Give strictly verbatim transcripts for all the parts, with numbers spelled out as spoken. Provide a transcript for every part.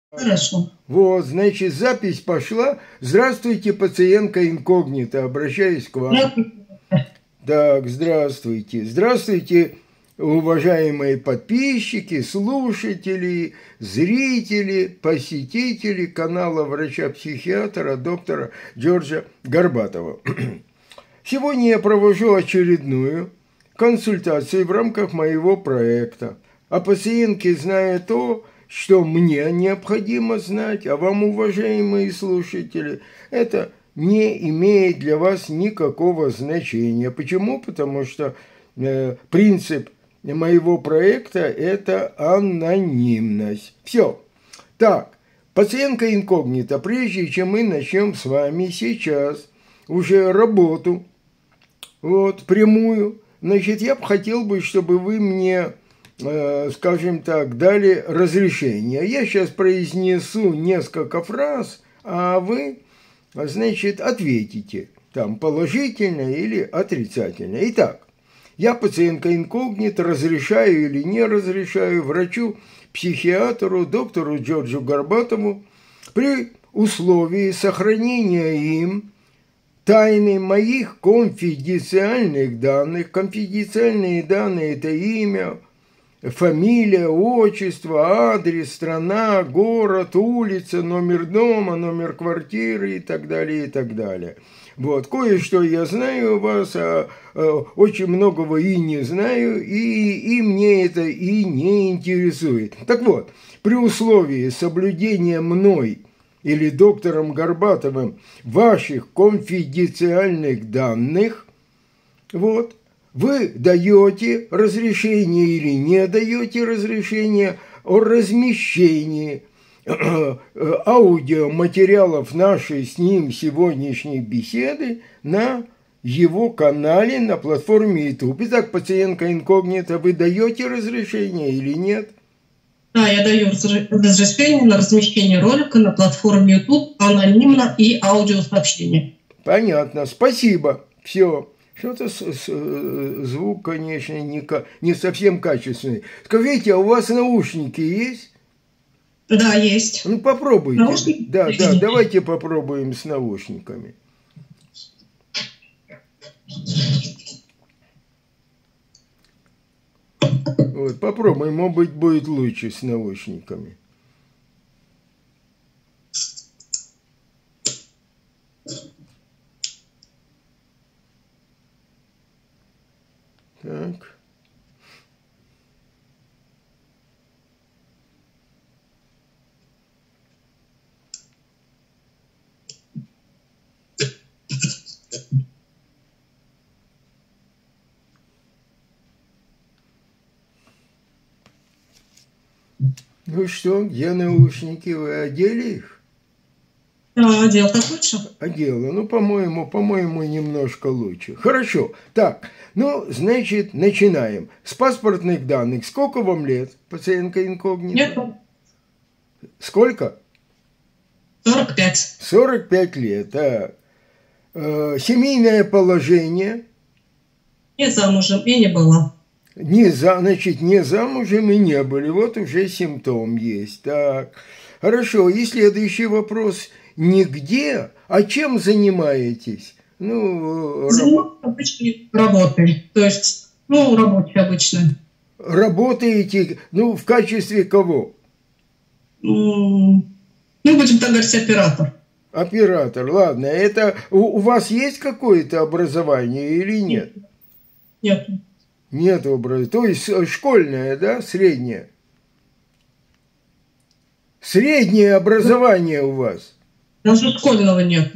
Хорошо. Вот, значит, запись пошла. Здравствуйте, пациентка инкогнито. Обращаюсь к вам. Здравствуйте. Так, здравствуйте. Здравствуйте, уважаемые подписчики, слушатели, зрители, посетители канала врача-психиатра доктора Джорджа Горбатова. Сегодня я провожу очередную консультацию в рамках моего проекта. А пациентки знают то, что мне необходимо знать, а вам, уважаемые слушатели, это не имеет для вас никакого значения. Почему? Потому что э, принцип моего проекта – это анонимность. Все. Так, пациентка инкогнито, прежде чем мы начнем с вами сейчас уже работу, вот, прямую, значит, я бы хотел бы, чтобы вы мне, э, скажем так, дали разрешение. Я сейчас произнесу несколько фраз, а вы, значит, ответите, там, положительно или отрицательно. Итак, я, пациентка инкогнито, разрешаю или не разрешаю врачу, психиатру, доктору Джорджу Горбатову при условии сохранения им тайны моих конфиденциальных данных. Конфиденциальные данные – это имя, фамилия, отчество, адрес, страна, город, улица, номер дома, номер квартиры и так далее, и так далее. Вот, кое-что я знаю у вас, а, а очень многого и не знаю, и, и мне это и не интересует. Так вот, при условии соблюдения мной или доктором Горбатовым ваших конфиденциальных данных, вот, вы даете разрешение или не даете разрешение о размещении аудиоматериалов нашей с ним сегодняшней беседы на его канале на платформе YouTube. Итак, пациентка инкогнито, вы даете разрешение или нет? Да, я даю разрешение на размещение ролика на платформе YouTube анонимно и аудиосообщение. Понятно, спасибо. Все. Что-то звук, конечно, не, не совсем качественный. Скажите, а у вас наушники есть? Да, есть. Ну, попробуйте. Наушники? Да, да, давайте попробуем с наушниками. Вот, попробуем, может быть, будет лучше с наушниками. Так. Ну что, где наушники? Вы одели их? Да, одел так лучше. Одела. Ну, по-моему, по-моему, немножко лучше. Хорошо. Так, ну, значит, начинаем. С паспортных данных. Сколько вам лет, пациентка инкогнито? Нет. Сколько? сорок пять. сорок пять лет, так. Э, семейное положение? Не замужем и не была. Не за, значит, не замужем и не были. Вот уже симптом есть. Так, хорошо. И следующий вопрос. Нигде? А чем занимаетесь? Ну, Занимаюсь обычной работой. То есть, ну, рабочей обычной. Работаете, ну, в качестве кого? Ну, будем так говорить, оператор. Оператор, ладно. Это у, у вас есть какое-то образование или нет? Нет. Нет образования. То есть школьное, да, среднее? Среднее образование у вас? Даже школьного нет.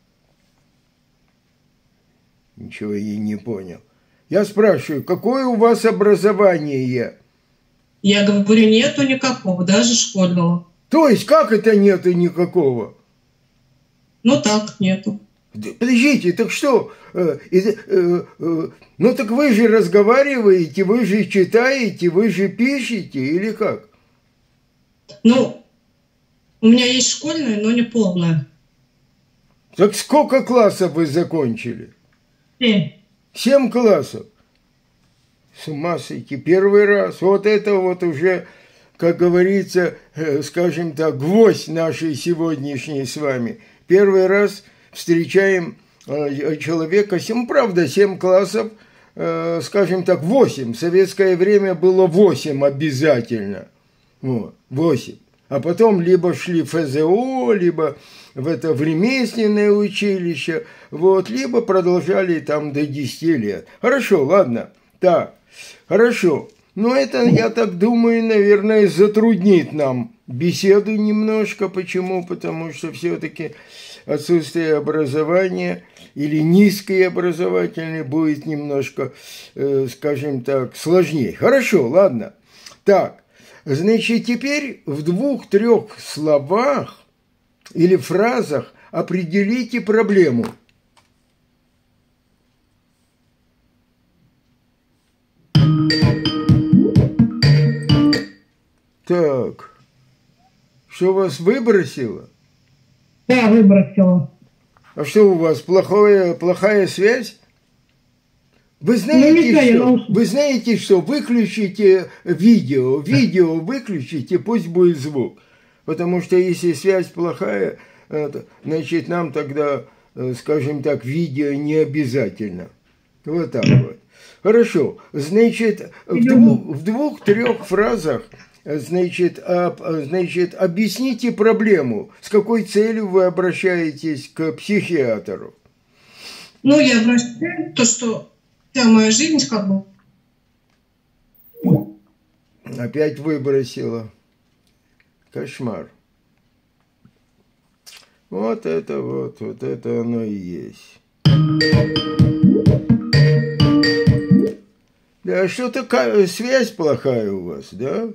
Ничего я не понял. Я спрашиваю, какое у вас образование? Я говорю, нету никакого, даже школьного. То есть, как это нету никакого? Ну так, нету. Подождите, так что? Э, э, э, э, ну так вы же разговариваете, вы же читаете, вы же пишете, или как? Ну, у меня есть школьное, но не полное. Так сколько классов вы закончили? Семь. Семь классов. С ума сойти. Первый раз. Вот это вот уже как говорится, скажем так, гвоздь нашей сегодняшней с вами. Первый раз встречаем человека, ну, правда, семь классов, скажем так, восемь. В советское время было восемь обязательно. Вот, восемь. А потом либо шли в эф зэ о, либо в это в ремесленное училище, вот, либо продолжали там до десяти лет. Хорошо, ладно, так, хорошо. Но это, я так думаю, наверное, затруднит нам беседу немножко. Почему? Потому что все-таки отсутствие образования или низкое образовательное будет немножко, э, скажем так, сложнее. Хорошо, ладно. Так, значит, теперь в двух-трех словах или фразах определите проблему. Так, что вас выбросило? Да, выбросила. А что у вас, плохое, плохая связь? Вы знаете, ну, что? Вы знаете, что? Выключите видео, видео выключите, пусть будет звук. Потому что если связь плохая, значит, нам тогда, скажем так, видео не обязательно. Вот так вот. Хорошо. Значит, в, двух, в двух-трех фразах, значит, об, значит, объясните проблему. С какой целью вы обращаетесь к психиатру? Ну, я обращаюсь, то, что вся моя жизнь как бы... Опять выбросила. Кошмар. Вот это вот, вот это оно и есть. Да, что-то связь плохая у вас, да?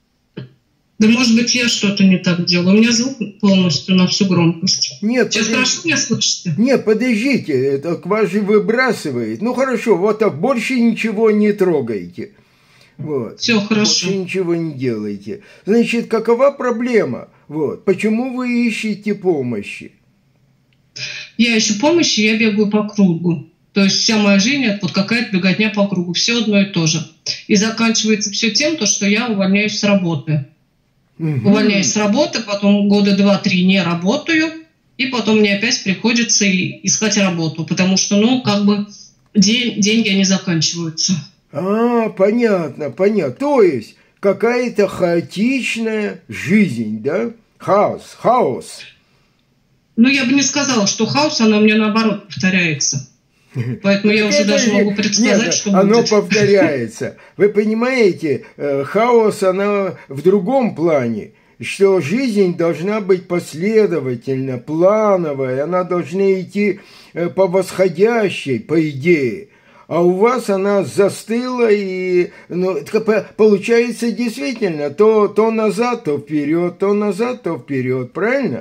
Да, может быть, я что-то не так делаю. У меня звук полностью на всю громкость. Нет, сейчас подож... хорошо меня слышите? Нет, подождите, это к вас же выбрасывает. Ну, хорошо, вот так, больше ничего не трогайте. Вот. Все хорошо. Больше ничего не делайте. Значит, какова проблема? Вот. Почему вы ищете помощи? Я ищу помощи, я бегаю по кругу. То есть вся моя жизнь – это вот какая-то беготня по кругу. Все одно и то же. И заканчивается все тем, то, что я увольняюсь с работы. Угу. Увольняюсь с работы, потом года два-три не работаю, и потом мне опять приходится искать работу, потому что, ну, как бы день, деньги они заканчиваются. А, понятно, понятно. То есть какая-то хаотичная жизнь, да? Хаос, хаос. Ну, я бы не сказала, что хаос, она у меня наоборот повторяется. Поэтому я уже даже могу предсказать, что будет. Оно повторяется. Вы понимаете, хаос, она в другом плане, что жизнь должна быть последовательна, плановая, она должна идти по восходящей, по идее. А у вас она застыла, и ну, получается действительно то, то назад, то вперед, то назад, то вперед, правильно?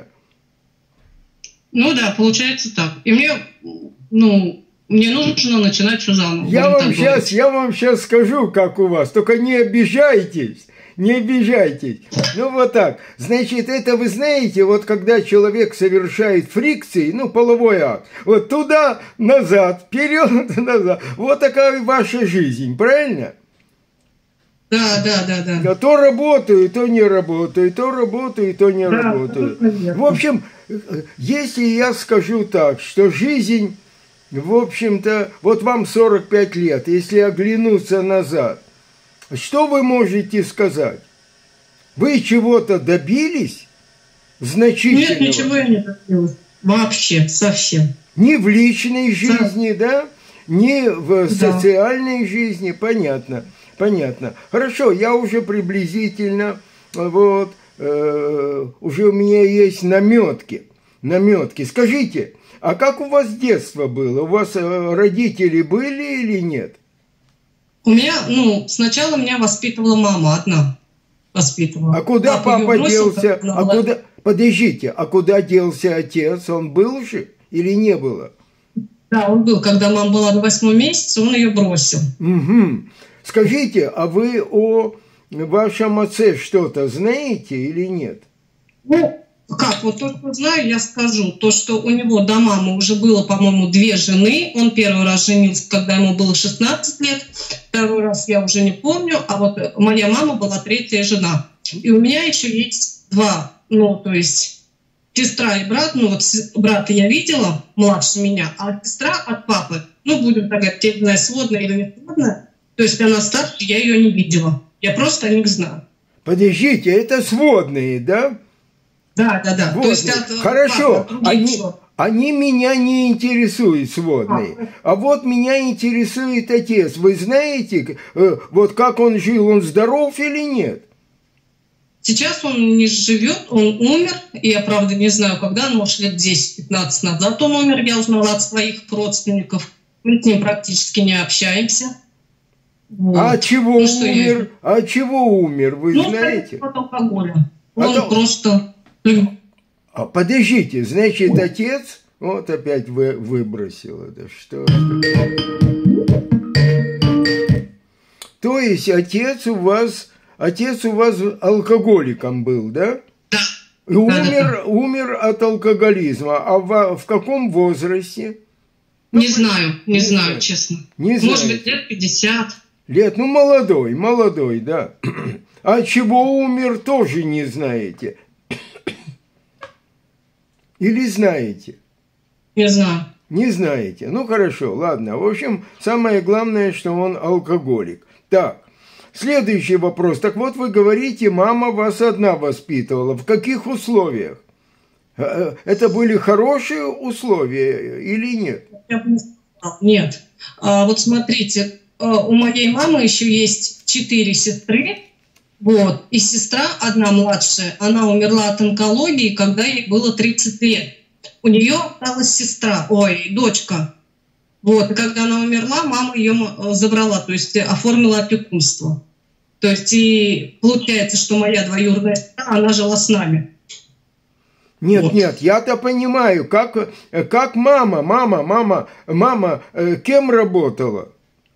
Ну да, получается так. И мне, ну, мне нужно начинать все заново. Я вам, сейчас, я вам сейчас скажу, как у вас, только не обижайтесь. Не обижайтесь. Ну, вот так. Значит, это вы знаете, вот когда человек совершает фрикции, ну, половой акт, вот туда, назад, вперед, назад. Вот такая ваша жизнь, правильно? Да, да, да, да. Да, то работаю, то не работаю, то работаю, то не да, работаю. В общем, если я скажу так, что жизнь, в общем-то, вот вам сорок пять лет, если оглянуться назад, что вы можете сказать? Вы чего-то добились значительного? Нет, ничего я не добилась. Вообще, совсем. Ни в личной жизни, да? да? Ни в да. социальной жизни, понятно. Понятно. Хорошо, я уже приблизительно, вот, э, уже у меня есть наметки. Наметки. Скажите, а как у вас детство было? У вас родители были или нет? У меня, ну, сначала меня воспитывала мама одна. Воспитывала. А куда папа, папа бросил, делся? А была... куда... Подождите, а куда делся отец? Он был же или не было? Да, он был. Когда мама была на восьмом месяце, он ее бросил. Угу. Скажите, а вы о вашем отце что-то знаете или нет? Ну, как, вот то, что знаю, я скажу. То, что у него до мамы уже было, по-моему, две жены. Он первый раз женился, когда ему было шестнадцать лет. Второй раз я уже не помню. А вот моя мама была третья жена. И у меня еще есть два, ну, то есть сестра и брат, ну, вот брата я видела, младше меня, а сестра от папы, ну, будем так говорить, я не знаю, сводная или не сводная, то есть она старше, я ее не видела. Я просто о них знаю. Подождите, это сводные, да? Да, да, да. То есть от, хорошо, папы, они, они меня не интересуют, сводные. А. а вот меня интересует отец. Вы знаете, вот как он жил, он здоров или нет? Сейчас он не живет, он умер. И я, правда, не знаю, когда, но, может, лет десять-пятнадцать назад он умер. Я узнала от своих родственников. Мы с ним практически не общаемся. Вот. А от чего ну, умер? А от чего умер, вы ну, знаете? От алкоголя. Он от... просто... А подождите, значит, отец... Вот опять вы выбросила. Да что То есть отец у вас... Отец у вас алкоголиком был, да? Да. И умер, умер от алкоголизма. А в, в каком возрасте? Не ну, знаю, не, не знаю, знаю, честно. Не Может знаете. быть, лет пятьдесят. Лет, ну, молодой, молодой, да. А от чего умер, тоже не знаете. Или знаете? Не знаю. Не знаете. Ну, хорошо, ладно. В общем, самое главное, что он алкоголик. Так, следующий вопрос. Так вот, вы говорите, мама вас одна воспитывала. В каких условиях? Это были хорошие условия или нет? Нет. А, вот смотрите, у моей мамы еще есть четыре сестры. Вот. И сестра, одна младшая, она умерла от онкологии, когда ей было тридцать лет. У нее осталась сестра, ой, дочка. Вот. И когда она умерла, мама ее забрала, то есть оформила опекунство. То есть и получается, что моя двоюродная сестра, она жила с нами. Нет, вот. нет, я-то понимаю, как, как мама, мама, мама, мама, кем работала?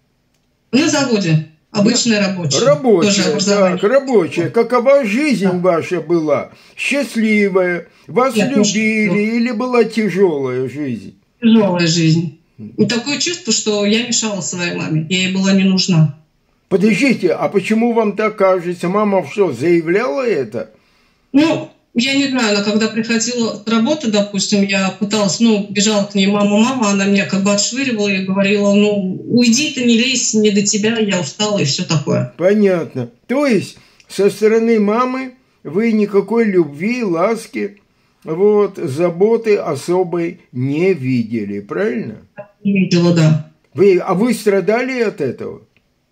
На заводе. Обычная рабочая. Рабочая, так, рабочая. Какова жизнь да. ваша была? Счастливая? Вас Нет, любили или была тяжелая жизнь? Тяжелая жизнь. И такое чувство, что я мешала своей маме. Я ей была не нужна. Подождите, а почему вам так кажется? Мама что, заявляла это? Ну, я не знаю, она когда приходила с работы, допустим, я пыталась, ну, бежала к ней, мама, мама, она меня как бы отшвыривала и говорила, ну, уйди ты, не лезь, не до тебя, я устала и все такое. Понятно. То есть со стороны мамы вы никакой любви, ласки, вот, заботы особой не видели, правильно? Не видела, да. Вы, а вы страдали от этого?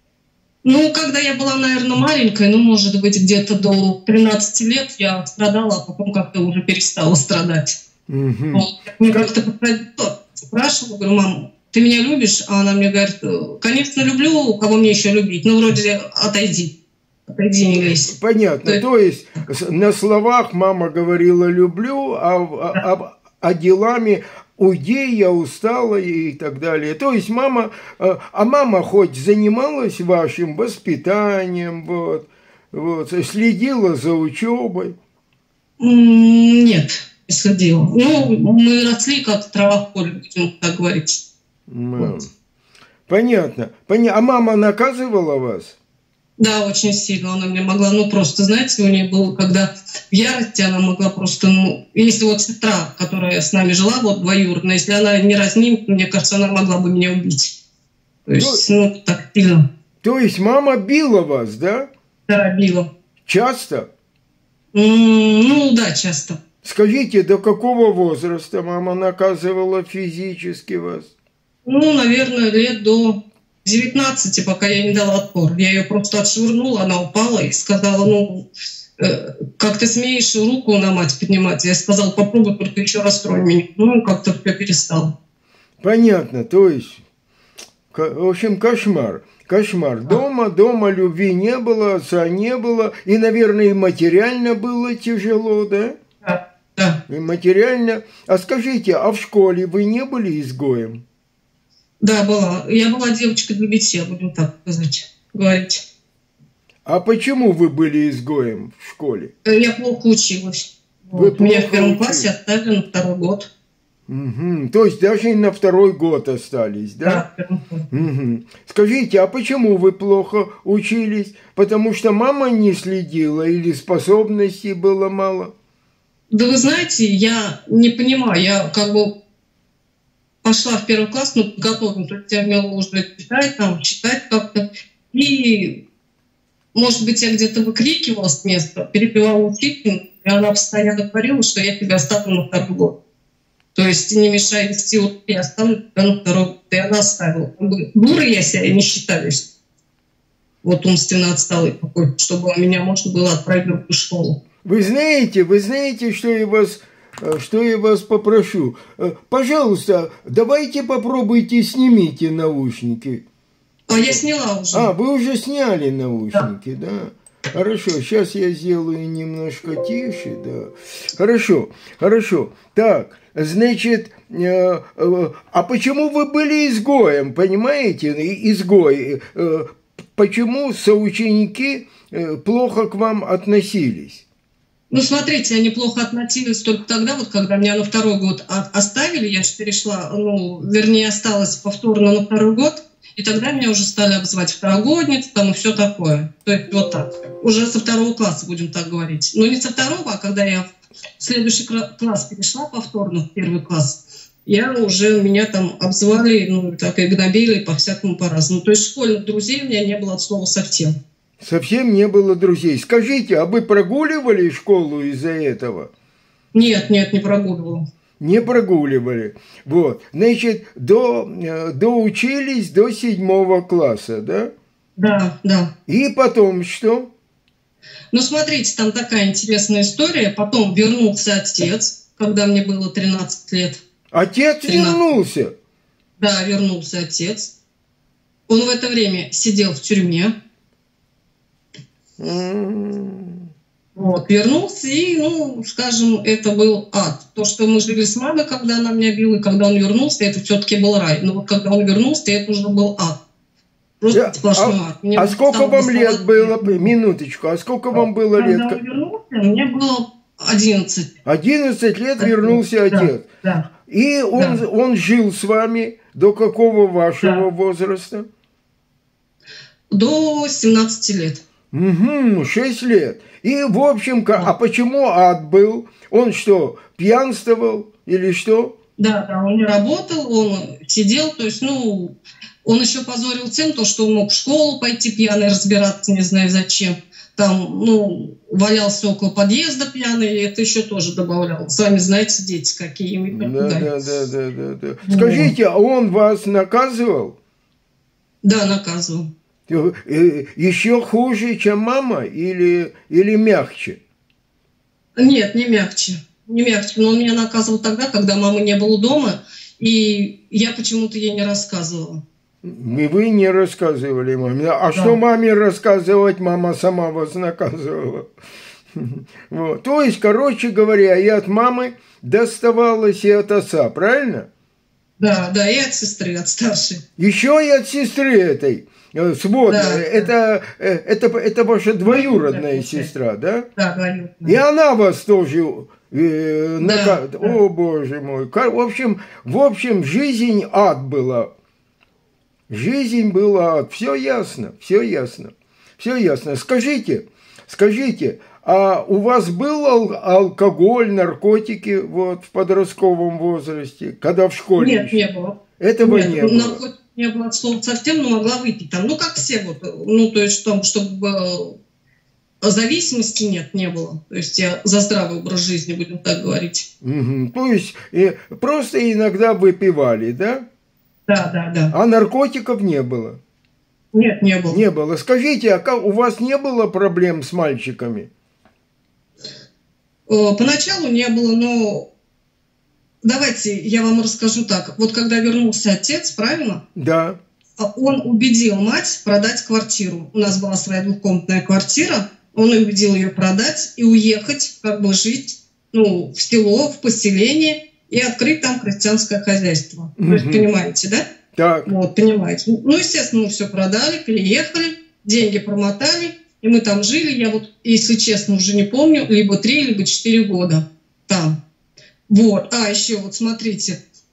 Ну, когда я была, наверное, маленькой, ну, может быть, где-то до тринадцати лет я страдала, а потом как-то уже перестала страдать. Угу. Вот. Мне как-то спрашивала, говорю, мам, ты меня любишь? А она мне говорит, конечно, люблю, кого мне еще любить? Ну, вроде отойди, отойди, не лезь. Понятно, то есть, то есть на словах мама говорила люблю, а, а, а, а делами... уйди, я устала и так далее. То есть мама, а мама хоть занималась вашим воспитанием, вот, вот, следила за учебой? Нет, не следила. Ну, мы росли как трава в поле, будем так говорить. Вот. Понятно. Поня... А мама наказывала вас? Да, очень сильно. Она мне могла, ну, просто, знаете, у нее было, когда в ярости она могла просто, ну, если вот сестра, которая с нами жила, вот двоюродная, если она не разнимет, мне кажется, она могла бы меня убить. То есть, ну, ну так сильно. То есть мама била вас, да? Да, била. Часто? Mm, ну, да, часто. Скажите, до какого возраста мама наказывала физически вас? Ну, наверное, лет до... девятнадцати, пока я не дала отпор. Я ее просто отшвырнула, она упала и сказала, ну, э, как ты смеешь руку на мать поднимать? Я сказала, попробуй только еще раз тронь меня. Ну, как-то я перестала. Понятно, то есть, в общем, кошмар. Кошмар. Дома, дома любви не было, отца не было. И, наверное, и материально было тяжело, да? Да, да. И материально. А скажите, а в школе вы не были изгоем? Да, была. Я была девочкой для битья, будем так сказать, говорить. А почему вы были изгоем в школе? Я плохо училась. Вы вот. Меня в первом учились? классе оставили на второй год. Угу. То есть даже и на второй год остались, да? Да. Угу. Скажите, а почему вы плохо учились? Потому что мама не следила или способностей было мало? Да вы знаете, я не понимаю, я как бы пошла в первый класс, ну, готовым, то есть я умела уже читать, там, читать как-то, и, может быть, я где-то выкрикивала с места, перебивала учительницу, и она постоянно говорила, что я тебя оставлю на второй год. То есть не мешай вести уроки, я оставлю тебя на второй год. И она оставила. Дура я себя не считаюсь. Вот умственно отсталый какой, чтобы меня можно было отправить в другую школу. Вы знаете, вы знаете, что я вас, что я вас попрошу? Пожалуйста, давайте попробуйте, снимите наушники. А я сняла уже. А, вы уже сняли наушники, да? да? Хорошо, сейчас я сделаю немножко тише, да. Хорошо, хорошо. Так, значит, э, э, а почему вы были изгоем, понимаете? Изгой. Э, почему соученики э, плохо к вам относились? Ну, смотрите, они плохо относились только тогда, вот когда меня на второй год оставили, я же перешла, ну, вернее, осталась повторно на второй год, и тогда меня уже стали обзывать второгодниц, там и все такое. То есть вот так. Уже со второго класса будем так говорить. Но не со второго, а когда я в следующий класс перешла повторно, в первый класс, я уже, меня там обзывали, ну, так и гнобили по-всякому по-разному. То есть школьных друзей у меня не было от слова совсем. Совсем не было друзей. Скажите, а вы прогуливали школу из-за этого? Нет, нет, не прогуливала. Не прогуливали. Вот. Значит, до, доучились до седьмого класса, да? Да, да. И потом что? Ну, смотрите, там такая интересная история. Потом вернулся отец, когда мне было тринадцать лет. Отец тринадцать. Вернулся? Да, вернулся отец. Он в это время сидел в тюрьме. Вот, вернулся, и, ну, скажем, это был ад. То, что мы жили с мамой, когда она меня била, и когда он вернулся, это все-таки был рай. Но вот когда он вернулся, это уже был ад. Просто сплошной ад. А, а сколько вам лет было? Минуточку, а сколько вам было лет? Когда он вернулся, мне было одиннадцать. одиннадцать лет вернулся отец. Да. И он, да. он жил с вами до какого вашего да. возраста? До семнадцати лет. Угу, шесть лет. И, в общем, да. а почему ад был? Он что, пьянствовал или что? Да, да, он не работал, он сидел, то есть, ну, он еще позорил тем, то, что он мог в школу пойти пьяный, разбираться, не знаю зачем. Там, ну, валялся около подъезда пьяный, и это еще тоже добавлял. Сами знаете, дети какие. Да, да, да, да, да, да. Скажите, а он вас наказывал? Да, наказывал. Еще хуже, чем мама, или, или мягче? Нет, не мягче. Не мягче. Но он меня наказывал тогда, когда мамы не было дома, и я почему-то ей не рассказывала. И вы не рассказывали маме. А да. что маме рассказывать, мама сама вас наказывала. Вот. То есть, короче говоря, и от мамы доставалось, и от отца, правильно? Да, да, и от сестры, от старшей. Еще и от сестры этой. Сводная. Да, это, да. Это, это ваша двоюродная да, сестра, да? Да, двоюродная. И она вас тоже э, нака... да, О, да. боже мой. В общем, в общем, жизнь ад была. Жизнь была ад. Все ясно, все ясно. Все ясно. Скажите, скажите, а у вас был ал- алкоголь, наркотики вот, в подростковом возрасте, когда в школе? Нет, еще? не было. Этого Нет, не было. Наркотик не было от слова совсем, но могла выпить там. Ну, как все вот. Ну, то есть, там, чтобы зависимости нет, не было. То есть, я за здравый образ жизни, будем так говорить. Угу. То есть, э, просто иногда выпивали, да? Да, да, да. А наркотиков не было? Нет, не было. Не было. Скажите, а как, у вас не было проблем с мальчиками? Поначалу не было, но давайте я вам расскажу так. Вот когда вернулся отец, правильно? Да. Он убедил мать продать квартиру. У нас была своя двухкомнатная квартира. Он убедил ее продать и уехать, как бы жить, ну, в село, в поселение и открыть там крестьянское хозяйство. Угу. То есть, понимаете, да? Так. Вот, понимаете. Ну, естественно, мы все продали, переехали, деньги промотали, и мы там жили. Я вот, если честно, уже не помню, либо три, либо четыре года там. Вот. А еще вот смотрите,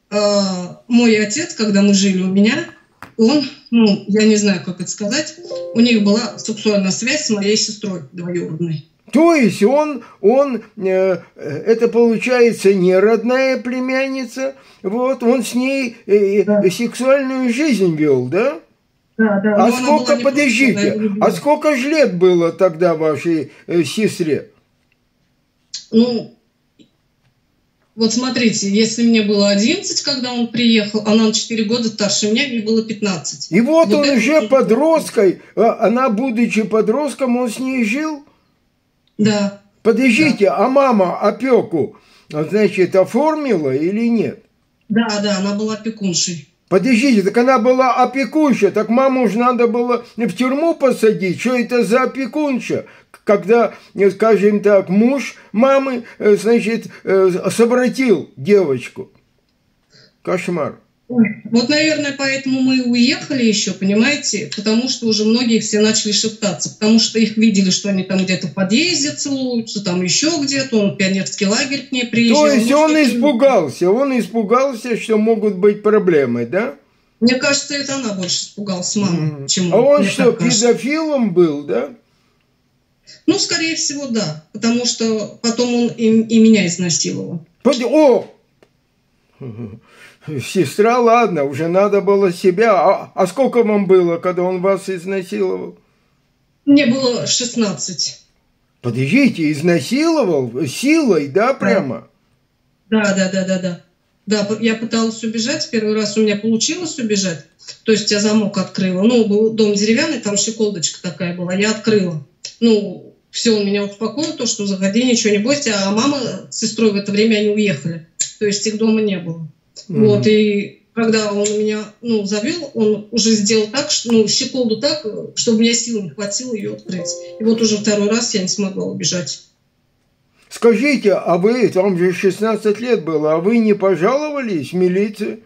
э, мой отец, когда мы жили у меня, он, ну, я не знаю, как это сказать, у них была сексуальная связь с моей сестрой двоюродной. То есть он, он э, это получается не родная племянница, вот, он с ней э, да. сексуальную жизнь вел, да? Да, да. А сколько, подождите, а сколько же лет было тогда вашей э, сестре? Ну, вот смотрите, если мне было одиннадцать, когда он приехал, она на четыре года старше меня, ей было пятнадцать. И вот, вот он уже это... подросткой, она, будучи подростком, он с ней жил? Да. Подождите, да. а мама опеку, значит, оформила или нет? Да, да, она была опекуншей. Подождите, так она была опекунша, так маму же надо было в тюрьму посадить. Что это за опекунша? Когда, скажем так, муж мамы, значит, совратил девочку. Кошмар. Вот, наверное, поэтому мы уехали еще, понимаете, потому что уже многие все начали шептаться, потому что их видели, что они там где-то в подъезде целуются, там еще где-то, он в пионерский лагерь к ней приезжал. То есть ну, он испугался, он испугался, что могут быть проблемы, да? Мне кажется, это она больше испугалась, мама, mm. чем он. А он Мне что, педофилом был, да? Ну, скорее всего, да, потому что потом он и, и меня изнасиловал. О! Сестра, ладно, уже надо было себя. А, а сколько вам было, когда он вас изнасиловал? Мне было шестнадцать. Подождите, изнасиловал? Силой, да, прямо? Да, да, да, да, да. Да, я пыталась убежать. Первый раз у меня получилось убежать. То есть я замок открыла. Ну, был дом деревянный, там щеколдочка такая была. Я открыла. Ну, все, он меня успокоил, то, что заходи, ничего не бойся. А мама с сестрой в это время они уехали. То есть их дома не было. Mm-hmm. Вот, и когда он меня, ну, завел, он уже сделал так, что, ну, щеколду так, чтобы у меня сил не хватило ее открыть. И вот уже второй раз я не смогла убежать. Скажите, а вы, там же шестнадцать лет было, а вы не пожаловались в милицию?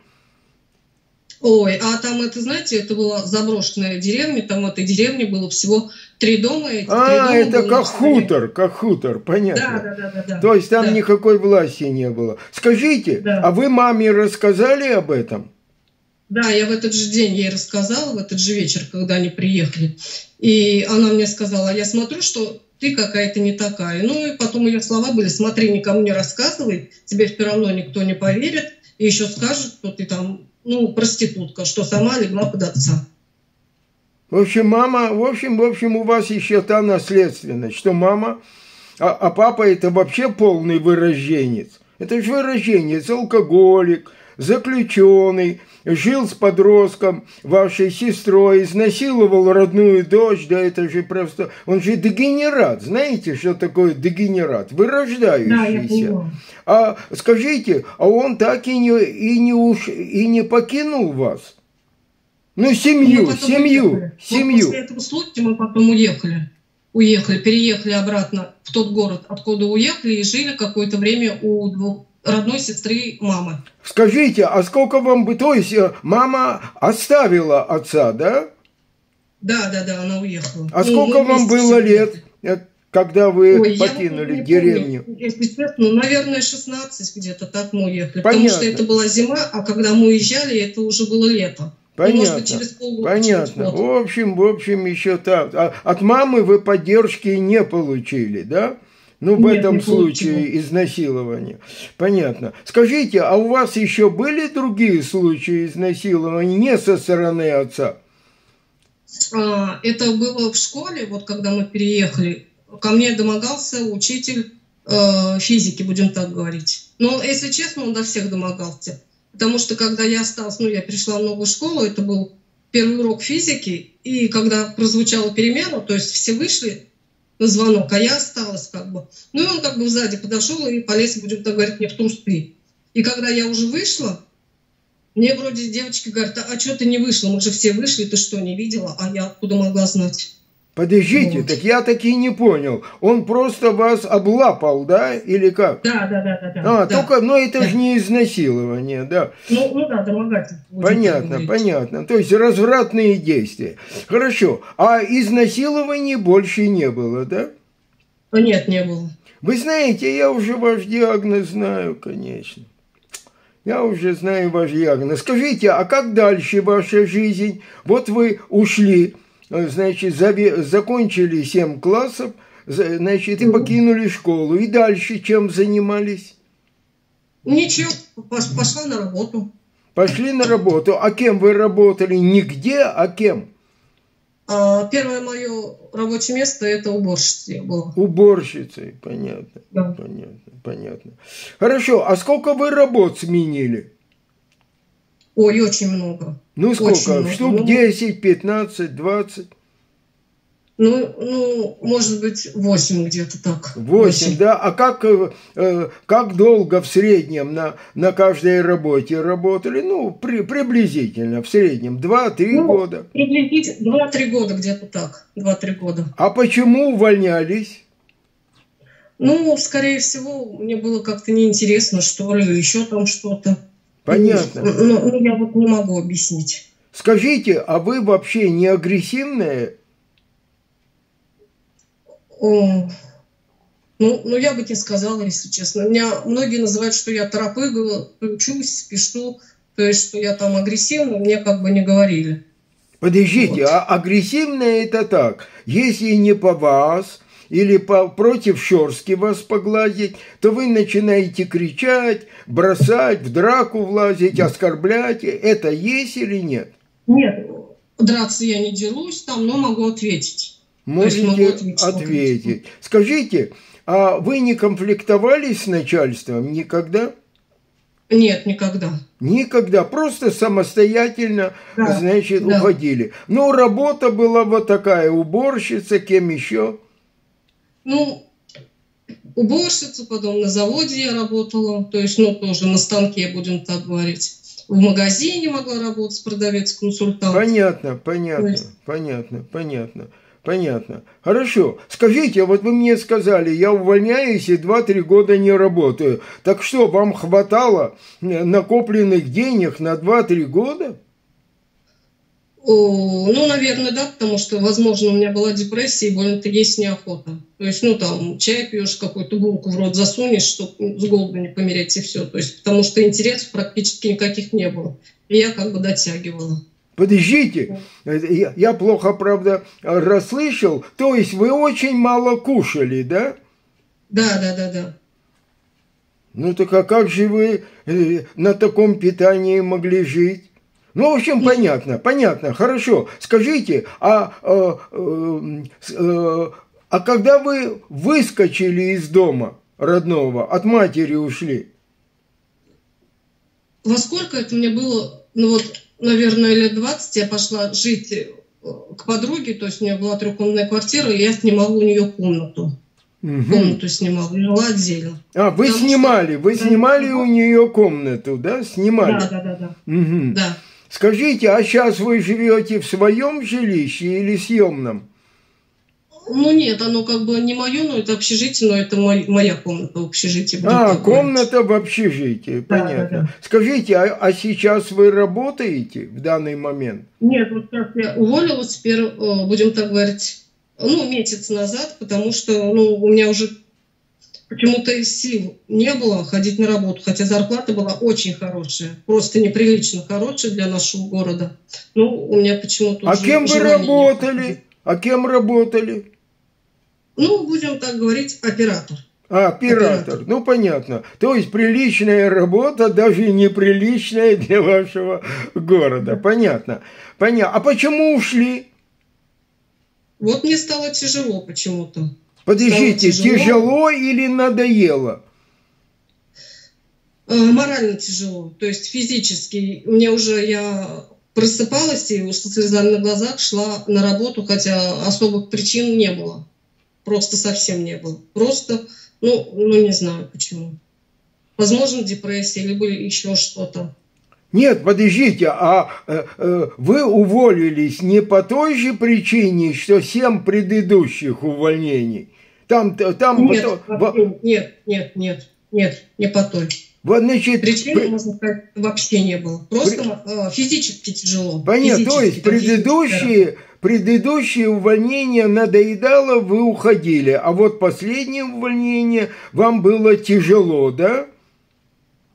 Ой, а там, это, знаете, это была заброшенная деревня, там в этой деревне было всего три дома. Эти а, три дома это как хутор, как хутор, понятно. Да, да, да, да, да. То есть там да. никакой власти не было. Скажите, да. а вы маме рассказали об этом? Да, я в этот же день ей рассказала, в этот же вечер, когда они приехали. И она мне сказала, я смотрю, что ты какая-то не такая. Ну и потом ее слова были, смотри, никому не рассказывай, тебе все равно никто не поверит, и еще скажут, что ты там, ну, проститутка, что сама легла под отца. В общем, мама, в общем, в общем, у вас еще та наследственность, что мама, а, а папа это вообще полный вырожденец. Это же вырожденец, алкоголик, заключенный, жил с подростком, вашей сестрой, изнасиловал родную дочь, да это же просто, он же дегенерат, знаете, что такое дегенерат, вырождающийся. Да, я поняла. А скажите, а он так и не, и не, уж, и не покинул вас? Ну, семью, семью, уехали. семью. Вот после этого случая мы потом уехали, уехали, переехали обратно в тот город, откуда уехали, и жили какое-то время у двух родной сестры мамы. Скажите, а сколько вам бы... То есть мама оставила отца, да? Да, да, да, она уехала. А ну, сколько вам было лет, когда вы Ой, покинули я деревню? Помню, если честно, ну, наверное, шестнадцать где-то так мы уехали. Понятно. Потому что это была зима, а когда мы уезжали, это уже было лето. Понятно, ну, может быть, через полгода, понятно. Через в общем, в общем, еще так. А от мамы вы поддержки не получили, да? Ну, в Нет, этом случае получил. Изнасилование. Понятно. Скажите, а у вас еще были другие случаи изнасилования не со стороны отца? А, это было в школе, вот когда мы переехали. Ко мне домогался учитель э, физики, будем так говорить. Но, если честно, он до всех домогался. Потому что, когда я осталась, ну, я пришла в новую школу, это был первый урок физики, и когда прозвучала перемена, то есть все вышли на звонок, а я осталась как бы. Ну и он как бы сзади подошел и полез, будем так говорить, мне в трусы. И когда я уже вышла, мне вроде девочки говорят, а, а что ты не вышла? Мы же все вышли, ты что, не видела? А я откуда могла знать? Подождите, вот. Так я таки не понял. Он просто вас облапал, да? Или как? Да, да, да, да. А, да. только, но это да. же не изнасилование, да. Ну, ну да, домогательство. Понятно, понятно. То есть развратные действия. Хорошо. А изнасилований больше не было, да? Нет, не было. Вы знаете, я уже ваш диагноз знаю, конечно. Я уже знаю ваш диагноз. Скажите, а как дальше ваша жизнь? Вот вы ушли, значит, закончили семь классов, значит, и покинули школу. И дальше чем занимались? Ничего, пошла на работу. Пошли на работу. А кем вы работали? Нигде, а кем? А, первое мое рабочее место – это уборщицей было. Уборщицей, понятно, да. понятно, понятно. Хорошо, а сколько вы работ сменили? Ой, очень много. Ну сколько? Много. Штук десять, пятнадцать, двадцать? Ну, ну, может быть, восемь где-то так. Восемь, да? А как, э, как долго в среднем на, на каждой работе работали? Ну, при, приблизительно, в среднем, два-три ну, года. Приблизительно, два-три года где-то так, два-три года. А почему увольнялись? Ну, скорее всего, мне было как-то неинтересно, что ли, еще там что-то. Понятно. Ну, ну, я вот не могу объяснить. Скажите, а вы вообще не агрессивная? О, ну, ну, я бы не сказала, если честно. Меня многие называют, что я торопыга, учусь, спешу, то есть, что я там агрессивная, мне как бы не говорили. Подождите, вот. А агрессивная это так, если не по вас или по, против Щерски вас погладить, то вы начинаете кричать, бросать, в драку влазить, оскорблять. Это есть или нет? Нет, драться я не дерусь там, но могу ответить. Можете ответить. ответить. Скажите, а вы не конфликтовали с начальством никогда? Нет, никогда. Никогда, просто самостоятельно, да, значит, да. уходили. Но работа была вот такая, уборщица, кем еще? Ну, уборщица, потом на заводе я работала, то есть, ну, тоже на станке, будем так говорить. В магазине могла работать, продавец-консультант. Понятно, понятно, есть... понятно, понятно. Понятно. Хорошо. Скажите, вот вы мне сказали, я увольняюсь и два-три года не работаю. Так что, вам хватало накопленных денег на два-три года? О, ну, наверное, да, потому что, возможно, у меня была депрессия и больно-то есть неохота. То есть, ну, там, чай пьешь, какую-то булку в рот засунешь, чтобы с голоду не помереть, и все. То есть, потому что интересов практически никаких не было. И я как бы дотягивала. Подождите, я, я плохо, правда, расслышал. То есть вы очень мало кушали, да? Да, да, да, да. Ну так а как же вы на таком питании могли жить? Ну, в общем, понятно, понятно, хорошо. Скажите, а, а, а, а когда вы выскочили из дома родного, от матери ушли? Во сколько это мне было, ну вот... Наверное, лет двадцать я пошла жить к подруге, то есть у меня была трехкомнатная квартира, и я снимала у нее комнату. Угу. Комнату снимала, жила отдельно. А, вы Потому снимали, что... вы да, снимали да. у нее комнату, да? Снимали? Да, да, да. да. Угу. да. Скажите, а сейчас вы живете в своем жилище или съемном? Ну нет, оно как бы не мое, но это общежитие, но это мой, моя комната в общежитии. А, комната в общежитии, да, понятно. Да, да. Скажите, а, а сейчас вы работаете в данный момент? Нет, вот сейчас я уволилась, теперь, будем так говорить, ну, месяц назад, потому что, ну, у меня уже почему-то сил не было ходить на работу, хотя зарплата была очень хорошая, просто неприлично хорошая для нашего города. Ну, у меня почему-то... А кем вы работали? А кем работали? Ну, будем так говорить, оператор. А, оператор. оператор. Ну, понятно. То есть приличная работа, даже неприличная для вашего города. Понятно. Понятно. А почему ушли? Вот мне стало тяжело почему-то. Подождите, тяжело. тяжело или надоело? Морально тяжело. То есть физически. Мне уже я... просыпалась и со слезами на глазах шла на работу, хотя особых причин не было. Просто совсем не было. Просто, ну, ну не знаю почему. Возможно, депрессия, либо еще что-то. Нет, подождите, а э, э, вы уволились не по той же причине, что семь предыдущих увольнений? Там, там нет, потом... нет, нет, нет, нет, не по той. Вот, значит, Причин, при... можно сказать, вообще не было. Просто при... э, физически тяжело. Понятно, физически, то есть предыдущие, предыдущие увольнения надоедало, вы уходили, а вот последнее увольнение вам было тяжело, да?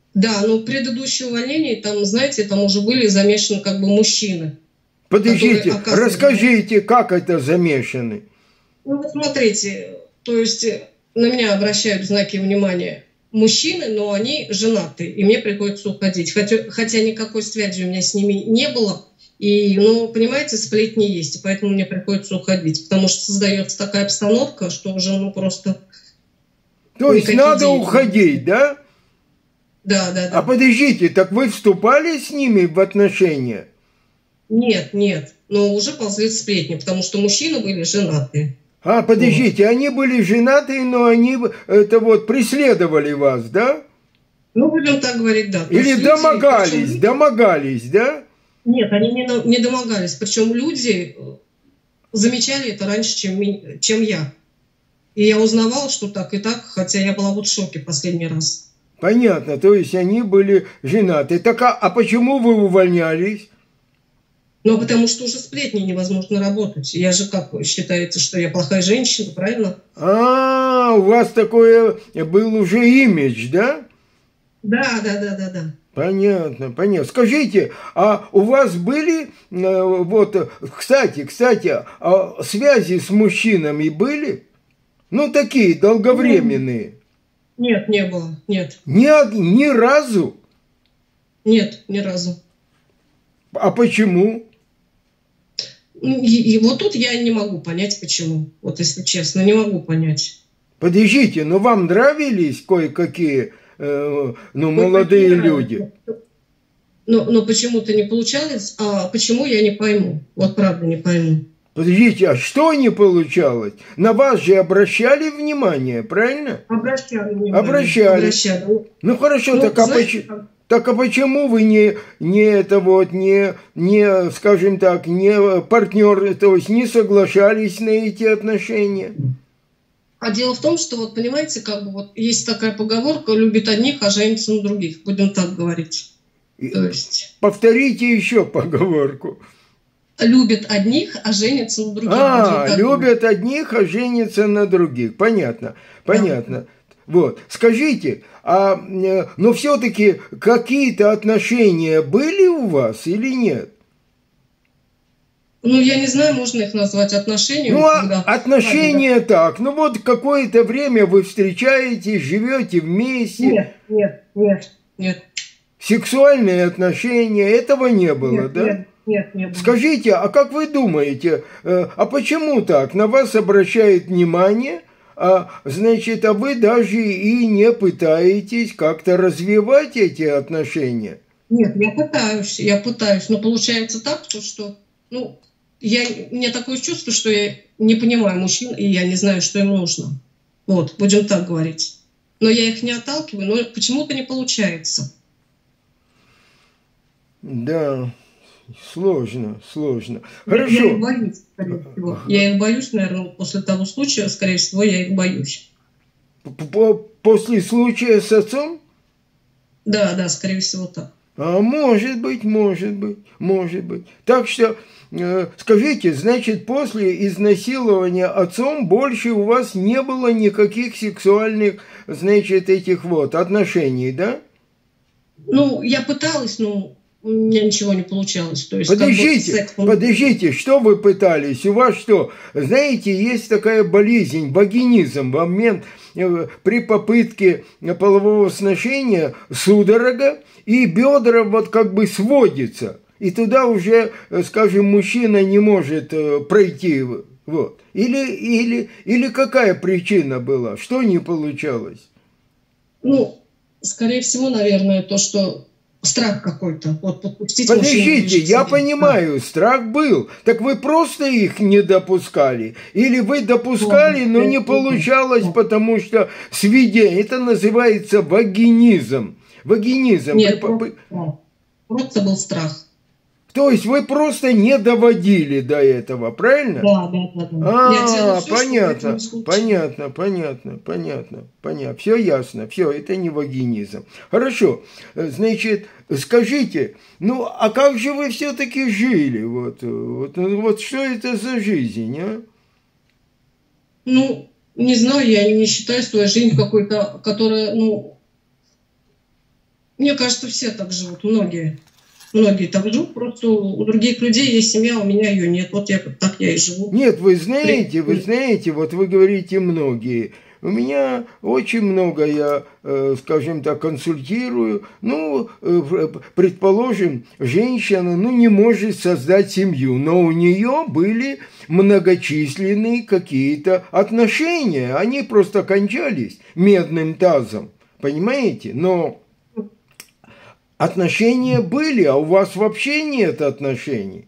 Да, но предыдущее увольнение, там, знаете, там уже были замешаны как бы мужчины. Подождите, расскажите, как это замешаны? Ну, вот смотрите, то есть на меня обращают знаки внимания мужчины, но они женаты, и мне приходится уходить. Хотя, хотя никакой связи у меня с ними не было, и, ну, понимаете, сплетни есть, и поэтому мне приходится уходить, потому что создается такая обстановка, что уже, ну, просто... То есть надо уходить, да? Да, да, да. А подождите, так вы вступали с ними в отношения? Нет, нет, но уже ползли сплетни, потому что мужчины были женаты. А, подождите, вот. Они были женаты, но они это вот преследовали вас, да? Ну, будем так говорить, да. Или люди, домогались, причем... домогались, да? Нет, они не, не домогались. Причем люди замечали это раньше, чем, чем я. И я узнавала, что так и так, хотя я была вот в шоке последний раз. Понятно, то есть они были женаты. Так, а, а почему вы увольнялись? Ну, потому что уже сплетни невозможно работать. Я же как, считается, что я плохая женщина, правильно? А, у вас такое был уже имидж, да? Да, да, да, да, да. Понятно, понятно. Скажите, а у вас были, вот, кстати, кстати, а связи с мужчинами были? Ну, такие, долговременные. Нет, не было, нет. Ни, ни разу? Нет, ни разу. А почему? И, и вот тут я не могу понять, почему. Вот если честно, не могу понять. Подождите, ну вам нравились кое-какие, э, ну, молодые люди? Но, но почему-то не получалось, а почему я не пойму. Вот правда не пойму. Подождите, а что не получалось? На вас же обращали внимание, правильно? Обращали внимание. Обращали. Обращали. Ну хорошо, ну, так, а поч... так а почему вы не, не это вот, не, не, скажем так, не партнер, то есть не соглашались на эти отношения? А дело в том, что вот понимаете, как бы вот есть такая поговорка: любит одних, а женится на других. Будем так говорить. То есть... Повторите еще поговорку. Любят одних, а женятся на других. А, любят одних, а женятся на других. Понятно, понятно. Да. Вот, скажите, а, но все-таки какие-то отношения были у вас или нет? Ну, я не знаю, можно их назвать отношениями. Ну, когда... отношения когда... так. Ну, вот какое-то время вы встречаетесь, живете вместе. Нет, нет, нет, нет. Сексуальные отношения, этого не было, нет, да? Нет. Нет, не было. Скажите, а как вы думаете, а почему так? На вас обращает внимание, а, значит, а вы даже и не пытаетесь как-то развивать эти отношения? Нет, я пытаюсь, я пытаюсь, но получается так, что, ну, я, у меня такое чувство, что я не понимаю мужчин, и я не знаю, что им нужно. Вот, будем так говорить. Но я их не отталкиваю, но почему-то не получается. Да. Сложно, сложно. Хорошо. Я их боюсь, скорее всего. Я их боюсь, наверное, после того случая, скорее всего, я их боюсь. После случая с отцом? Да, да, скорее всего, так. А может быть, может быть, может быть. Так что, э, скажите, значит, после изнасилования отцом больше у вас не было никаких сексуальных, значит, этих вот отношений, да? Ну, я пыталась, но... У меня ничего не получалось. То есть, подождите, как бы, подождите, что вы пытались? У вас что? Знаете, есть такая болезнь, вагинизм, в момент при попытке полового сношения судорога, и бедра вот как бы сводятся. И туда уже, скажем, мужчина не может пройти. Вот. Или, или, или какая причина была? Что не получалось? Ну, скорее всего, наверное, то, что... Страх какой-то. Вот, подождите, мужчину, я понимаю, да. Страх был. Так вы просто их не допускали? Или вы допускали, но не получалось, потому что сведение, это называется вагинизм. Вагинизм. Нет, При... просто был страх. То есть вы просто не доводили до этого, правильно? Да, да, да. да. А, все, понятно, понятно, понятно, понятно, понятно. Все ясно, все, это не вагинизм. Хорошо, значит, скажите, ну, а как же вы все-таки жили? Вот, вот, вот что это за жизнь, а? Ну, не знаю, я не считаю свою жизнь какой-то, которая, ну, Мне кажется, все так живут, многие. Многие так живут, просто у других людей есть семья, у меня ее нет. Вот я так я и живу. Нет, вы знаете, вы знаете, вот вы говорите многие. У меня очень много, я, э, скажем так, консультирую. Ну, э, предположим, женщина, ну, не может создать семью, но у нее были многочисленные какие-то отношения. Они просто кончались медным тазом, понимаете? Но отношения были, а у вас вообще нет отношений.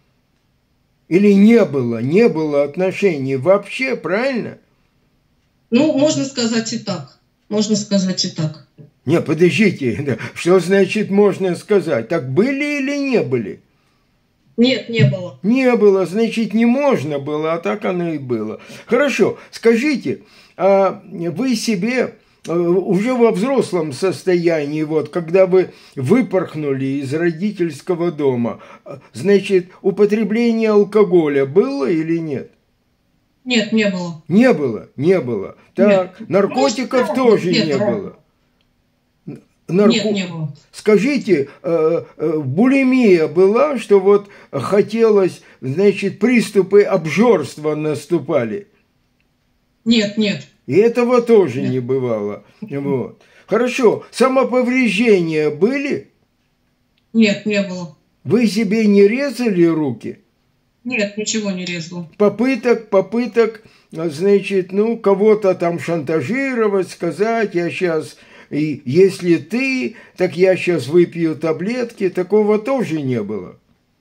Или не было, не было отношений вообще, правильно? Ну, можно сказать и так. Можно сказать и так. Не, подождите, что значит можно сказать? Так были или не были? Нет, не было. Не было, значит, не можно было, а так оно и было. Хорошо, скажите, а вы себе уже во взрослом состоянии, вот, когда вы выпорхнули из родительского дома, значит, употребление алкоголя было или нет? Нет, не было. Не было, не было. Так, нет. Наркотиков Может, тоже нет, не было. Нарко... Нет, не было. Скажите, э, э, булимия была, что вот хотелось, значит, приступы обжорства наступали? Нет, нет. И этого тоже нет. Не бывало. Вот. Хорошо, самоповреждения были? Нет, не было. Вы себе не резали руки? Нет, ничего не резал. Попыток, попыток, значит, ну, кого-то там шантажировать, сказать, я сейчас, и если ты, так я сейчас выпью таблетки, такого тоже не было.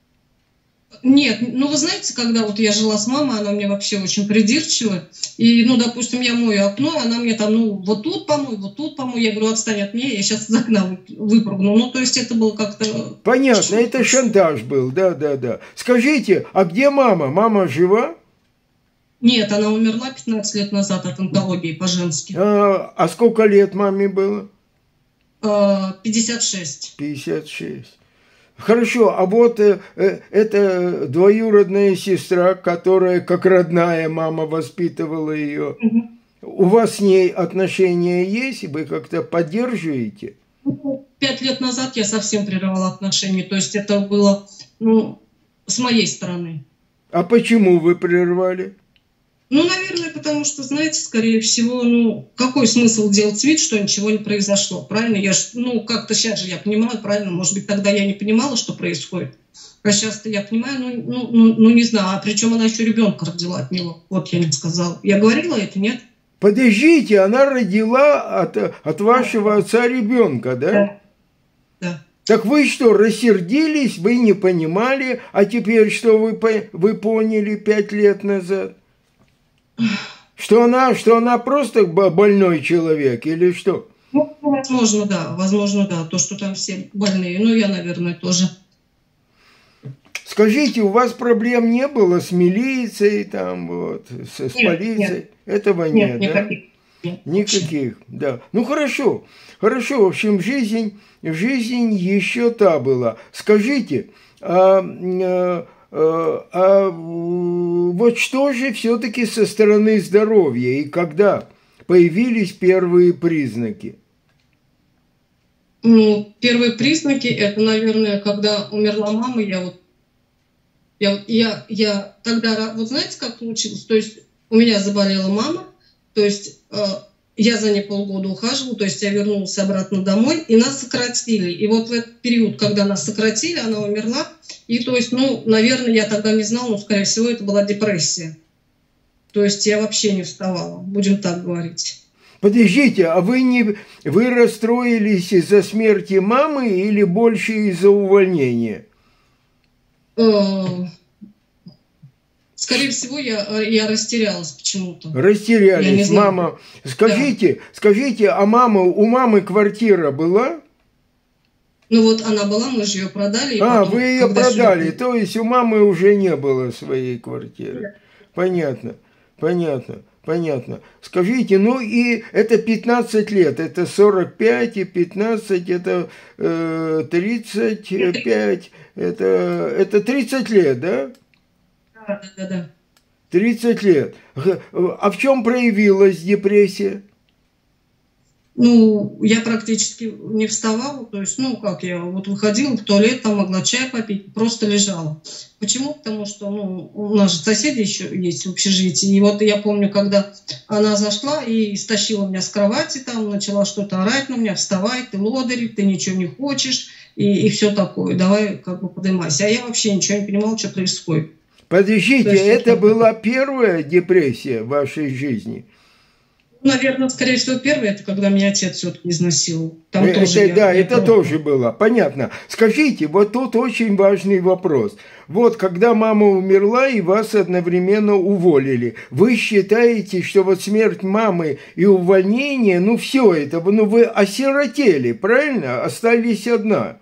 Нет, ну вы знаете, когда вот я жила с мамой, она мне вообще очень придирчивая, и, ну, допустим, я мою окно, она мне там, ну, вот тут помой, вот тут помой, я говорю, отстань от меня, я сейчас из окна выпрыгну, ну, то есть это было как-то... Понятно, что это шантаж был, да-да-да. Скажите, а где мама? Мама жива? Нет, она умерла пятнадцать лет назад от онкологии по-женски. А, а сколько лет маме было? пятьдесят шесть. пятьдесят шесть. Хорошо, а вот э, э, это двоюродная сестра, которая как родная мама воспитывала ее. Угу. У вас с ней отношения есть, и вы как-то поддерживаете? Пять лет назад я совсем прервала отношения, то есть это было, ну, с моей стороны. А почему вы прервали? Ну, наверное, потому что, знаете, скорее всего, ну, какой смысл делать вид, что ничего не произошло, правильно? Я ж, ну, как-то сейчас же я понимаю, правильно? Может быть, тогда я не понимала, что происходит. А сейчас-то я понимаю, ну, ну, ну, ну, не знаю. А причем она еще ребенка родила от него. Вот я не сказала. Я говорила это, нет? Подождите, она родила от, от вашего отца ребенка, да? Да. Да. Так вы что, рассердились, вы не понимали, а теперь что вы, вы поняли пять лет назад? Что она, что она просто больной человек или что? Ну, возможно, да, возможно, да. То, что там все больные, ну, я, наверное, тоже. Скажите, у вас проблем не было с милицией, там, вот, с, с нет, полицией? Нет. Этого нет, нет, да? Никаких. Нет, никаких, да. Ну, хорошо, хорошо, в общем, жизнь, жизнь еще та была. Скажите, а... а А вот что же все-таки со стороны здоровья и когда появились первые признаки? Ну, первые признаки, это, наверное, когда умерла мама, я вот, я, я, я тогда, вот знаете, как получилось? То есть у меня заболела мама, то есть э, я за ней полгода ухаживала, то есть я вернулась обратно домой, и нас сократили. И вот в этот период, когда нас сократили, она умерла. И то есть, ну, наверное, я тогда не знала, но, скорее всего, это была депрессия. То есть я вообще не вставала, будем так говорить. Подождите, а вы, не, вы расстроились из-за смерти мамы или больше из-за увольнения? Скорее всего, я, я растерялась почему-то. Растерялись, мама. Скажите, да. скажите, а мама, у мамы квартира была? Ну вот она была, мы же ее продали. И а, потом, вы ее продали, сюда... то есть у мамы уже не было своей квартиры. Да. Понятно, понятно, понятно. Скажите, ну и это пятнадцать лет, это сорок пять и пятнадцать, это э, тридцать пять, это, это тридцать лет, да? Да, да, да. тридцать лет. А в чем проявилась депрессия? Ну, я практически не вставала, то есть, ну, как я вот выходила в туалет, там могла чай попить, просто лежала. Почему? Потому что, ну, у нас же соседи еще есть в общежитии, и вот я помню, когда она зашла и стащила меня с кровати, там, начала что-то орать на меня: вставай, ты лодырь, ты ничего не хочешь, и, и все такое, давай, как бы, поднимайся. А я вообще ничего не понимала, что происходит. Подождите, есть, это была первая депрессия в вашей жизни? Наверное, скорее всего, первое, это когда меня отец все-таки изнасиловал. Там это, тоже я, да, я это помню. тоже было. Понятно. Скажите, вот тут очень важный вопрос. Вот когда мама умерла и вас одновременно уволили, вы считаете, что вот смерть мамы и увольнение, ну все это, ну вы осиротели, правильно? Остались одна.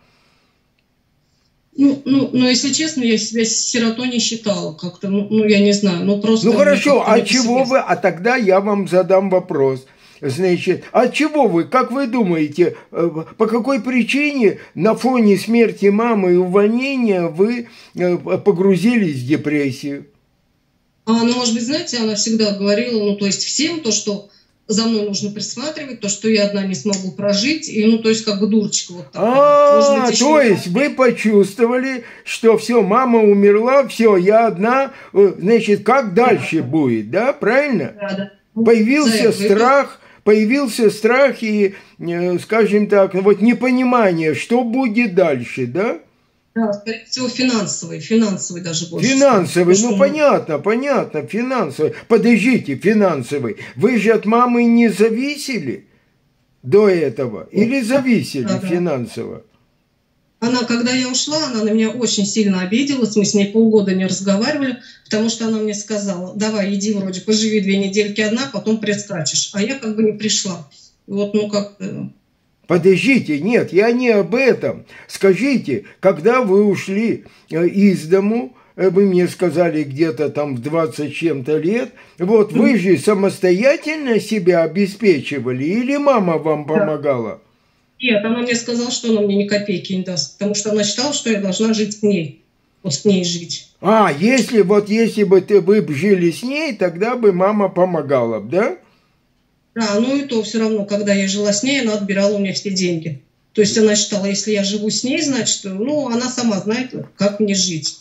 Ну, ну, ну, если честно, я себя сиротой не считала как-то, ну, ну, я не знаю, ну, просто... Ну, хорошо, а чего себе... вы... А тогда я вам задам вопрос. Значит, а чего вы, как вы думаете, по какой причине на фоне смерти мамы и увольнения вы погрузились в депрессию? А, ну, может быть, знаете, она всегда говорила, ну, то есть всем то, что за мной нужно присматривать, то, что я одна не смогу прожить, и, ну, то есть, как бы дурочка вот такая. А, быть, то есть вы почувствовали, что все, мама умерла, все, я одна, значит, как дальше будет, да, правильно? Да, да. Появился страх, появился страх и, скажем так, вот непонимание, что будет дальше, да? Да, скорее всего, финансовый, финансовый даже больше. Финансовый, ну что... понятно, понятно, финансовый. Подождите, финансовый. Вы же от мамы не зависели до этого? Или зависели да, да. финансово? Она, когда я ушла, она на меня очень сильно обиделась, мы с ней полгода не разговаривали, потому что она мне сказала: давай, иди вроде, поживи две недельки одна, потом прискачешь. А я как бы не пришла. Вот, ну как... Подождите, нет, я не об этом. Скажите, когда вы ушли из дому, вы мне сказали где-то там в двадцать чем-то лет, вот вы же самостоятельно себя обеспечивали или мама вам помогала? Нет, она мне сказала, что она мне ни копейки не даст, потому что она считала, что я должна жить с ней, вот с ней жить. А, если вот если бы ты, вы жили с ней, тогда бы мама помогала, да? Да, ну и то все равно, когда я жила с ней, она отбирала у меня все деньги. То есть она считала, если я живу с ней, значит, ну, она сама знает, как мне жить.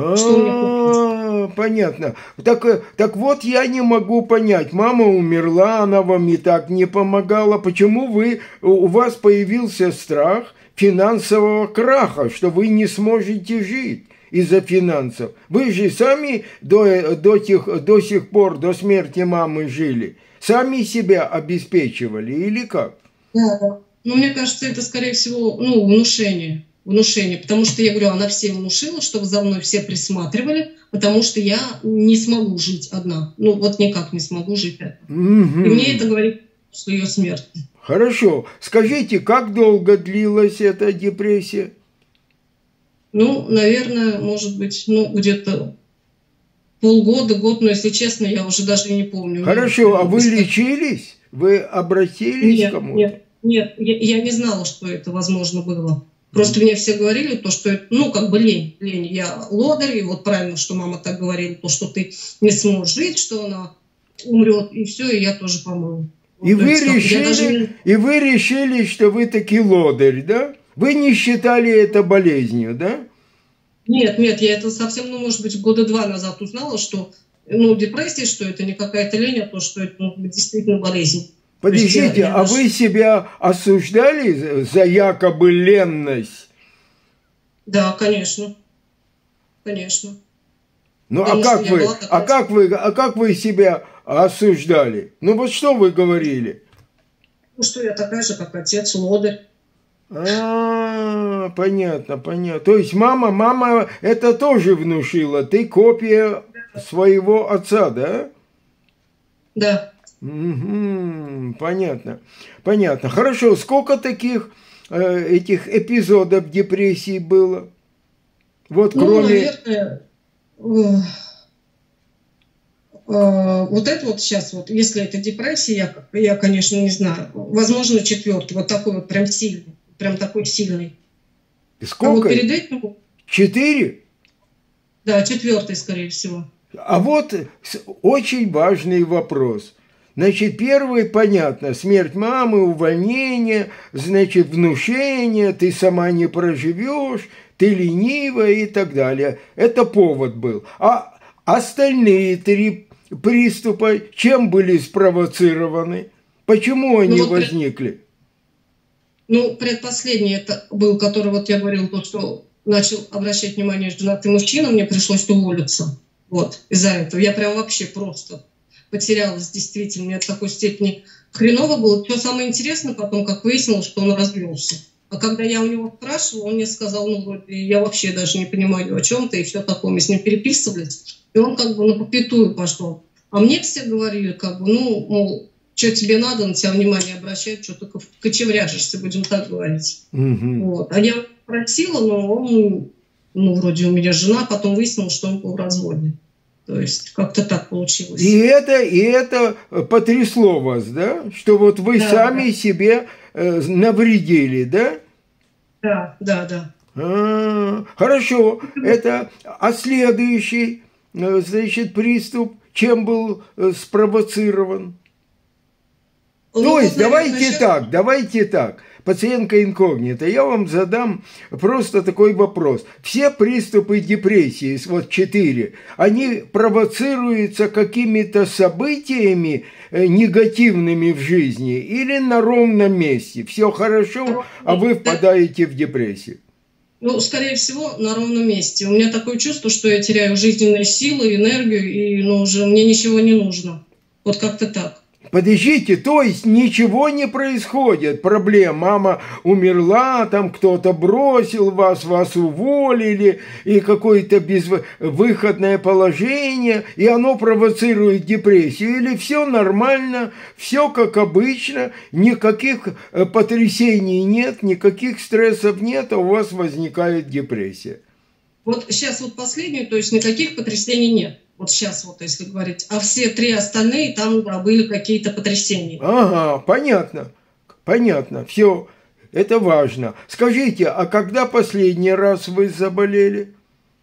А, понятно. Так, так вот я не могу понять. Мама умерла, она вам и так не помогала. Почему вы, у вас появился страх финансового краха, что вы не сможете жить из-за финансов? Вы же сами до, до, тех, до сих пор, до смерти мамы жили. Сами себя обеспечивали или как? Да, да. Ну, мне кажется, это, скорее всего, ну, внушение. Внушение, потому что, я говорю, она всем внушила, чтобы за мной все присматривали, потому что я не смогу жить одна. Ну, вот никак не смогу жить одна. Угу. И мне это говорит после ее смерти. Хорошо. Скажите, как долго длилась эта депрессия? Ну, наверное, может быть, ну, где-то полгода, год, но, если честно, я уже даже не помню. Хорошо, я, а вы лечились? Вы обратились нет, к кому-то? Нет, нет, я, я не знала, что это возможно было. Просто мне все говорили, то, что это, ну, как бы лень, лень. Я лодырь, и вот правильно, что мама так говорила, то, что ты не сможешь жить, что она умрет, и все, и я тоже помру. И, вот, вы есть, решили, даже... и вы решили, что вы таки лодырь, да? Вы не считали это болезнью, да? Нет, нет, я это совсем, ну, может быть, года два назад узнала, что, ну, депрессия, что это не какая-то лень, а то, что это, ну, действительно болезнь. Подождите, я, я а даже... вы себя осуждали за якобы ленность? Да, конечно. Конечно. Ну, Потому а как вы, такая... а как вы, а как вы себя осуждали? Ну, вот что вы говорили? Ну, что я такая же, как отец, лодырь. А, понятно, понятно. То есть мама, мама это тоже внушила. Ты копия своего отца, да? Да. Угу, понятно, понятно. Хорошо, сколько таких э, этих эпизодов депрессии было? Вот ну, кроме... наверное, э, э, вот это вот сейчас, вот, если это депрессия, я, я, конечно, не знаю. Возможно, четвертый, вот такой вот прям сильный, прям такой сильный. Сколько? А вот перед этим... Четыре? Да, четвертый, скорее всего. А вот очень важный вопрос. Значит, первый, понятно, смерть мамы, увольнение, значит, внушение, ты сама не проживешь, ты ленивая и так далее. Это повод был. А остальные три приступа чем были спровоцированы? Почему они ну, возникли? Ну, предпоследний это был, который, вот я говорил, то, что начал обращать внимание женатый мужчина, мне пришлось уволиться. Вот, из-за этого. Я прям вообще просто потерялась, действительно. Мне в такой степени хреново было. Все самое интересное потом, как выяснилось, что он развелся. А когда я у него спрашивала, он мне сказал, ну, я вообще даже не понимаю, о чем ты, и все такое. Мы с ним переписывались, и он как бы на попятую пошел. А мне все говорили, как бы, ну, мол, что тебе надо, на тебя внимание обращают, что только кочевряжешься, будем так говорить. Mm-hmm. Вот. А я просила, но он, ну, вроде у меня жена, потом выяснилось, что он был в разводе. То есть как-то так получилось. И это, и это потрясло вас, да? Что вот вы да, сами да. себе э, навредили, да? Да, да, да. А, хорошо. Это, а следующий, значит, приступ чем был спровоцирован? Ну, То есть, давайте начать... так, давайте так. Пациентка инкогнита, я вам задам просто такой вопрос. Все приступы депрессии, вот четыре, они провоцируются какими-то событиями негативными в жизни или на ровном месте? Все хорошо, а вы впадаете в депрессию? Ну, скорее всего, на ровном месте. У меня такое чувство, что я теряю жизненные силы, энергию, и ну, уже мне ничего не нужно. Вот как-то так. Подождите, то есть ничего не происходит, проблем, мама умерла, там кто-то бросил вас, вас уволили, и какое-то безвыходное положение, и оно провоцирует депрессию, или все нормально, все как обычно, никаких потрясений нет, никаких стрессов нет, а у вас возникает депрессия. Вот сейчас вот последнюю, то есть никаких потрясений нет. Вот сейчас вот, если говорить. А все три остальные, там да, были какие-то потрясения. Ага, понятно. Понятно. Все, это важно. Скажите, а когда последний раз вы заболели?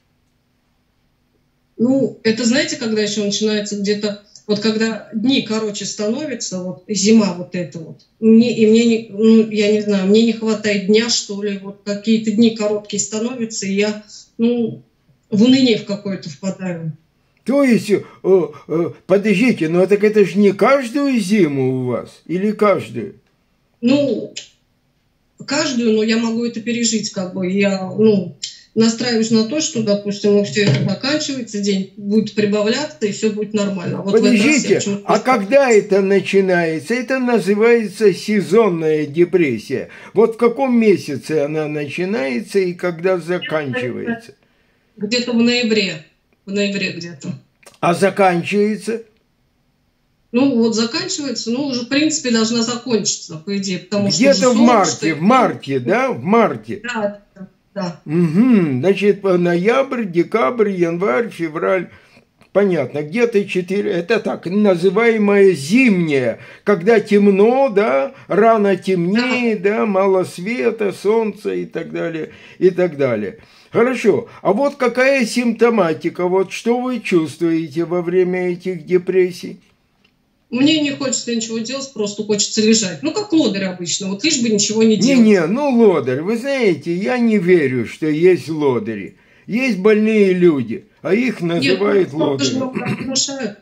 Ну, это знаете, когда еще начинается где-то, вот когда дни короче становятся, вот зима вот эта вот. Мне, и мне, не, ну, я не знаю, мне не хватает дня, что ли, вот какие-то дни короткие становятся, и я, ну, в уныние в какое-то впадаю. То есть, э, э, подождите, но так это же не каждую зиму у вас? Или каждую? Ну, каждую, но я могу это пережить, как бы. Я, ну, настраиваюсь на то, что, допустим, все это заканчивается, день будет прибавляться, и все будет нормально. А вот подождите, а когда это начинается? Это называется сезонная депрессия. Вот в каком месяце она начинается и когда заканчивается? Где-то в ноябре. В ноябре где-то. А заканчивается? Ну, вот заканчивается, ну, уже, в принципе, должна закончиться, по идее. Потому где-то что в марте, в марте, да? В марте. Да, да, да. Угу. Значит, ноябрь, декабрь, январь, февраль. Понятно, где-то четыре, это так, называемое зимнее, когда темно, да, рано темнеет, да. да, мало света, солнца и так далее, и так далее. Хорошо, а вот какая симптоматика, вот что вы чувствуете во время этих депрессий? Мне не хочется ничего делать, просто хочется лежать. Ну, как лодырь обычно, вот лишь бы ничего не делать. Не-не, ну лодырь, вы знаете, я не верю, что есть лодыри. Есть больные люди, а их называют лодырем.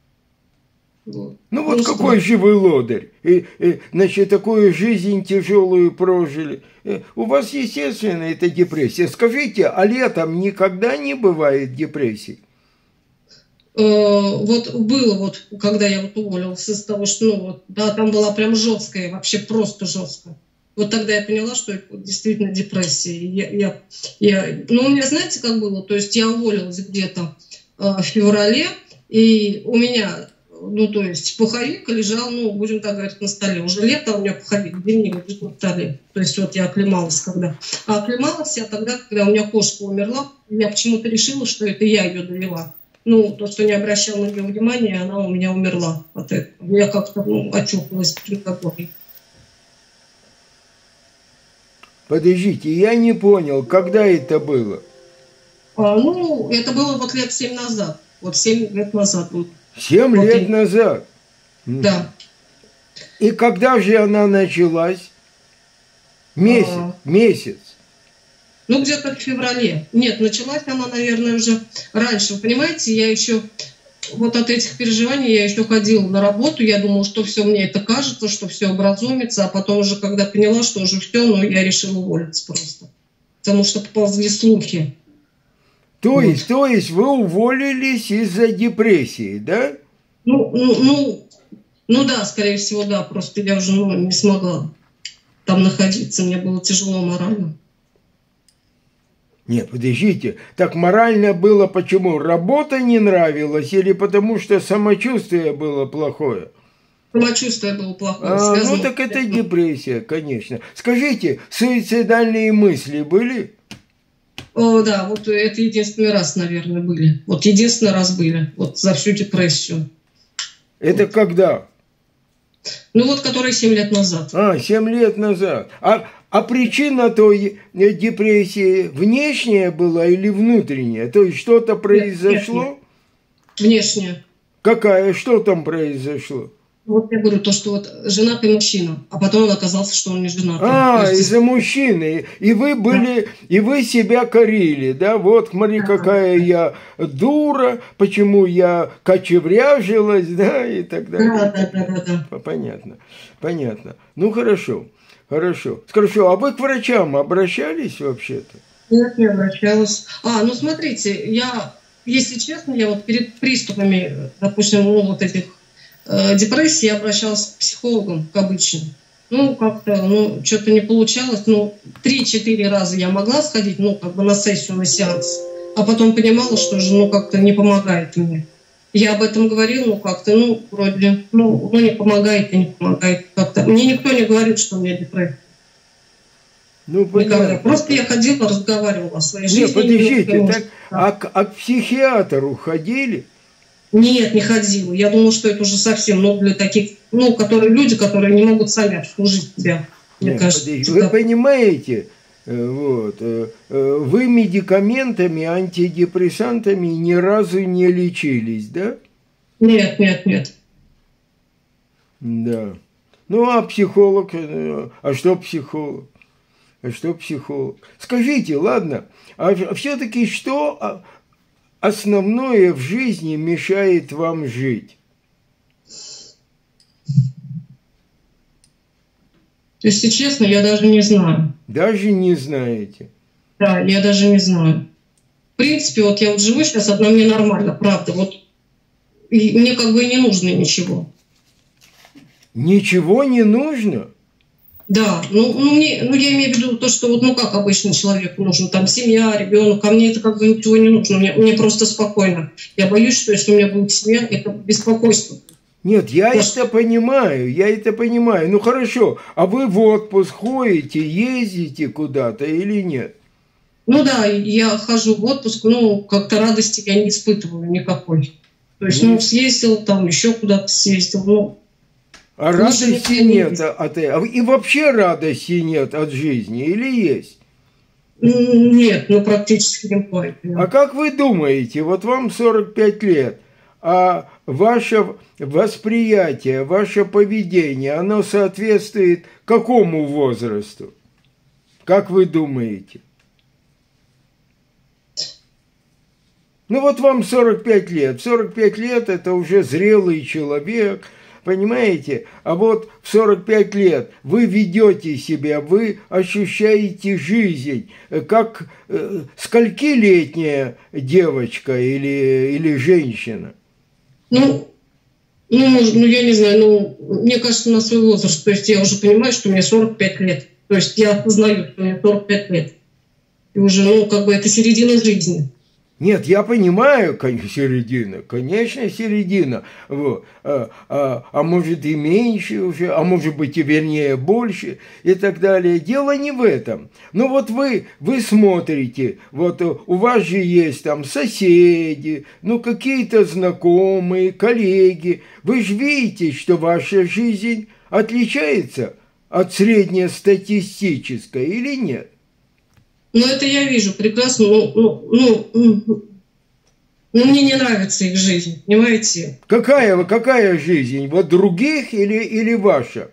Вот. Ну вот просто... какой же вы лодырь, и, и, значит, такую жизнь тяжелую прожили. У вас, естественно, это депрессия. Скажите, а летом никогда не бывает депрессий? Э, вот было, вот, когда я вот уволилась из того, что, ну, вот, да, там была прям жесткая, вообще просто жестко. Вот тогда я поняла, что это действительно депрессия. Я, я, я, ну, у меня, знаете, как было? То есть я уволилась где-то э, в феврале, и у меня... Ну, то есть пуховик лежал, ну, будем так говорить, на столе. Уже лето, у меня пуховик, дневник лежит на столе. То есть вот я оклемалась когда. А оклемалась я тогда, когда у меня кошка умерла. Я почему-то решила, что это я ее довела. Ну, то, что не обращала на нее внимания, она у меня умерла от этого. Я как-то, ну, очухалась при такой. Подождите, я не понял, когда это было? А, ну, это было вот лет семь назад. Вот семь лет назад. Вот. Семь вот лет и... назад? Да. И когда же она началась? Месяц. А... Месяц. Ну, где-то в феврале. Нет, началась она, наверное, уже раньше. Вы понимаете, я еще... Вот от этих переживаний я еще ходила на работу. Я думала, что все, мне это кажется, что все образумится. А потом уже, когда поняла, что уже все, ну, я решила уволиться просто. Потому что поползли слухи. То вот. есть, то есть вы уволились из-за депрессии, да? Ну, ну, ну, ну да, скорее всего, да. Просто я уже ну, не смогла там находиться. Мне было тяжело морально. Нет, подождите, так морально было почему? Работа не нравилась или потому что самочувствие было плохое? Самочувствие было плохое. А, ну так это депрессия, конечно. Скажите, суицидальные мысли были? О, да, вот это единственный раз, наверное, были. Вот единственный раз были, вот за всю депрессию. Это вот. Когда? Ну вот, который семь лет назад. А, семь лет назад. А... А причина той депрессии внешняя была или внутренняя? То есть что-то произошло? Внешняя. Какая? Что там произошло? Вот я говорю, то, что вот женатый мужчина, а потом он оказался, что он не женатый. А, есть... из-за мужчины. И вы были, да. И вы себя корили, да? Вот, смотри, да. Какая я дура, почему я кочевряжилась, да, и так далее. Да, да, да, да, да. Понятно, понятно. Ну, хорошо. Хорошо. Хорошо, а вы к врачам обращались вообще-то? Нет, не обращалась. А, ну смотрите, я, если честно, я вот перед приступами, допустим, ну, вот этих э, депрессий, я обращалась к психологам, к обычным. Ну, как-то, ну, что-то не получалось. Ну, три-четыре раза я могла сходить, ну, как бы на сессию, на сеанс. А потом понимала, что же, ну, как-то не помогает мне. Я об этом говорила, ну, как-то, ну, вроде, ну, ну, не помогает и не помогает как-то. Мне никто не говорит, что у меня депрессия. Ну, понятно. Просто я ходила, разговаривала о своей жизни. Нет, подождите, так, а, к, а к психиатру ходили? Нет, не ходила. Я думала, что это уже совсем, ну, для таких, ну, которые люди, которые не могут сами обслужить себя. Мне Нет, кажется, подождите, вы понимаете, вот, вы медикаментами, антидепрессантами ни разу не лечились, да? Нет, нет, нет. Да. Ну, а психолог, а что психолог? А что психолог? Скажите, ладно, а все-таки что основное в жизни мешает вам жить? Если честно, я даже не знаю. Даже не знаете? Да, я даже не знаю. В принципе, вот я вот живу сейчас одна, мне нормально, правда. Вот и мне как бы и не нужно ничего. Ничего не нужно? Да, ну, ну, мне, ну я имею в виду то, что вот, ну как обычно человеку нужно, там семья, ребенок, а мне это как бы ничего не нужно, мне, мне просто спокойно. Я боюсь, что если у меня будет семья, это беспокойство. Нет, я Потому... это понимаю, я это понимаю. Ну хорошо, а вы в отпуск ходите, ездите куда-то или нет? Ну да, я хожу в отпуск, ну как-то радости я не испытываю никакой. То есть, ну, съездил там, еще куда-то съездил, ну... А радости нет от этого. И вообще радости нет от жизни или есть? Нет, ну практически не бывает. А как вы думаете, вот вам сорок пять лет, а ваше восприятие, ваше поведение, оно соответствует какому возрасту? Как вы думаете? Ну вот вам сорок пять лет. сорок пять лет это уже зрелый человек, понимаете? А вот в сорок пять лет вы ведете себя, вы ощущаете жизнь, как э, сколькилетняя девочка или, или женщина? Ну, ну, может, ну, я не знаю, ну, мне кажется, на свой возраст. То есть я уже понимаю, что мне сорок пять лет. То есть я осознаю, что мне сорок пять лет. И уже, ну, как бы это середина жизни. Нет, я понимаю, конечно, середина, конечно, середина, вот. а, а, а может и меньше уже, а может быть и вернее больше и так далее. Дело не в этом. Ну вот вы, вы смотрите, вот у вас же есть там соседи, ну какие-то знакомые, коллеги. Вы же видите, что ваша жизнь отличается от среднестатистической или нет? Ну, это я вижу прекрасно. Ну, ну, ну, Ну, мне не нравится их жизнь, понимаете? Какая, какая жизнь? Вот других или, или ваша?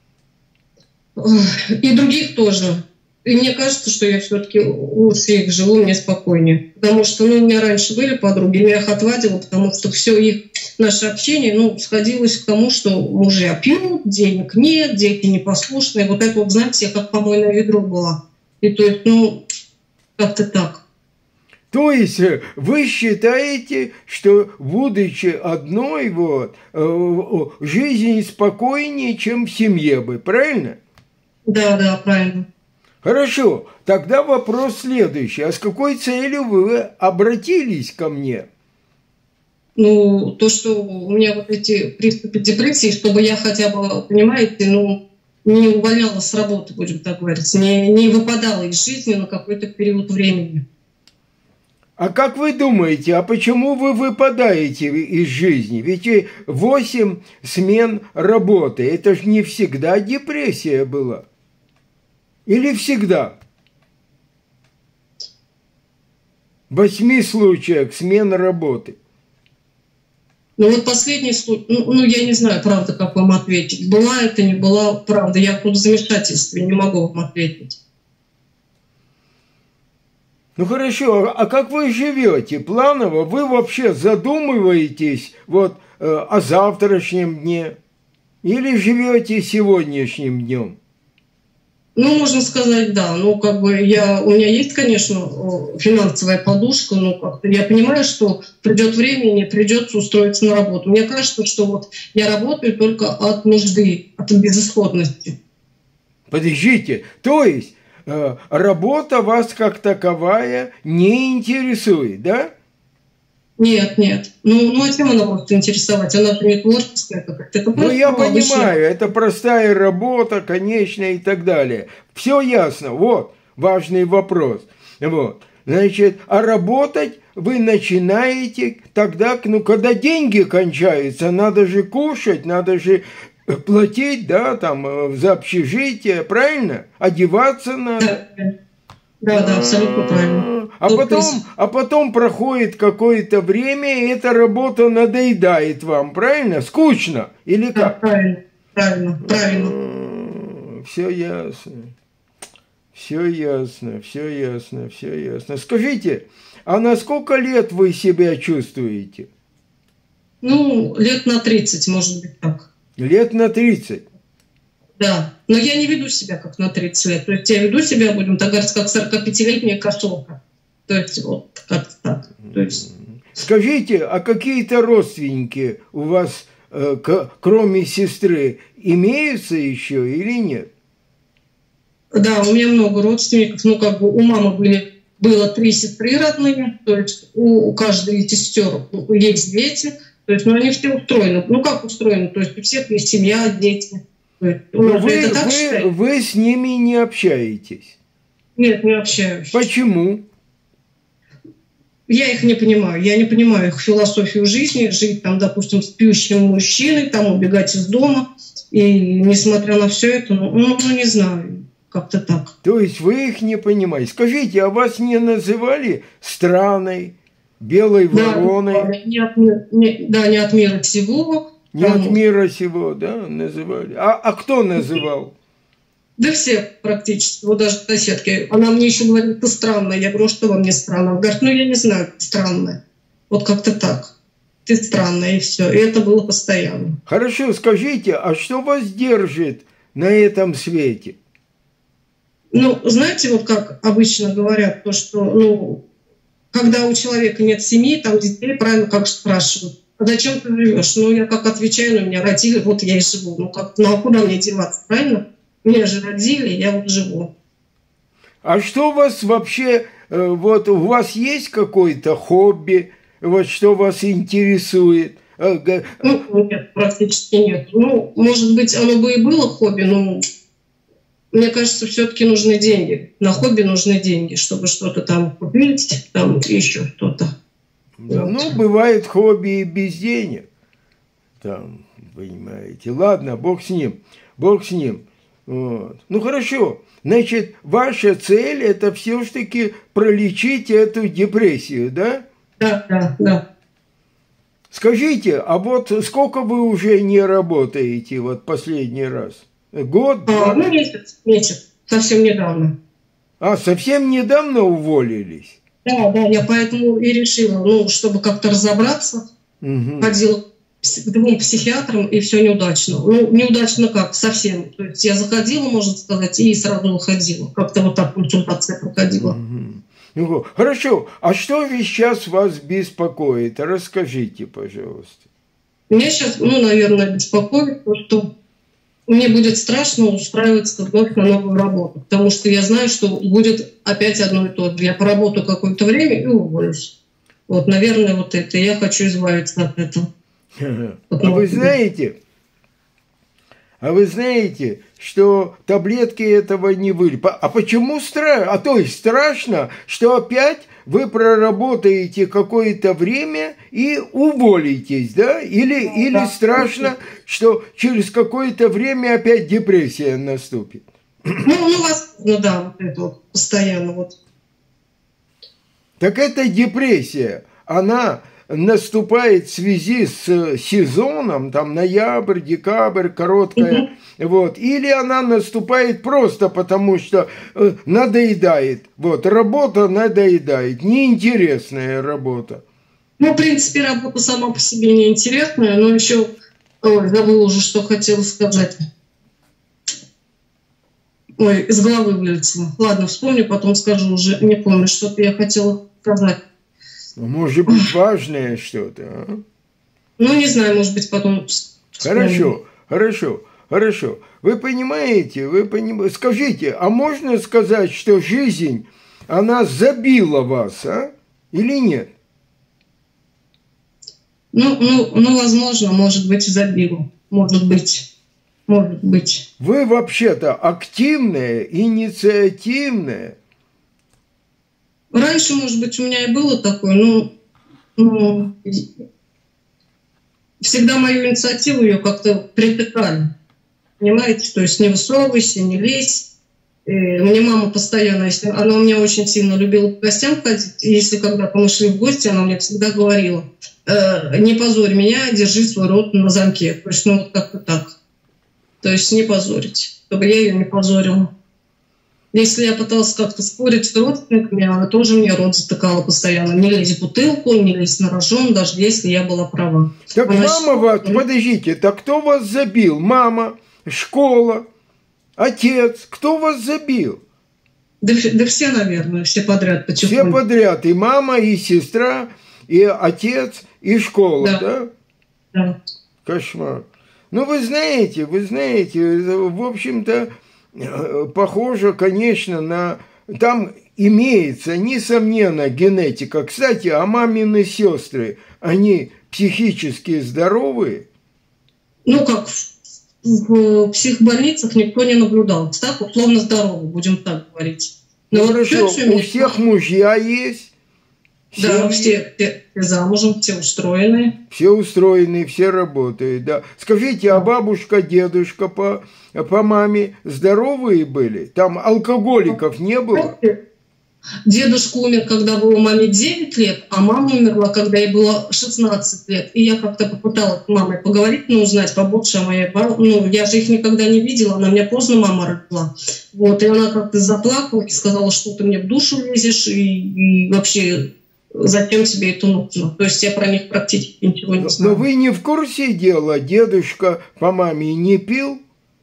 И других тоже. И мне кажется, что я все-таки лучше их живу, мне спокойнее. Потому что ну, у меня раньше были подруги, но я их отвадила, потому что все их наше общение ну, сходилось к тому, что мужья пьют, денег нет, дети непослушные. Вот это вот, знаете, я как помойное ведро была. И то есть, ну, как-то так. То есть вы считаете, что, будучи одной, вот, жизнь спокойнее, чем в семье бы, правильно? Да, да, правильно. Хорошо, тогда вопрос следующий. А с какой целью вы обратились ко мне? Ну, то, что у меня вот эти приступы депрессии, чтобы я хотя бы, понимаете, ну, не увольнялась с работы, будем так говорить, не, не выпадала из жизни на какой-то период времени. А как вы думаете, а почему вы выпадаете из жизни? Ведь восемь смен работы, это же не всегда депрессия была. Или всегда? В восьми случаях смена работы. Ну вот последний случай, ну, ну я не знаю, правда, как вам ответить. Была это, не была, правда, я тут в замешательстве, не могу вам ответить. Ну хорошо, а как вы живете планово? Вы вообще задумываетесь вот э, о завтрашнем дне? Или живете сегодняшним днем? Ну, можно сказать, да. Ну, как бы я, у меня есть, конечно, финансовая подушка, но как-то я понимаю, что придет время, и мне придется устроиться на работу. Мне кажется, что вот я работаю только от нужды, от безысходности. Подождите, то есть э, работа вас как таковая не интересует, да? Нет, нет. Ну, ну а чем она может интересовать? Она же не творческая какая-то. Это ну, я понимаю, обычная... это простая работа, конечная и так далее. Все ясно. Вот важный вопрос. Вот. Значит, а работать вы начинаете тогда, ну, когда деньги кончаются, надо же кушать, надо же платить, да, там, за общежитие, правильно? Одеваться надо. Да, да, да, абсолютно правильно. А потом, а потом проходит какое-то время, и эта работа надоедает вам, правильно? Скучно? Или как? Да, правильно, правильно, правильно. Все ясно. Все ясно, все ясно, все ясно. Скажите, а на сколько лет вы себя чувствуете? Ну, лет на тридцать, может быть, так. Лет на тридцать? Да, но я не веду себя как на тридцать лет. То есть я веду себя, будем так говорить, как сорокапятилетняя кошелка. То есть вот как-то так. То есть... Скажите, а какие-то родственники у вас, э, к- кроме сестры, имеются еще или нет? Да, у меня много родственников. Ну, как бы у мамы были, было три сестры родные. То есть у, у каждой из сестер есть дети. То есть, ну, они все устроены. Ну, как устроены? То есть у всех есть семья, дети. Есть, Но вы, это так вы, вы с ними не общаетесь? Нет, не общаюсь. Почему? Я их не понимаю. Я не понимаю их философию жизни. Жить там, допустим, с пьющим мужчиной, там убегать из дома. И несмотря на все это, ну, ну, ну не знаю, как-то так. То есть вы их не понимаете. Скажите, а вас не называли странной, белой вороной? Да, не от, не, да, не от мира сего. Не там... от мира сего, да, называли. А, а кто называл? Да все практически, вот даже соседки. Она мне еще говорит, ты странная. Я говорю, что во мне странно? Она говорит, ну я не знаю, ты странная. Вот как-то так. Ты странная, и все. И это было постоянно. Хорошо, скажите, а что вас держит на этом свете? Ну, знаете, вот как обычно говорят, то, что, ну, когда у человека нет семьи, там детей, правильно, как спрашивают, а зачем ты живешь? Ну, я как отвечаю, ну, меня родили, вот я и живу. Ну, как, ну, а куда мне деваться, правильно? Меня же родили, я вот живу. А что у вас вообще, вот у вас есть какое-то хобби, вот что вас интересует? Ну, нет, практически нет. Ну, может быть, оно бы и было хобби, но мне кажется, все-таки нужны деньги. На хобби нужны деньги, чтобы что-то там купить, там еще что-то. Да, вот. Ну, бывает хобби и без денег. Там, понимаете. Ладно, бог с ним. Бог с ним. Вот. Ну, хорошо. Значит, ваша цель – это все-таки пролечить эту депрессию, да? Да, да, да. Скажите, а вот сколько вы уже не работаете, вот последний раз? Год? А, ну, месяц, месяц, совсем недавно. А, совсем недавно уволились? Да, да, я поэтому и решила, ну, чтобы как-то разобраться, угу. Ходила к двум психиатрам, и все неудачно. Ну, неудачно как, совсем. То есть я заходила, можно сказать, и сразу выходила. Как-то вот так консультация проходила. Угу. Хорошо, а что сейчас вас беспокоит? Расскажите, пожалуйста. Меня сейчас, ну, наверное, беспокоит то, что мне будет страшно устраиваться вновь на новую работу, потому что я знаю, что будет опять одно и то же. Я поработаю какое-то время и уволюсь. Вот, наверное, вот это. Я хочу избавиться от этого. А вы знаете, а вы знаете, что таблетки этого не вылечат? А почему страшно? А то есть страшно, что опять вы проработаете какое-то время и уволитесь, да? Или, ну, или да. Страшно, что через какое-то время опять депрессия наступит? Ну, ну вас, ну да, вот это вот постоянно вот. Так эта депрессия, она наступает в связи с сезоном, там ноябрь, декабрь, короткая, угу. Вот, или она наступает просто потому, что э, надоедает, вот, работа надоедает, неинтересная работа. Ну, в принципе, работа сама по себе неинтересная, но еще, ой, забыла уже, что хотела сказать. Ой, из головы вылетело. Ладно, вспомню, потом скажу уже, не помню, что-то я хотела сказать. Может быть, важное что-то, а? Ну, не знаю, может быть, потом... Хорошо, хорошо, хорошо. Вы понимаете, вы понимаете... Скажите, а можно сказать, что жизнь, она забила вас, а? Или нет? Ну, ну, ну, возможно, может быть, забила. Может быть, может быть. Вы вообще-то активная, инициативная. Раньше, может быть, у меня и было такое, но ну, всегда мою инициативу ее как-то припекали. Понимаете? То есть не высовывайся, не лезь. И мне мама постоянно, если она у меня очень сильно любила по гостям ходить, и если когда-то мы шли в гости, она мне всегда говорила, э, не позорь меня, держи свой рот на замке. То есть, ну, вот как-то так. То есть не позорить, чтобы я ее не позорила. Если я пыталась как-то спорить с родственниками, она тоже мне рот затыкала постоянно. Не лезь в бутылку, не лезь на рожон, даже если я была права. Так она мама вас, считала... подождите, так кто вас забил? Мама, школа, отец, кто вас забил? Да, да все, наверное, все подряд потихоньку. Все подряд, и мама, и сестра, и отец, и школа, да? Да. Да. Кошмар. Ну, вы знаете, вы знаете, в общем-то, похоже, конечно, на... Там имеется, несомненно, генетика. Кстати, а мамины сестры, они психически здоровые? Ну, как в психбольницах никто не наблюдал. Так, условно здоровы, будем так говорить. Но ну, хорошо, у всех мужья есть? Все да, все, все, все замужем, все устроенные. Все устроенные, все работают, да. Скажите, а бабушка, дедушка по, по маме здоровые были? Там алкоголиков не было? Дедушка умер, когда было маме девять лет, а мама умерла, когда ей было шестнадцать лет. И я как-то попыталась с мамой поговорить, ну, узнать побольше о моей... Ну, я же их никогда не видела, она меня поздно мама родила. Вот, и она как-то заплакала и сказала, что ты мне в душу лезешь, и, и вообще... Зачем тебе это нужно? То есть я про них практически ничего не знаю. Но вы не в курсе дела? Дедушка по маме не пил?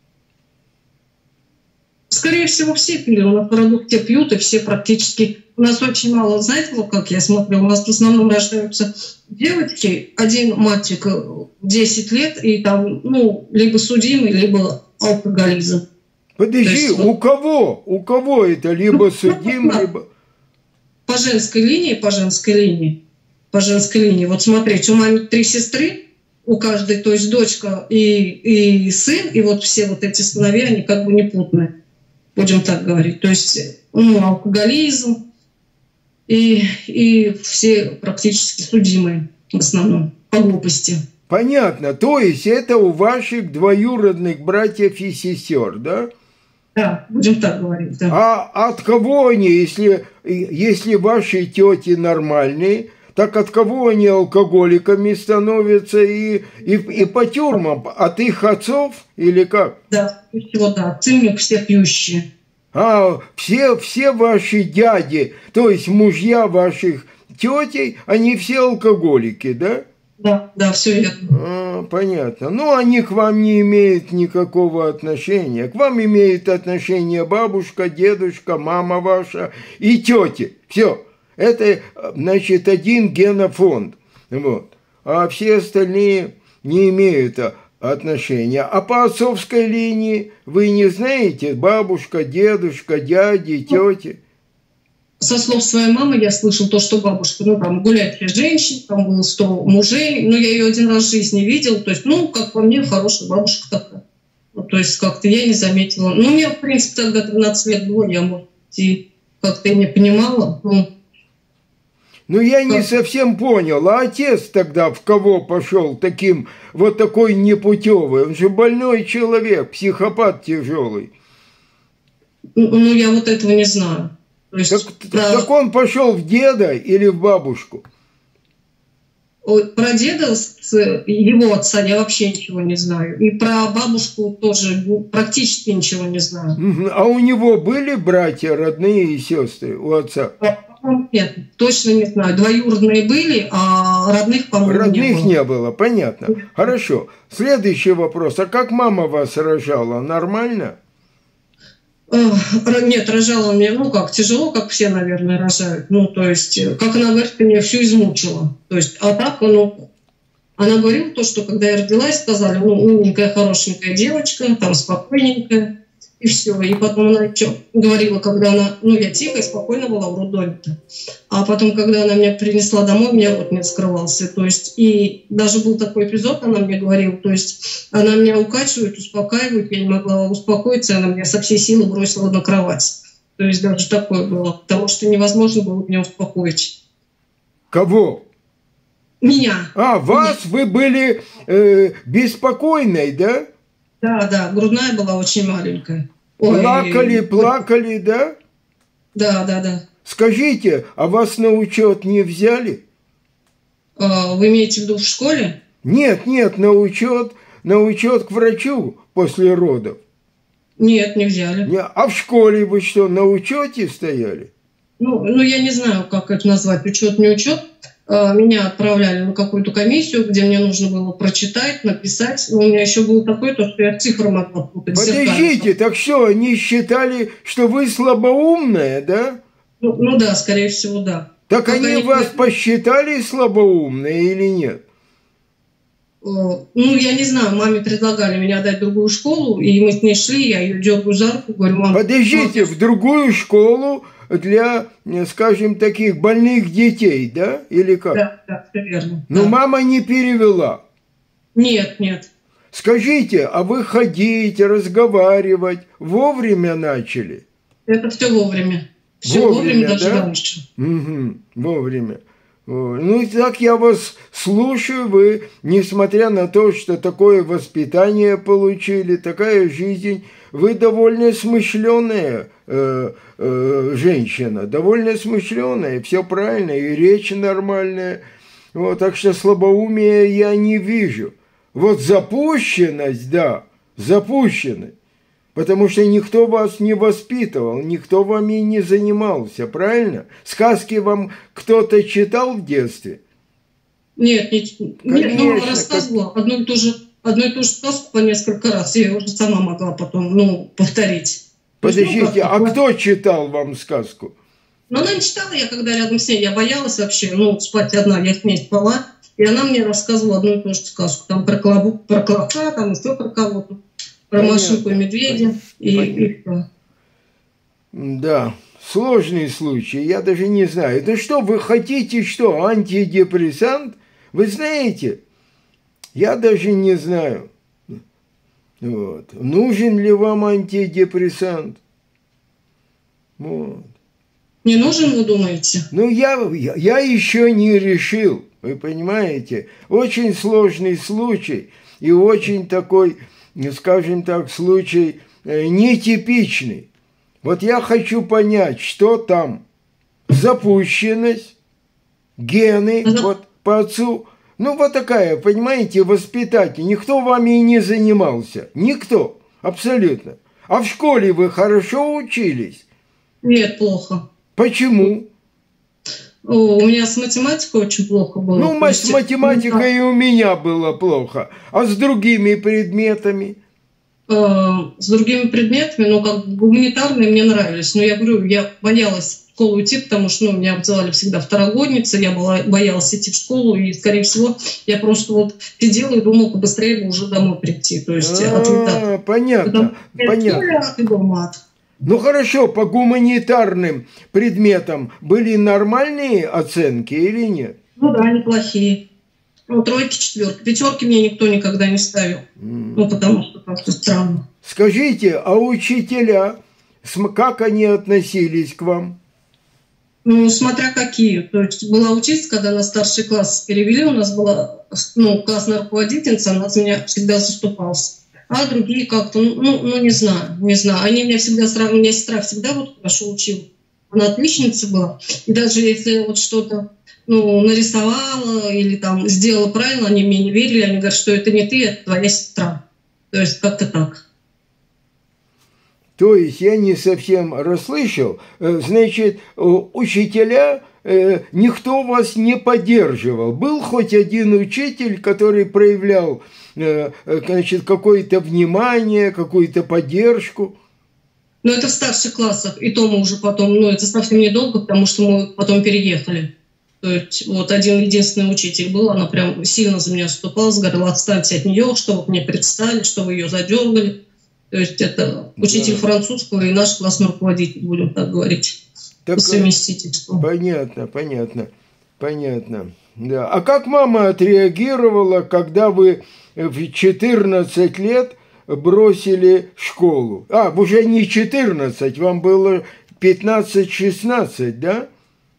Скорее всего, все пили. У нас в роду все пьют, и все практически... У нас очень мало, знаете, вот как я смотрю, у нас в основном рождаются девочки, один мальчик десять лет, и там, ну, либо судимый, либо алкоголизм. Подожди, есть, у вот... кого? У кого это? Либо судимый, либо... По женской линии, по женской линии, по женской линии. Вот смотрите, у мамы три сестры, у каждой, то есть дочка и, и сын, и вот все вот эти сыновья, они как бы непутные, будем так говорить. То есть, ну, алкоголизм и, и все практически судимые в основном по глупости. Понятно. То есть это у ваших двоюродных братьев и сестер, да? Да, будем так говорить, да. А от кого они, если, если ваши тети нормальные, Так от кого они алкоголиками становятся и, и, и по тюрьмам? От их отцов или как? Да, всего, да. Отцы у них все пьющие. А, все, все ваши дяди, то есть мужья ваших тетей, они все алкоголики, да? Да, да, все верно. А, понятно. Ну, они к вам не имеют никакого отношения. К вам имеет отношение бабушка, дедушка, мама ваша и тети. Все. Это, значит, один генофонд. Вот. А все остальные не имеют отношения. А по отцовской линии вы не знаете? Бабушка, дедушка, дяди, тети? Со слов своей мамы я слышал то, что бабушка, ну, там, гуляет для женщин, там было сто мужей, но я ее один раз в жизни видел, то есть, ну, как по мне, хорошая бабушка такая. Ну, то есть, как-то я не заметила. Ну, мне, в принципе, тогда тринадцать лет было, я, может, и как-то не понимала. Ну, ну, я не как? совсем понял, а отец тогда в кого пошел таким, вот такой непутевый? Он же больной человек, психопат тяжелый. Ну, ну я вот этого не знаю. То есть, Так, про... так он пошел в деда или в бабушку? Про деда, его отца, я вообще ничего не знаю. И про бабушку тоже практически ничего не знаю. А у него были братья, родные и сестры у отца? Нет, точно не знаю. Двоюродные были, а родных, по-моему, родных не было. не было, понятно. Хорошо. Следующий вопрос. А как мама вас рожала? Нормально? Нет, рожала меня, ну как, тяжело, как все, наверное, рожают. Ну, то есть, как она говорит, ты меня всю измучила. То есть, а так, ну, она говорила то, что когда я родилась, сказали, ну, умненькая, хорошенькая девочка, там, спокойненькая, и все. И потом она что говорила, когда она, ну, я тихо и спокойно была в роддоме-то. А потом, когда она меня принесла домой, у меня рот не открывался. То есть, и даже был такой эпизод, она мне говорила, то есть, она меня укачивает, успокаивает, я не могла успокоиться, она меня со всей силы бросила на кровать. То есть, даже такое было, потому что невозможно было меня успокоить. Кого? Меня. А, вас? Вы были э, беспокойной, да? Да, да, грудная была очень маленькая. Ой, плакали, плакали, да? Да, да, да. Скажите, а вас на учет не взяли? А, вы имеете в виду в школе? Нет, нет, на учет, на учет к врачу после родов. Нет, не взяли. Не, а в школе вы что, на учете стояли? Ну, ну, я не знаю, как это назвать, учет, не учет. Меня отправляли на какую-то комиссию, где мне нужно было прочитать, написать. Но у меня еще был такой, то, что я цифры могла путать. Подождите, так что, они считали, что вы слабоумная, да? Ну, ну да, скорее всего, да. Так как они, они вас посчитали слабоумной или нет? Ну, я не знаю, маме предлагали меня отдать в другую школу, и мы с ней шли, я ее дергаю за руку, говорю, мам... Подождите, мам... в другую школу для, скажем, таких больных детей, да? Или как? Да, да, все верно. Но да. мама не перевела. Нет, нет. Скажите, а вы ходить, разговаривать вовремя начали? Это все вовремя. Все вовремя, вовремя даже да? раньше. Угу, вовремя. Ну, и так я вас слушаю, вы, несмотря на то, что такое воспитание получили, такая жизнь, вы довольно смышленая э, э, женщина, довольно смышленая, все правильно, и речь нормальная. Вот, так что слабоумия я не вижу. Вот запущенность, да, запущенность. Потому что никто вас не воспитывал, никто вами не занимался, правильно? Сказки вам кто-то читал в детстве? Нет, нет, нет, но мама рассказывала как... одну и ту же, одну и ту же сказку по несколько раз. Я ее уже сама могла потом, ну, повторить. Подождите, есть, ну, а кто читал вам сказку? Ну, она не читала, я когда рядом с ней, я боялась вообще, ну, спать одна, я с ней спала. И она мне рассказывала одну и ту же сказку. Там про, клобу, про клопа, там еще про кого-то. Про Понятно. Машинку и медведя. И, и да, сложный случай, я даже не знаю. Это что, вы хотите что, антидепрессант? Вы знаете, я даже не знаю. Вот. Нужен ли вам антидепрессант? Вот. Не нужен, вы думаете? Ну, я, я, я еще не решил, вы понимаете. Очень сложный случай и очень такой... скажем так, случай нетипичный. Вот я хочу понять, что там запущенность, гены, ага. вот по отцу. Ну, вот такая, понимаете, воспитатель. Никто вами и не занимался. Никто. Абсолютно. А в школе вы хорошо учились? Нет, плохо. Почему? О, у меня с математикой очень плохо было. Ну, с математикой и у меня было плохо. А с другими предметами? С другими предметами, ну, как гуманитарные мне нравились. Но я говорю, я боялась в школу идти, потому что, ну, меня обзывали всегда второгодницей, я была, боялась идти в школу, и, скорее всего, я просто вот сидела и думала, побыстрее бы уже домой прийти. То есть, а, понятно, понятно. Ну, хорошо, по гуманитарным предметам были нормальные оценки или нет? Ну, да, неплохие. Ну, тройки, четверки. Пятерки мне никто никогда не ставил. Mm. Ну, потому что как-то странно. Скажите, а учителя, как они относились к вам? Ну, смотря какие. То есть была учительница, когда на старший класс перевели, у нас была, ну, классная руководительница, она за меня всегда заступалась. А другие как-то, ну, ну, не знаю, не знаю. Они меня всегда сравнивали, у меня сестра всегда вот хорошо учила. Она отличница была. И даже если вот что-то, ну, нарисовала или там сделала правильно, они мне не верили, они говорят, что это не ты, это твоя сестра. То есть как-то так. То есть я не совсем расслышал. Значит, учителя, никто вас не поддерживал. Был хоть один учитель, который проявлял, значит, какое-то внимание, какую-то поддержку? Ну, это в старших классах. И то мы уже потом, ну, это совсем недолго, потому что мы потом переехали. То есть вот один единственный учитель был, она прям сильно за меня вступала, говорила, отстаньте от нее, что вы мне представили, что вы ее задергали. То есть это учитель да. французского и наш классный руководитель, будем так говорить, так, по совместительству. Понятно, понятно, понятно. Да. А как мама отреагировала, когда вы в четырнадцать лет бросили школу? А, уже не четырнадцать, вам было пятнадцать-шестнадцать, да?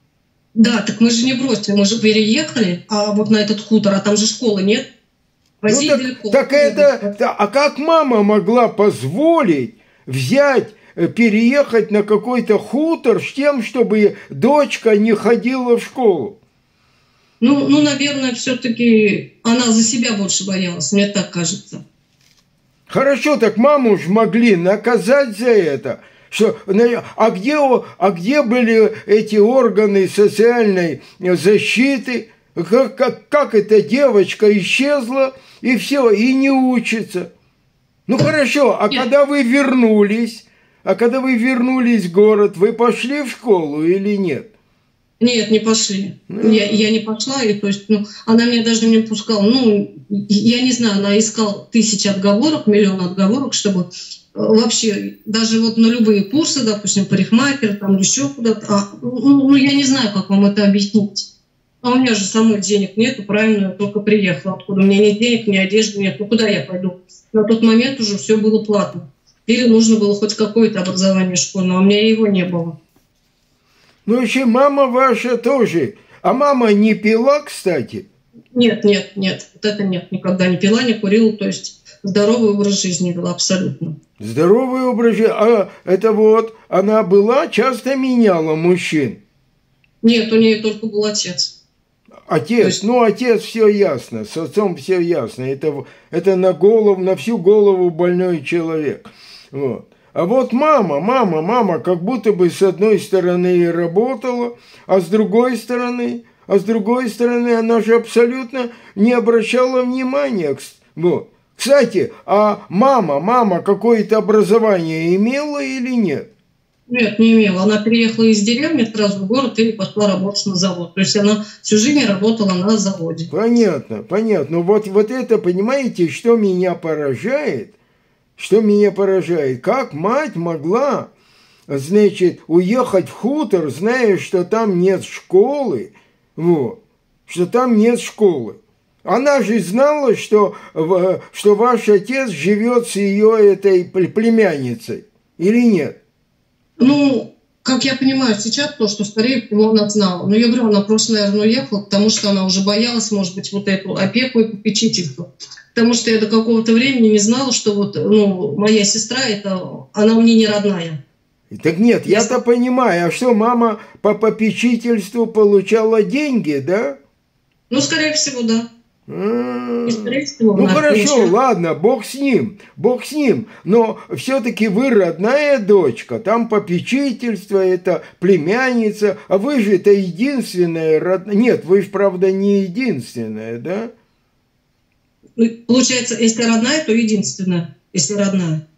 Да, так мы же не бросили, мы же переехали, а вот на этот хутор, а там же школы нет. Ну, так, далеко, так это, да, а как мама могла позволить взять, переехать на какой-то хутор с тем, чтобы дочка не ходила в школу? Ну, ну наверное, все-таки она за себя больше боялась, мне так кажется. Хорошо, так маму ж могли наказать за это. Что, а, где, а где были эти органы социальной защиты? Как, как, как эта девочка исчезла, и все, и не учится. Ну хорошо, а Нет. когда вы вернулись, а когда вы вернулись в город, вы пошли в школу или нет? Нет, не пошли. Ну. Я, я не пошла, и то есть, ну, она меня даже не пускала. Ну, я не знаю, она искала тысячи отговорок, миллион отговорок, чтобы вообще даже вот на любые курсы, допустим, парикмахер, там еще куда-то. А, ну, ну, я не знаю, как вам это объяснить. А у меня же самой денег нету, правильно, я только приехала. Откуда? У меня нет денег, ни одежды нет. Ну, куда я пойду? На тот момент уже все было платно. Или нужно было хоть какое-то образование школьное, а у меня его не было. Ну, еще мама ваша тоже. А мама не пила, кстати? Нет, нет, нет. Вот это нет. Никогда не пила, не курила. То есть здоровый образ жизни вела абсолютно. Здоровый образ жизни. А это вот, она была, часто меняла мужчин? Нет, у нее только был отец. Отец, есть... ну отец все ясно, с отцом все ясно. Это, это на голову, на всю голову больной человек. Вот. А вот мама, мама, мама, как будто бы с одной стороны и работала, а с другой стороны, а с другой стороны она же абсолютно не обращала внимания. Вот. Кстати, а мама, мама какое-то образование имела или нет? Нет, не имела. Она переехала из деревни сразу в город и пошла работать на завод. То есть она всю жизнь работала на заводе. Понятно, понятно. Вот, вот это, понимаете, что меня поражает? Что меня поражает? Как мать могла, значит, уехать в хутор, зная, что там нет школы, вот, что там нет школы. Она же знала, что, что ваш отец живет с ее этой племянницей, или нет? Ну, как я понимаю сейчас, то, что скорее всего она знала. Но я говорю, она просто, наверное, уехала, потому что она уже боялась, может быть, вот эту опеку и попечительство. Потому что я до какого-то времени не знала, что вот, ну, моя сестра, это, она мне не родная. Так нет, Я... я-то понимаю, а что, мама по попечительству получала деньги, да? Ну, скорее всего, да. А-а-а. И, скорее всего, ну хорошо, получала. ладно, бог с ним, бог с ним, но все-таки вы родная дочка, там попечительство, это племянница, а вы же это единственная родная, нет, вы же, правда, не единственная, да? Ну, получается, если родная, то единственная, если родная.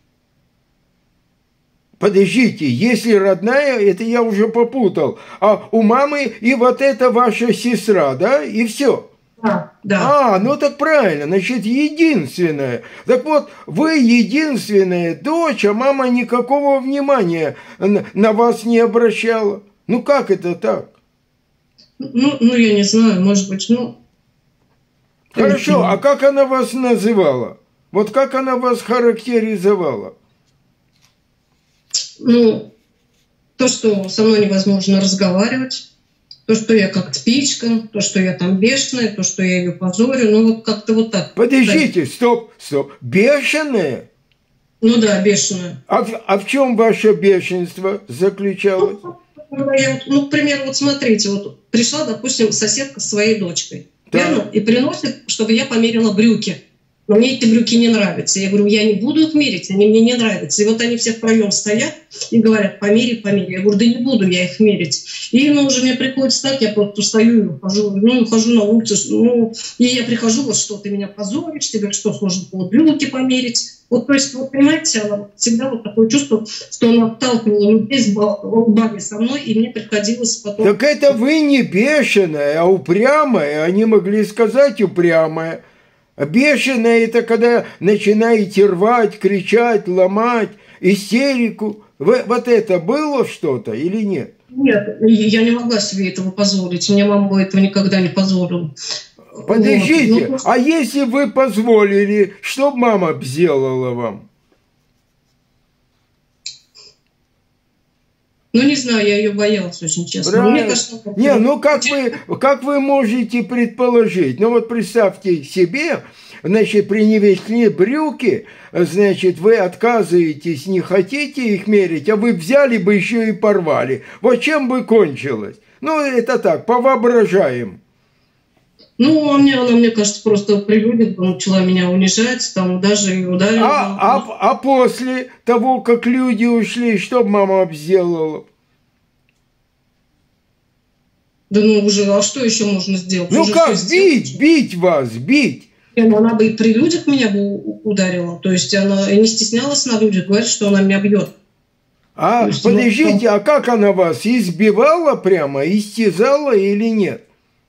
Подождите, если родная, это я уже попутал, а у мамы и вот это ваша сестра, да, и все. Да, да. А, ну так правильно, значит, единственная. Так вот, вы единственная дочь, а мама никакого внимания на, на вас не обращала. Ну как это так? Ну, ну, я не знаю, может быть, ну... Хорошо, а как она вас называла? Вот как она вас характеризовала? Ну, то, что со мной невозможно разговаривать. То, что я как спичка, то, что я там бешеная, то, что я ее позорю, ну вот как-то вот так. Подождите, стоп, стоп, бешеная? Ну да, бешеная. А, а в чем ваше бешенство заключалось? Ну, я, ну, к примеру, вот смотрите, вот пришла, допустим, соседка с своей дочкой, да. Верно? И приносит, чтобы я померила брюки. Но мне эти брюки не нравятся. Я говорю, я не буду их мерить, они мне не нравятся. И вот они все втроем стоят и говорят, помери, помери. Я говорю, да не буду я их мерить. И ну, уже мне приходится так, я просто стою и ухожу, ну, ухожу на улицу. Ну, и я прихожу, вот что, ты меня позоришь, ты говоришь, что сложно было брюки померить. Вот, то есть, вот, понимаете, она всегда вот такое чувство, что она отталкивала людей с лбами со мной, и мне приходилось потом... Так это вы не бешеная, а упрямая. Они могли сказать упрямая. А бешеная – это когда начинаете рвать, кричать, ломать, истерику. Вот это было что-то или нет? Нет, я не могла себе этого позволить. Мне мама бы этого никогда не позволила. Подождите, вот. ну, а если вы позволили, что мама б сделала вам? Ну, не знаю, я ее боялась очень честно. Мне кажется, как... Не, ну как вы, как вы можете предположить? Ну вот представьте себе, значит, принять к ней брюки, значит, вы отказываетесь, не хотите их мерить, а вы взяли бы еще и порвали. Вот чем бы кончилось? Ну, это так, повоображаем. Ну, а мне, она, мне кажется, просто при людях начала меня унижать, там даже и ударила. А, а, а после того, как люди ушли, что мама сделала? Да ну уже, а что еще можно сделать? Ну уже как, бить, бить вас, бить? Она бы и при людях меня бы ударила, то есть она не стеснялась на людях, говорит, что она меня бьет. А, есть, подождите, ну, а как она вас избивала прямо, истязала или нет?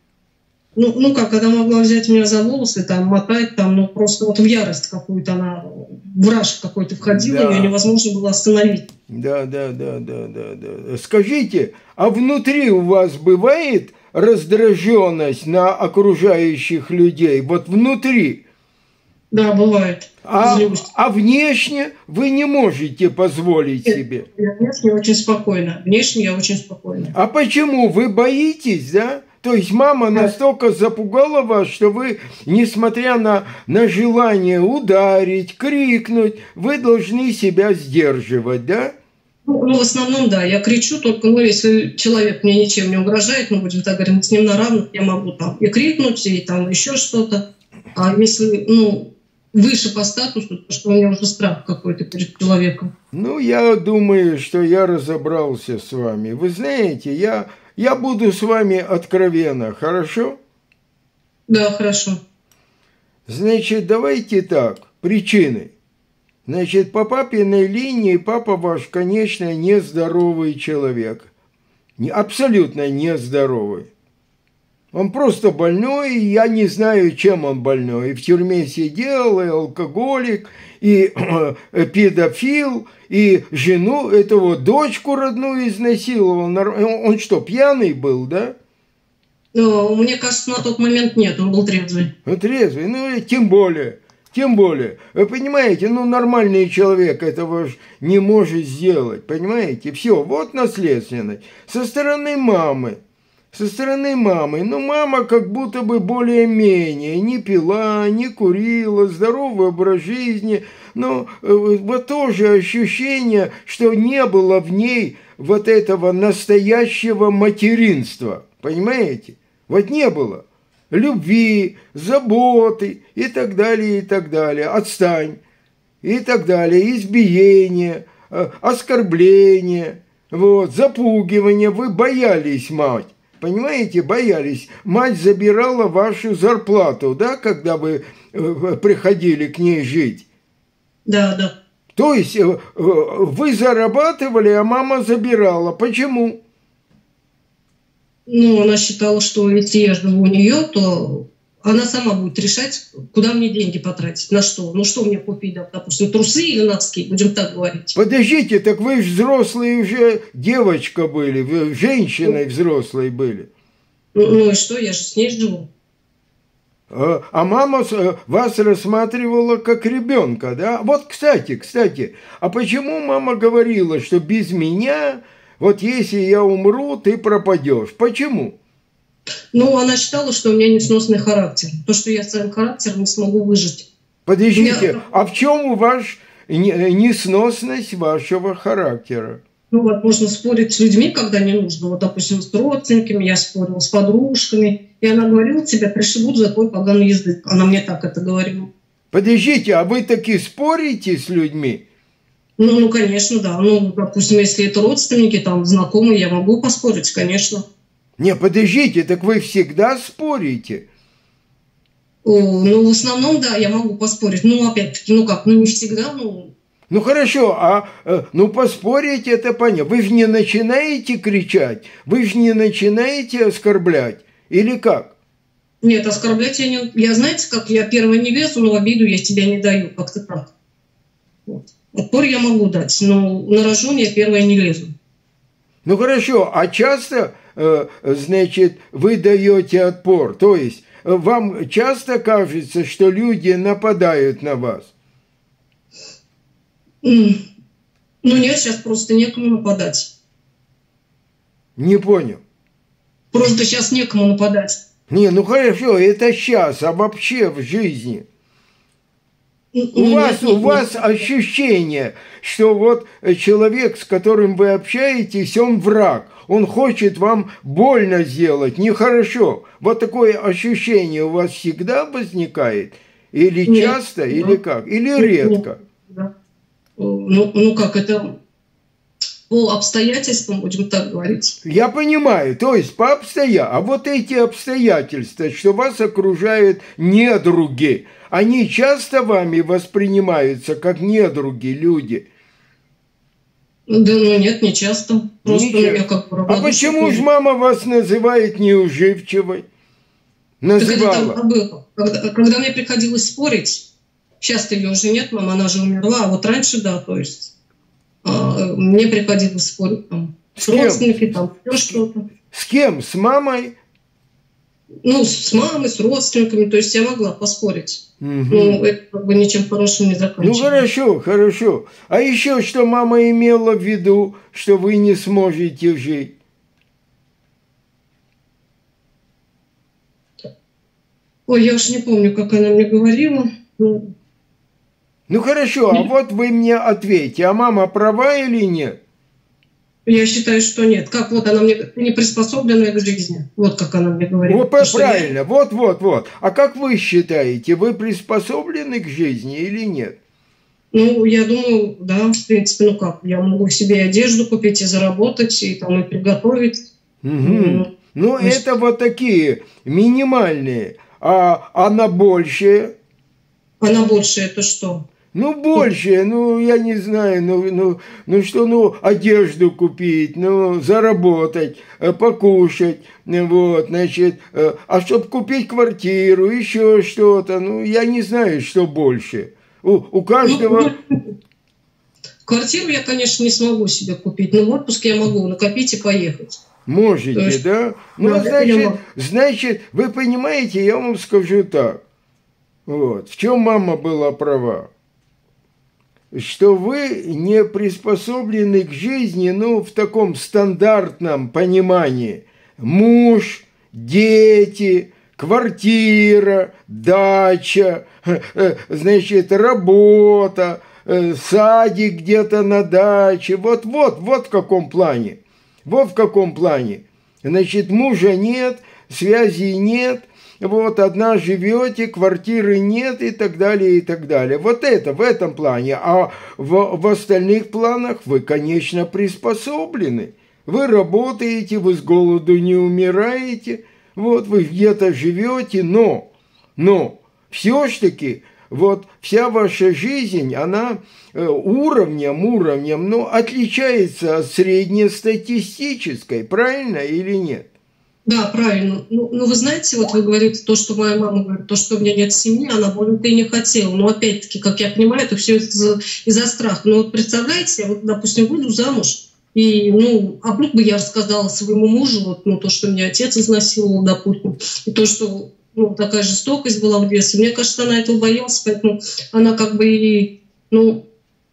Ну, ну как, когда могла взять меня за волосы, там, мотать, там, ну, просто вот в ярость какую-то она, в раж какой-то входила, да. Ее невозможно было остановить. Да, да, да, да, да, да. Скажите, а внутри у вас бывает раздраженность на окружающих людей? Вот внутри? Да, бывает. А, а внешне вы не можете позволить Нет, себе? Я внешне очень спокойно. Внешне я очень спокойна. А почему? Вы боитесь, да? То есть мама настолько запугала вас, что вы, несмотря на, на желание ударить, крикнуть, вы должны себя сдерживать, да? Ну, ну, в основном, да. Я кричу, только ну, если человек мне ничем не угрожает, мы будем так говорить, с ним на равных, я могу там и крикнуть, и там еще что-то. А если, ну, выше по статусу, то что у меня уже страх какой-то перед человеком. Ну, я думаю, что я разобрался с вами. Вы знаете, я... Я буду с вами откровенно, хорошо? Да, хорошо. Значит, давайте так, причины. Значит, по папиной линии папа ваш, конечно, нездоровый человек. Абсолютно нездоровый. Он просто больной, и я не знаю, чем он больной. И в тюрьме сидел, и алкоголик, и э, педофил, и жену, эту вот дочку родную изнасиловал. Он что, пьяный был, да? Ну, мне кажется, на тот момент нет, он был трезвый. Ну, трезвый, ну, и тем более, тем более. Вы понимаете, ну, нормальный человек этого ж не может сделать, понимаете? Все, вот наследственность. Со стороны мамы. Со стороны мамы. Ну, мама как будто бы более-менее не пила, не курила, здоровый образ жизни. ну, вот тоже ощущение, что не было в ней вот этого настоящего материнства, понимаете? Вот не было любви, заботы и так далее, и так далее, отстань, и так далее, избиение, оскорбление, вот, запугивание, вы боялись мать. Понимаете, боялись. Мать забирала вашу зарплату, да, когда вы приходили к ней жить? Да, да. То есть вы зарабатывали, а мама забирала. Почему? Ну, она считала, что если я живу у нее, то она сама будет решать, куда мне деньги потратить, на что. Ну, что мне купить, допустим, трусы или носки, будем так говорить. Подождите, так вы же взрослые уже девочка были, вы женщиной взрослой были. Ну, ну и что, я же с ней живу. А, а мама вас рассматривала как ребенка, да? Вот, кстати, кстати, а почему мама говорила, что без меня, вот если я умру, ты пропадешь? Почему? Ну, она считала, что у меня несносный характер. То, что я своим характером не смогу выжить. Подождите, Я... а в чем ваш несносность вашего характера? Ну, вот можно спорить с людьми, когда не нужно. Вот, допустим, с родственниками я спорила, с подружками. И она говорила, тебя пришибут за твой поганый язык. Она мне так это говорила. Подождите, а вы таки спорите с людьми? Ну, ну, конечно, да. Ну, допустим, если это родственники, там, знакомые, я могу поспорить, конечно. Не, подождите, так вы всегда спорите? О, ну, в основном, да, я могу поспорить. Ну, опять-таки, ну как, ну не всегда, ну... Ну, хорошо, а, ну, поспорить это понятно. Вы же не начинаете кричать, вы же не начинаете оскорблять, или как? Нет, оскорблять я не... Я, знаете, как, я первая не лезу, но в обиду я тебя не даю, как-то так. Вот. Отпор я могу дать, но на рожон я первая не лезу. Ну, хорошо, а часто, значит, вы даете отпор? То есть, вам часто кажется, что люди нападают на вас? Mm. Ну, нет, сейчас просто некому нападать. Не понял. Просто сейчас некому нападать. Не, ну хорошо, это сейчас, а вообще в жизни? Ну, у нет, вас, нет, у вас нет. ощущение, что вот человек, с которым вы общаетесь, он враг, он хочет вам больно сделать, нехорошо. Вот такое ощущение у вас всегда возникает? Или Нет, часто, да. или как? Или Нет, редко? да. Ну, ну как, это по обстоятельствам, будем так говорить. Я понимаю, то есть по обстоятельствам. А вот эти обстоятельства, что вас окружают недруги, они часто вами воспринимаются как недруги люди? Да, ну нет, не часто. Просто Не часто. я как А почему же мама вас называет неуживчивой? Называла. Так это было. Когда, когда мне приходилось спорить, сейчас ее уже нет, мама, она же умерла, а вот раньше, да, то есть а, мне приходилось спорить там, с, с родственниками, там, еще что-то. С кем? С мамой? Ну, с мамой, с родственниками, то есть я могла поспорить. Угу. Ну, это как бы ничем хорошим не заканчивалось. Ну, хорошо, хорошо. А еще что мама имела в виду, что вы не сможете жить? Ой, я уж не помню, как она мне говорила. Ну, ну хорошо, а вот вы мне ответьте, а мама права или нет? Я считаю, что нет. Как вот она мне не приспособленная к жизни. Вот как она мне говорит. Вот правильно, я... вот, вот, вот. А как вы считаете, вы приспособлены к жизни или нет? Ну, я думаю, да, в принципе, ну как, я могу себе одежду купить и заработать, и там и приготовить. Угу. Ну, ну есть... это вот такие минимальные. А, а на большее? А на большее это что? Ну, больше, ну, я не знаю, ну, ну, ну что, ну, одежду купить, ну, заработать, покушать, вот, значит, а чтобы купить квартиру, еще что-то, ну, я не знаю, что больше. У, у каждого... Ну, квартиру я, конечно, не смогу себе купить, но в отпуск я могу накопить и поехать. Можете, есть, да? Ну, да, значит, значит, вы понимаете, я вам скажу так, вот, в чем мама была права. Что вы не приспособлены к жизни, ну, в таком стандартном понимании. Муж, дети, квартира, дача, значит, работа, садик где-то на даче. Вот, вот, вот в каком плане. Вот в каком плане. Значит, мужа нет, связи нет, вот одна живете, квартиры нет и так далее, и так далее. Вот это, в этом плане. А в, в остальных планах вы, конечно, приспособлены. Вы работаете, вы с голоду не умираете, вот вы где-то живете, но, но все-таки вот вся ваша жизнь, она уровнем, уровнем, ну, отличается от среднестатистической, правильно или нет? Да, правильно. Ну, ну, вы знаете, вот вы говорите то, что моя мама говорит, то, что у меня нет семьи, она больно-то и не хотела. Но опять-таки, как я понимаю, это все из-за, из-за страха. Но вот представляете, я вот, допустим, выйду замуж, и, ну, а вдруг бы я рассказала своему мужу, вот, ну, то, что меня отец изнасиловал, допустим, и то, что, ну, такая жестокость была в детстве. Мне кажется, она этого боялась, поэтому она как бы и, ну,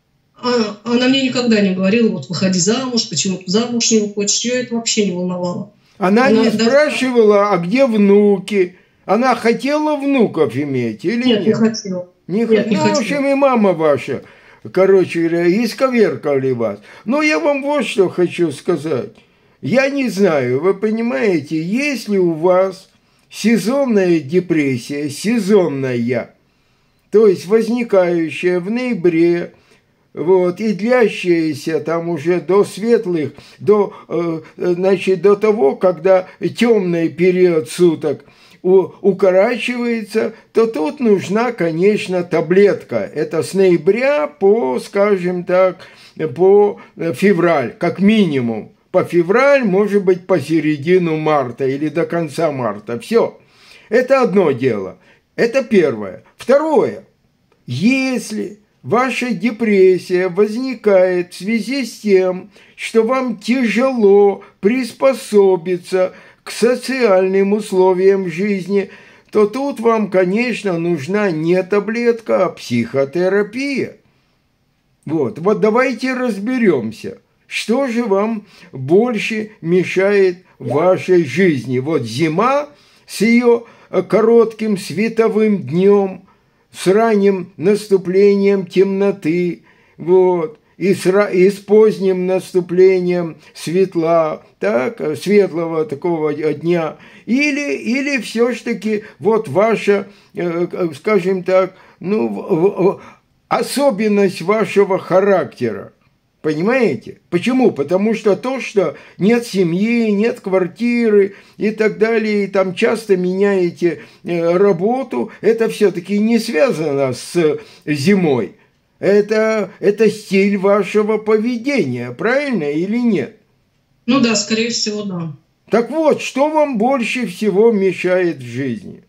а, она мне никогда не говорила, вот, выходи замуж, почему ты замуж не выходишь, ее это вообще не волновало. Она, она не даже... спрашивала, а где внуки? Она хотела внуков иметь или нет? Нет, не хотела. Не, нет, х... не ну, хотела. В общем, и мама ваша, короче говоря, исковеркали вас. Но я вам вот что хочу сказать. Я не знаю, вы понимаете, если у вас сезонная депрессия, сезонная, то есть возникающая в ноябре, вот, и длящаяся там уже до светлых, до, э, значит, до того, когда темный период суток у, укорачивается, то тут нужна, конечно, таблетка. Это с ноября по, скажем так, по февраль, как минимум. По февраль, может быть, по середину марта или до конца марта. Все. Это одно дело. Это первое. Второе. Если ваша депрессия возникает в связи с тем, что вам тяжело приспособиться к социальным условиям жизни, то тут вам, конечно, нужна не таблетка, а психотерапия. Вот, вот давайте разберемся, что же вам больше мешает в вашей жизни. Вот зима с ее коротким световым днем, с ранним наступлением темноты, вот, и с, и с поздним наступлением светла, так, светлого такого дня, или, или все-таки вот ваша, скажем так, ну, особенность вашего характера. Понимаете? Почему? Потому что то, что нет семьи, нет квартиры и так далее, и там часто меняете работу, это все-таки не связано с зимой. Это, это стиль вашего поведения, правильно или нет? Ну да, скорее всего, да. Так вот, что вам больше всего мешает в жизни?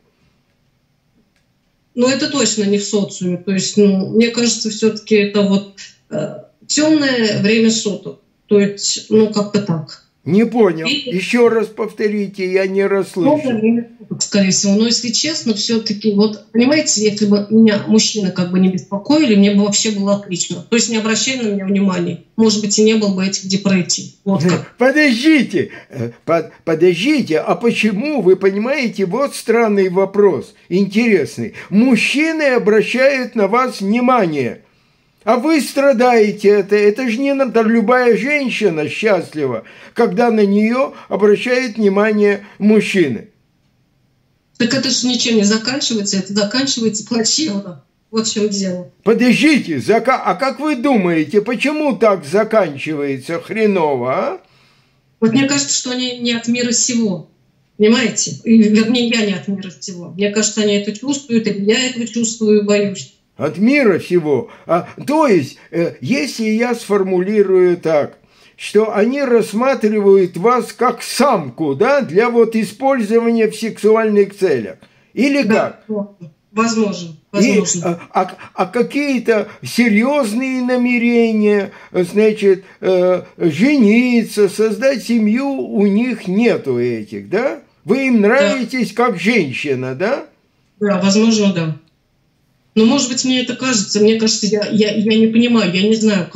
Ну это точно не в социуме. То есть, ну, мне кажется, все-таки это вот... темное время суток. То есть, ну, как-то так. Не понял. И... Еще раз повторите, я не расслышал. Темное время суток, скорее всего. Но, если честно, все-таки, вот, понимаете, если бы меня мужчины как бы не беспокоили, мне бы вообще было отлично. То есть, не обращая на меня внимания. Может быть, и не было бы этих депрессий. Вот как. Подождите, под, подождите, а почему, вы понимаете, вот странный вопрос, интересный. Мужчины обращают на вас внимание, а вы страдаете, это, это же не надо, любая женщина счастлива, когда на нее обращает внимание мужчины. Так это же ничем не заканчивается, это заканчивается плачевно. Вот в чем дело. Подождите, зака... а как вы думаете, почему так заканчивается хреново, а? Вот мне кажется, что они не от мира сего. Понимаете? И, вернее, я не от мира сего. Мне кажется, они это чувствуют, и я этого чувствую и боюсь. От мира всего. А, то есть, э, если я сформулирую так, что они рассматривают вас как самку, да, для вот использования в сексуальных целях. Или да, как? Возможно. возможно. И, а, а, а какие-то серьезные намерения, значит, э, жениться, создать семью, у них нету этих, да? Вы им нравитесь да. как женщина, да? Да, возможно, да. Но, может быть, мне это кажется. Мне кажется, я, я, я не понимаю, я не знаю, как.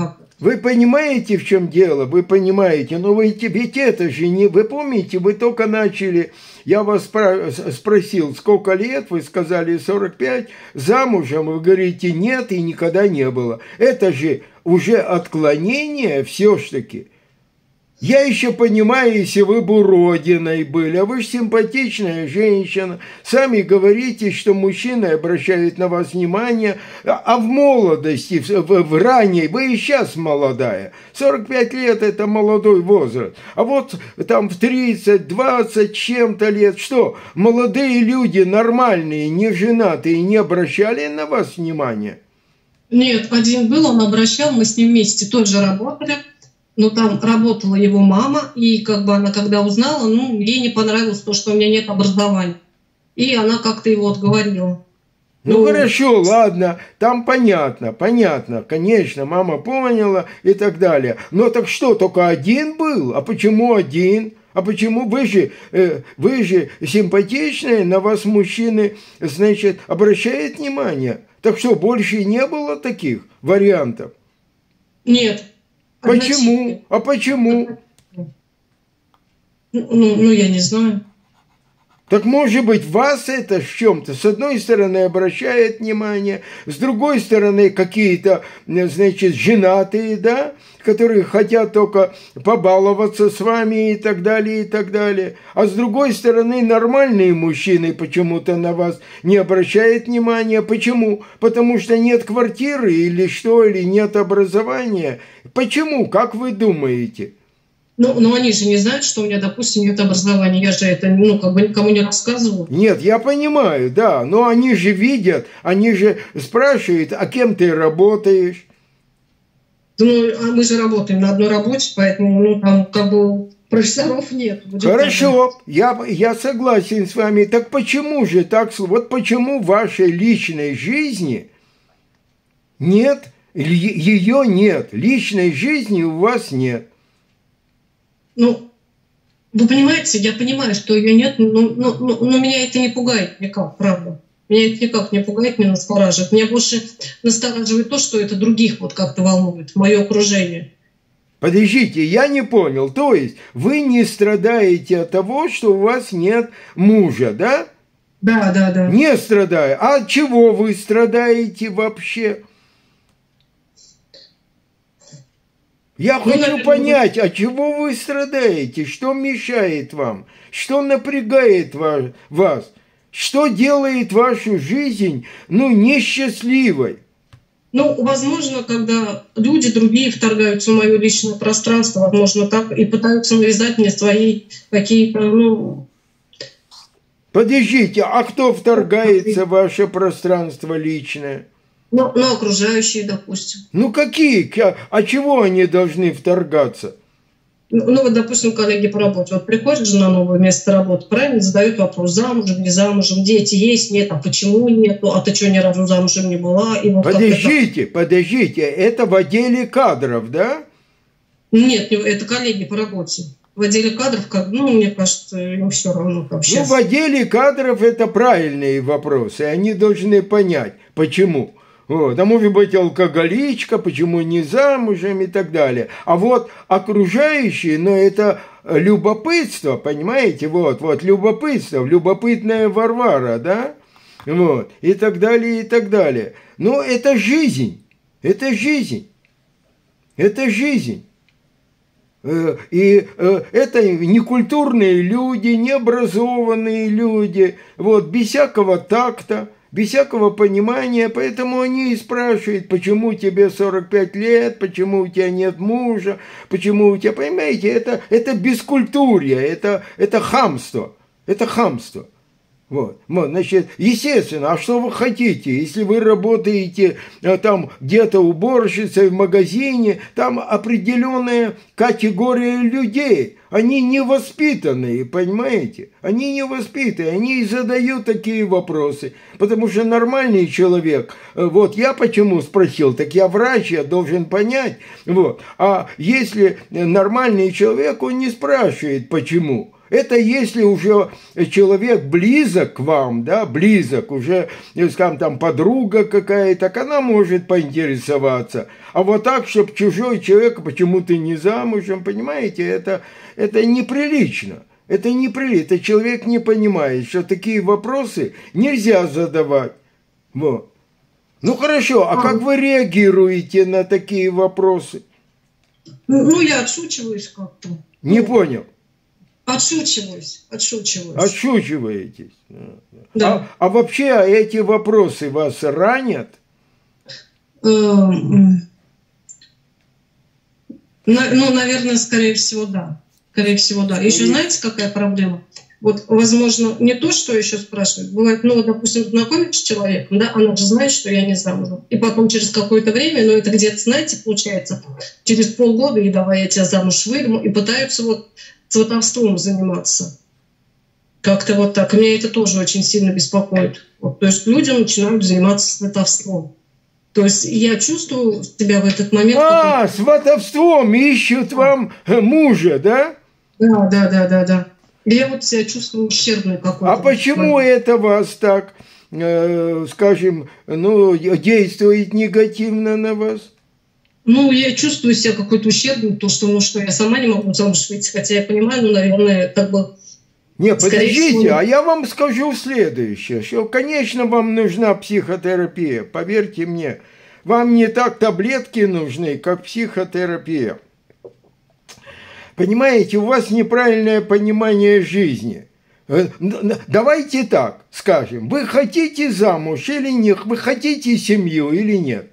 Вы понимаете, в чем дело? Вы понимаете, но вы, ведь это же не... Вы помните, вы только начали... Я вас спросил, сколько лет, вы сказали сорок пять, замужем, вы говорите нет и никогда не было. Это же уже отклонение все-таки. Я еще понимаю, если вы бы уродиной были, а вы же симпатичная женщина, сами говорите, что мужчины обращают на вас внимание, а в молодости, в, в ранней, вы и сейчас молодая, сорок пять лет это молодой возраст, а вот там в тридцать, двадцать чем-то лет, что, молодые люди нормальные, не женатые, не обращали на вас внимания? Нет, один был, он обращал, мы с ним вместе тоже работали. Но там работала его мама, и как бы она когда узнала, ну, ей не понравилось то, что у меня нет образования. И она как-то его отговорила. Ну, ну хорошо, ладно, там понятно, понятно, конечно, мама поняла и так далее. Но так что, только один был? А почему один? А почему вы же, э, вы же симпатичные, на вас мужчины, значит, обращают внимание? Так что, больше не было таких вариантов? Нет. Почему? А почему? Ну, ну, я не знаю. Так может быть, вас это в чем-то, с одной стороны, обращает внимание, с другой стороны, какие-то, значит, женатые, да, которые хотят только побаловаться с вами и так далее, и так далее. А с другой стороны, нормальные мужчины почему-то на вас не обращают внимания. Почему? Потому что нет квартиры или что, или нет образования. Почему? Как вы думаете? Ну, но они же не знают, что у меня, допустим, нет образования. Я же это, ну, как бы никому не рассказываю. Нет, я понимаю, да, но они же видят, они же спрашивают, а кем ты работаешь? Ну, а мы же работаем на одной работе, поэтому, ну, там, как бы, профессоров нет. Хорошо, я, я согласен с вами. Так почему же так, вот почему в вашей личной жизни нет, ее нет, личной жизни у вас нет? Ну, вы понимаете, я понимаю, что ее нет, но, но, но, но меня это не пугает никак, правда. Меня это никак не пугает, не настораживает. Меня больше настораживает то, что это других вот как-то волнует, мое окружение. Подождите, я не понял. То есть вы не страдаете от того, что у вас нет мужа, да? Да, да, да. Не страдаю. А от чего вы страдаете вообще? Я ну, хочу наверное, понять, от чего вы страдаете, что мешает вам, что напрягает вас, что делает вашу жизнь, ну, несчастливой. Ну, возможно, когда люди другие вторгаются в мое личное пространство, возможно, так, и пытаются навязать мне свои какие-то, ну... Подождите, а кто вторгается в ваше пространство личное? Ну, ну, окружающие, допустим. Ну, какие? А чего они должны вторгаться? Ну, ну, вот, допустим, коллеги по работе. Вот приходит же на новое место работы, правильно, задают вопрос, замужем, не замужем, дети есть, нет, а почему нет, а ты что, ни разу замужем не была? И вот подождите, подождите, это в отделе кадров, да? Нет, это коллеги по работе. В отделе кадров, ну, мне кажется, им все равно. Как ну, в отделе кадров это правильные вопросы, они должны понять, почему. Вот. А может быть алкоголичка, почему не замужем и так далее. А вот окружающие, ну это любопытство, понимаете, вот, вот любопытство, любопытная Варвара, да, вот, и так далее, и так далее. Но это жизнь, это жизнь, это жизнь. И это некультурные люди, необразованные люди, вот, без всякого такта, без всякого понимания, поэтому они и спрашивают, почему тебе сорок пять лет, почему у тебя нет мужа, почему у тебя, понимаете, это, это бескультурье, это, это хамство, это хамство. Вот. Вот, значит, естественно, а что вы хотите, если вы работаете там где-то уборщицей в магазине, там определенная категория людей, они невоспитанные, понимаете, они невоспитанные, они и задают такие вопросы, потому что нормальный человек, вот я почему спросил, так я врач, я должен понять, вот, а если нормальный человек, он не спрашивает, почему. Это если уже человек близок к вам, да, близок, уже, скажем, там подруга какая-то, так она может поинтересоваться. А вот так, чтобы чужой человек, почему ты не замужем, понимаете, это, это неприлично. Это неприлично. Человек не понимает, что такие вопросы нельзя задавать. Вот. Ну хорошо, а как вы реагируете на такие вопросы? Ну, я отшучиваюсь как-то. Не ну, понял. Отшучиваюсь, отшучиваюсь. Отшучиваетесь. Да. А, а вообще эти вопросы вас ранят? Ну, наверное, скорее всего, да. Скорее всего, да. Еще знаете, какая проблема? Вот, возможно, не то, что еще спрашивают. Бывает, ну, допустим, знакомишься с человеком, да, она же знает, что я не замужем. И потом через какое-то время, ну, это где-то, знаете, получается, через полгода, и давай я тебя замуж выдам, и пытаются вот сватовством заниматься. Как-то вот так. Меня это тоже очень сильно беспокоит. Вот, то есть люди начинают заниматься сватовством. То есть я чувствую себя в этот момент... А, сватовством ищут вам мужа, да? Да, да, да, да, да. Я вот себя чувствую ущербной какой-то. А почему это вас так, э, скажем, ну, действует негативно на вас? Ну, я чувствую себя какой-то ущербной, то, что, ну, что я сама не могу замуж выйти, хотя я понимаю, ну, наверное, как бы... Не, подождите, всего... а я вам скажу следующее, что, конечно, вам нужна психотерапия, поверьте мне. Вам не так таблетки нужны, как психотерапия. Понимаете, у вас неправильное понимание жизни. Давайте так скажем, вы хотите замуж или нет, вы хотите семью или нет?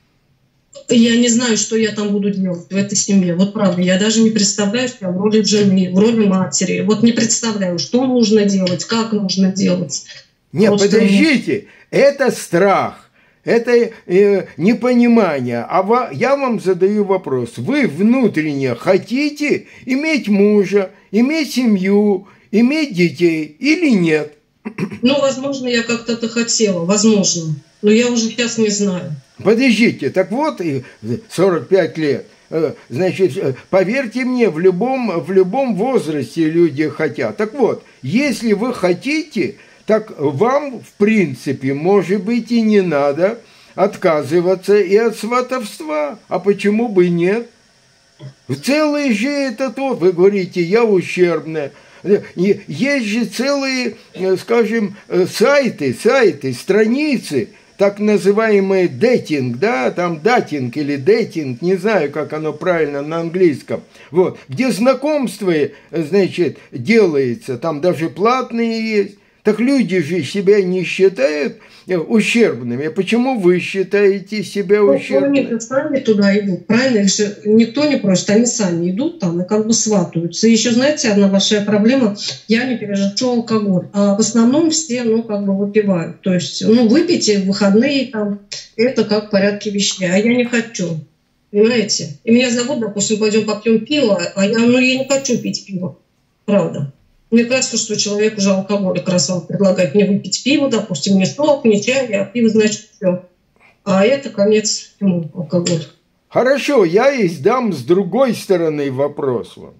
Я не знаю, что я там буду делать в этой семье. Вот правда, я даже не представляю себя в роли жены, в роли матери. Вот не представляю, что нужно делать, как нужно делать. Нет, Просто... подождите, это страх. Это э, непонимание. А ва, я вам задаю вопрос. Вы внутренне хотите иметь мужа, иметь семью, иметь детей или нет? Ну, возможно, я как-то-то хотела. Возможно. Но я уже сейчас не знаю. Подождите, так вот, сорок пять лет. Значит, поверьте мне, в любом, в любом возрасте люди хотят. Так вот, если вы хотите... так вам, в принципе, может быть, и не надо отказываться и от сватовства. А почему бы нет? Целый же это то, вы говорите, я ущербная. Есть же целые, скажем, сайты, сайты, страницы, так называемый дейтинг, да, там датинг или дейтинг, не знаю, как оно правильно на английском, вот, где знакомство, значит, делается, там даже платные есть. Так люди же себя не считают ущербными. Почему вы считаете себя ущербными? Ну, они сами туда идут, правильно? Их же никто не просит, они сами идут там и как бы сватаются. И еще, знаете, одна большая проблема, я не переживу алкоголь. А в основном все, ну, как бы выпивают. То есть, ну, выпейте в выходные там, это как в порядке вещей. А я не хочу, понимаете? И меня зовут, допустим, пойдем попьем пиво, а я, ну, я не хочу пить пиво, правда. Мне кажется, что человек уже алкоголик, раз он предлагает мне выпить пиво, допустим, не сок, не чай, а пиво, значит, все. А это конец ему, алкоголь. Хорошо, я и задам с другой стороны вопрос вам.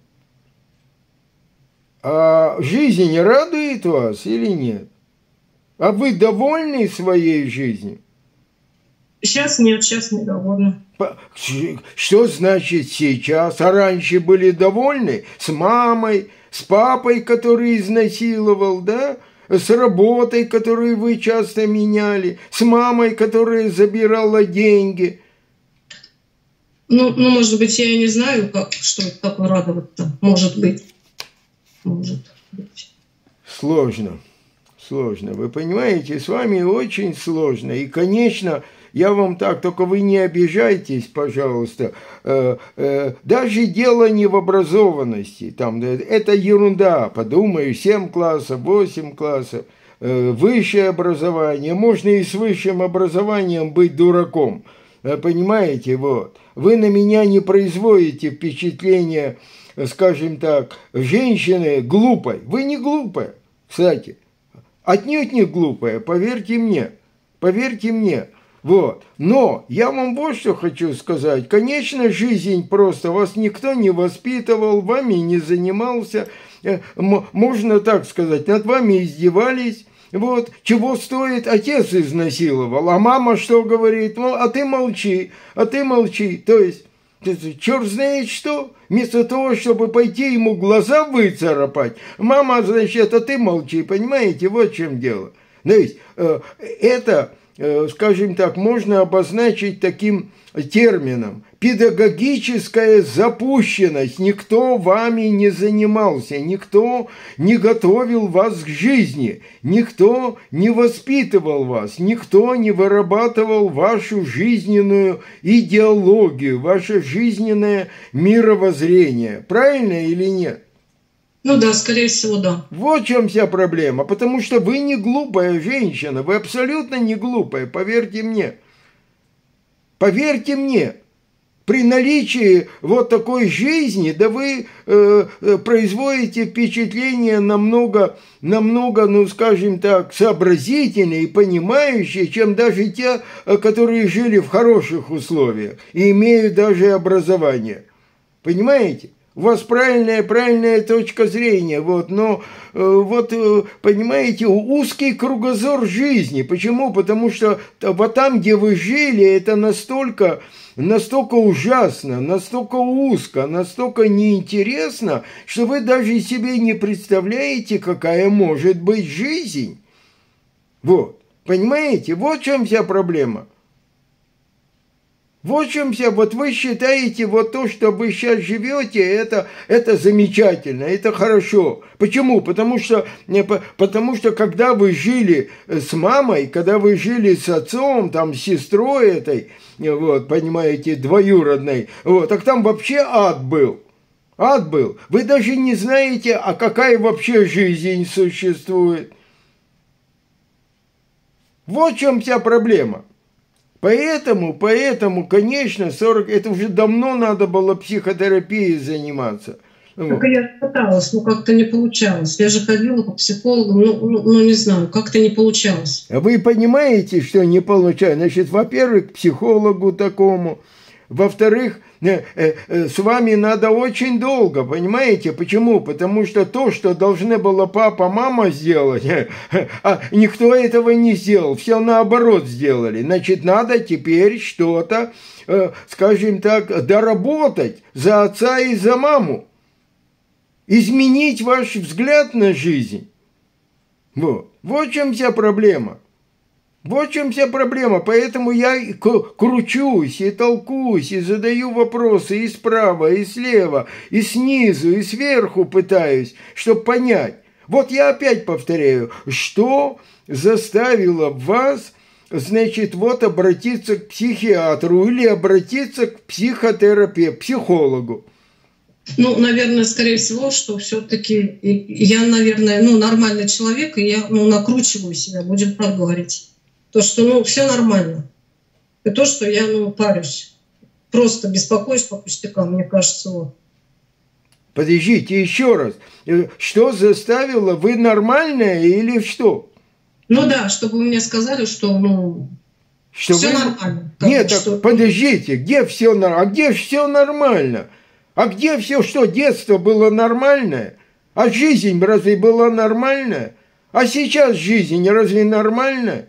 А жизнь радует вас или нет? А вы довольны своей жизнью? Сейчас нет, сейчас недовольна. Что значит сейчас? А раньше были довольны? С мамой, с папой, который изнасиловал, да? С работой, которую вы часто меняли, с мамой, которая забирала деньги. Ну, ну может быть, я и не знаю, как, что такое радовать-то. Может быть. Может быть. Сложно. Сложно. Вы понимаете, с вами очень сложно. И, конечно, я вам так, только вы не обижайтесь, пожалуйста. Даже дело не в образованности. Там, это ерунда. Подумаю, семь классов, восемь классов. Высшее образование. Можно и с высшим образованием быть дураком. Понимаете, вот. Вы на меня не производите впечатление, скажем так, женщины глупой. Вы не глупая, кстати. Отнюдь не глупая, поверьте мне. Поверьте мне. Вот. Но я вам вот что хочу сказать. Конечно, жизнь просто. Вас никто не воспитывал, вами не занимался. Можно так сказать, над вами издевались. Вот. Чего стоит, отец изнасиловал. А мама что говорит? Ну, а ты молчи, а ты молчи. То есть, черт знает что. Вместо того, чтобы пойти ему глаза выцарапать, мама, значит, а ты молчи. Понимаете, вот в чем дело. То есть, это... скажем так, можно обозначить таким термином. Педагогическая запущенность. Никто вами не занимался, никто не готовил вас к жизни, никто не воспитывал вас, никто не вырабатывал вашу жизненную идеологию, ваше жизненное мировоззрение. Правильно или нет? Ну да, скорее всего, да. Вот в чем вся проблема. Потому что вы не глупая женщина. Вы абсолютно не глупая. Поверьте мне. Поверьте мне. При наличии вот такой жизни, да вы э, производите впечатление намного, намного, ну скажем так, сообразительнее и понимающее, чем даже те, которые жили в хороших условиях и имеют даже образование. Понимаете? У вас правильная, правильная точка зрения, вот, но э, вот, э, понимаете, узкий кругозор жизни. Почему? Потому что вот там, где вы жили, это настолько, настолько ужасно, настолько узко, настолько неинтересно, что вы даже себе не представляете, какая может быть жизнь. Вот, понимаете, вот в чем вся проблема. Вот в чем вся, вот вы считаете, вот то, что вы сейчас живете, это, это замечательно, это хорошо. Почему? Потому что, потому что когда вы жили с мамой, когда вы жили с отцом, там, с сестрой этой, вот, понимаете, двоюродной, вот, так там вообще ад был. Ад был. Вы даже не знаете, а какая вообще жизнь существует. Вот в чем вся проблема. Поэтому, поэтому, конечно, сорок, это уже давно надо было психотерапией заниматься. Так я пыталась, но как-то не получалось. Я же ходила по психологам, ну, ну, ну не знаю, как-то не получалось. Вы понимаете, что не получалось? Значит, во-первых, к психологу такому, во-вторых, с вами надо очень долго, понимаете? Почему? Потому что то, что должны было папа, мама сделать, а никто этого не сделал, все наоборот сделали. Значит, надо теперь что-то, скажем так, доработать за отца и за маму. Изменить ваш взгляд на жизнь. Вот, вот в чем вся проблема. Вот в чем вся проблема, поэтому я и кручусь, и толкуюсь, и задаю вопросы и справа, и слева, и снизу, и сверху пытаюсь, чтобы понять. Вот я опять повторяю, что заставило вас, значит, вот обратиться к психиатру или обратиться к психотерапевту, психологу. Ну, наверное, скорее всего, что все-таки я, наверное, ну, нормальный человек, и я ну, накручиваю себя, будем так говорить. То, что, ну, все нормально. И то, что я, ну, парюсь. Просто беспокоюсь по пустякам, мне кажется, вот. Подождите, еще раз. Что заставило? Вы нормальная или что? Ну да, чтобы вы мне сказали, что, ну, что все вы... нормально. Нет, что... так подождите, где все нормально? А где все нормально? А где все, что детство было нормальное? А жизнь разве была нормальная? А сейчас жизнь разве нормальная?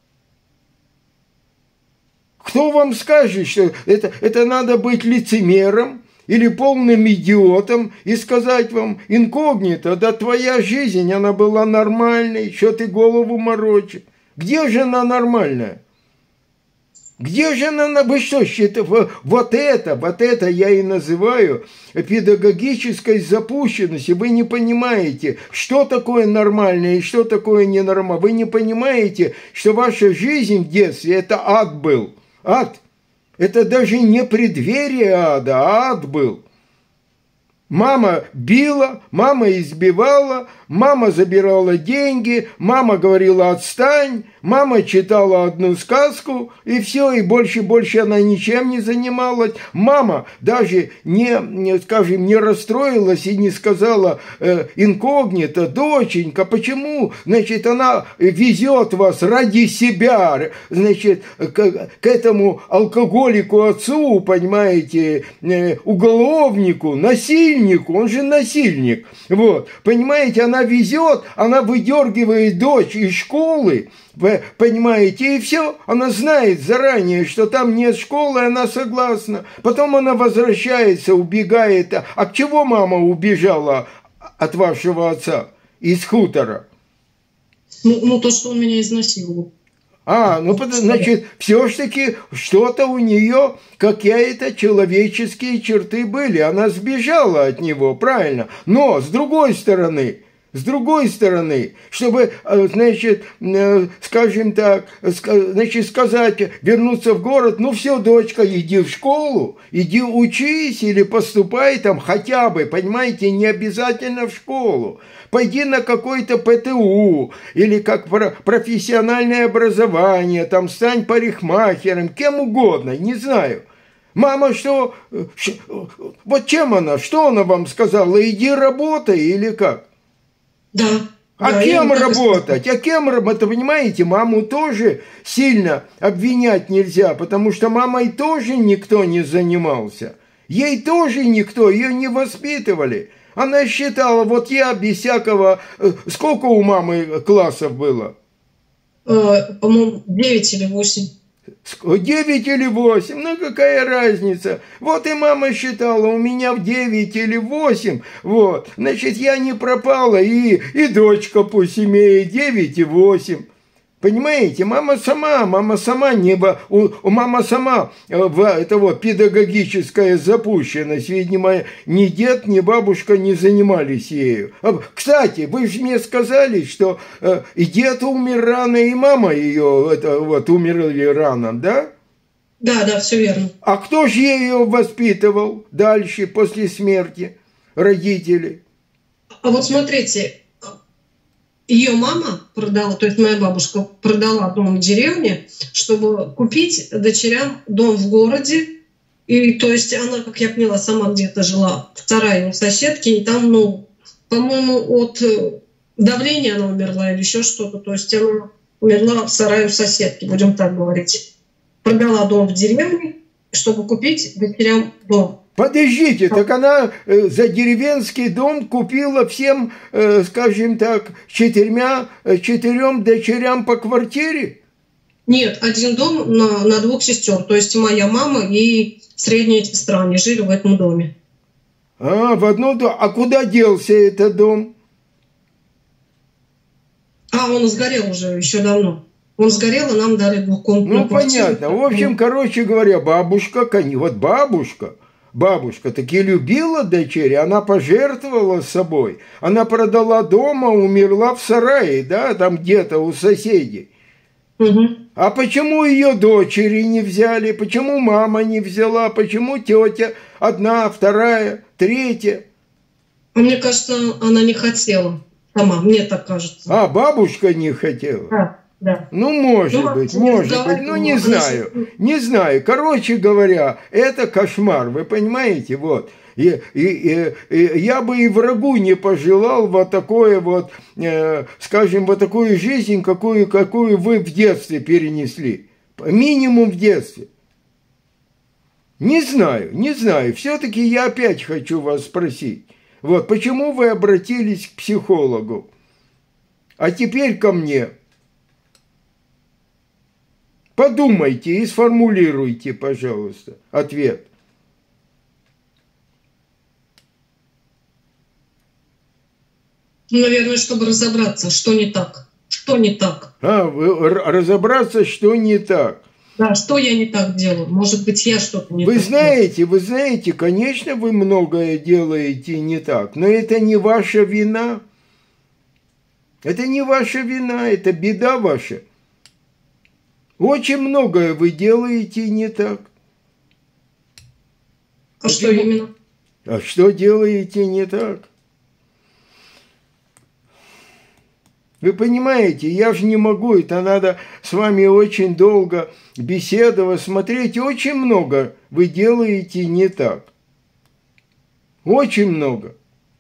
Кто вам скажет, что это, это надо быть лицемером или полным идиотом и сказать вам инкогнито, да твоя жизнь, она была нормальной, что ты голову морочишь? Где же она нормальная? Где же она, вы что считаете, вот это, вот это я и называю педагогической запущенностью. Вы не понимаете, что такое нормальное и что такое ненормальное. Вы не понимаете, что ваша жизнь в детстве – это ад был. Ад. Это даже не преддверие ада, а ад был. Мама била, мама избивала, мама забирала деньги, мама говорила «отстань», мама читала одну сказку, и все, и больше и больше она ничем не занималась. Мама даже не, не скажем, не расстроилась и не сказала э, инкогнито: «Доченька, почему, значит, она везет вас ради себя, значит, к, к этому алкоголику отцу, понимаете, э, уголовнику, насильнику, он же насильник». Вот, понимаете, она везет, она выдергивает дочь из школы, понимаете, и все, она знает заранее, что там нет школы, она согласна. Потом она возвращается, убегает. А к чего мама убежала от вашего отца из хутора? Ну, ну то, что он меня изнасиловал. А, ну, значит, все-таки что-то у нее, какие-то человеческие черты были. Она сбежала от него, правильно. Но, с другой стороны, с другой стороны, чтобы, значит, скажем так, значит, сказать, вернуться в город: ну все, дочка, иди в школу, иди учись или поступай там хотя бы, понимаете, не обязательно в школу. Пойди на какой-то Пэ Тэ У или как профессиональное образование, там стань парикмахером, кем угодно, не знаю. Мама что, вот чем она, что она вам сказала? Иди работай или как? Да. А да, кем работать? А кем работать? Понимаете, маму тоже сильно обвинять нельзя, потому что мамой тоже никто не занимался. Ей тоже никто, ее не воспитывали. Она считала, вот я без всякого... Сколько у мамы классов было? Э, по-моему, девять или восемь. Девять или восемь, ну какая разница? Вот и мама считала, у меня в девять или восемь, вот, значит, я не пропала, и, и дочка пусть имеет девять и восемь. Понимаете, мама сама, мама сама не... У, у мама сама, это вот, педагогическая запущенность, видимо, ни дед, ни бабушка не занимались ею. Кстати, вы же мне сказали, что и дед умер рано, и мама ее, это вот, умерли рано, да? Да, да, все верно. А кто же ее воспитывал дальше, после смерти? Родители. А вот смотрите... Ее мама продала, то есть моя бабушка продала дом в деревне, чтобы купить дочерям дом в городе. И то есть она, как я поняла, сама где-то жила в сарае у соседки, и там, ну, по-моему, от давления она умерла или еще что-то. То есть она умерла в сарае у соседки, будем так говорить. Продала дом в деревне, чтобы купить дочерям дом. Подождите, так она за деревенский дом купила всем, скажем так, четырьмя, четырем дочерям по квартире? Нет, один дом на, на двух сестер. То есть моя мама и средняя сестра, они жили в этом доме. А, в одном доме. А куда делся этот дом? А, он сгорел уже еще давно. Он сгорел, и нам дали двухкомнатную Ну, квартиру. понятно. В общем, короче говоря, бабушка, вот бабушка... Бабушка таки любила дочери, она пожертвовала собой. Она продала дома, умерла в сарае, да, там где-то у соседей. Угу. А почему ее дочери не взяли? Почему мама не взяла? Почему тетя одна, вторая, третья? А мне кажется, она не хотела сама, мне так кажется. А, бабушка не хотела? Да. Да. Ну, может ну, быть, может быть, ну, не знаю, не знаю. Короче говоря, это кошмар, вы понимаете, вот. И, и, и, и я бы и врагу не пожелал вот такое вот, э, скажем, вот такую жизнь, какую, какую вы в детстве перенесли. Минимум в детстве. Не знаю, не знаю. Все-таки я опять хочу вас спросить. Вот, почему вы обратились к психологу? А теперь ко мне. Подумайте и сформулируйте, пожалуйста, ответ. Наверное, чтобы разобраться, что не так. Что не так. А, разобраться, что не так. Да, что я не так делаю. Может быть, я что-то не вы так знаете, делаю. Вы знаете, конечно, вы многое делаете не так, но это не ваша вина. Это не ваша вина, это беда ваша. Очень многое вы делаете не так. А Почему? Что именно? А что делаете не так? Вы понимаете, я же не могу, это надо с вами очень долго беседовать, смотреть. Очень много вы делаете не так. Очень много.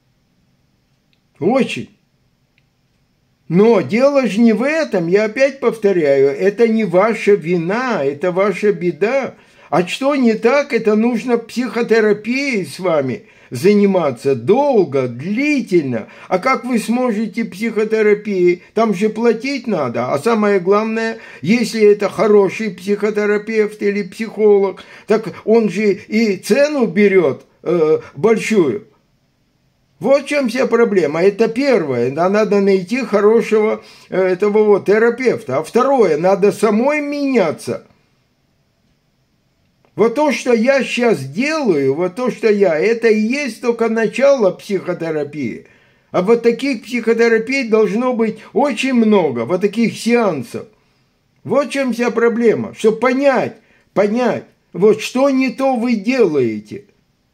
Очень. Но дело же не в этом, я опять повторяю, это не ваша вина, это ваша беда. А что не так, это нужно психотерапией с вами заниматься долго, длительно. А как вы сможете психотерапией? Там же платить надо. А самое главное, если это хороший психотерапевт или психолог, так он же и цену берет э, большую. Вот в чем вся проблема. Это первое. Надо найти хорошего э, этого вот терапевта. А второе, надо самой меняться. Вот то, что я сейчас делаю, вот то, что я, это и есть только начало психотерапии. А вот таких психотерапий должно быть очень много, вот таких сеансов. Вот в чем вся проблема. Чтобы понять, понять, вот что не то вы делаете.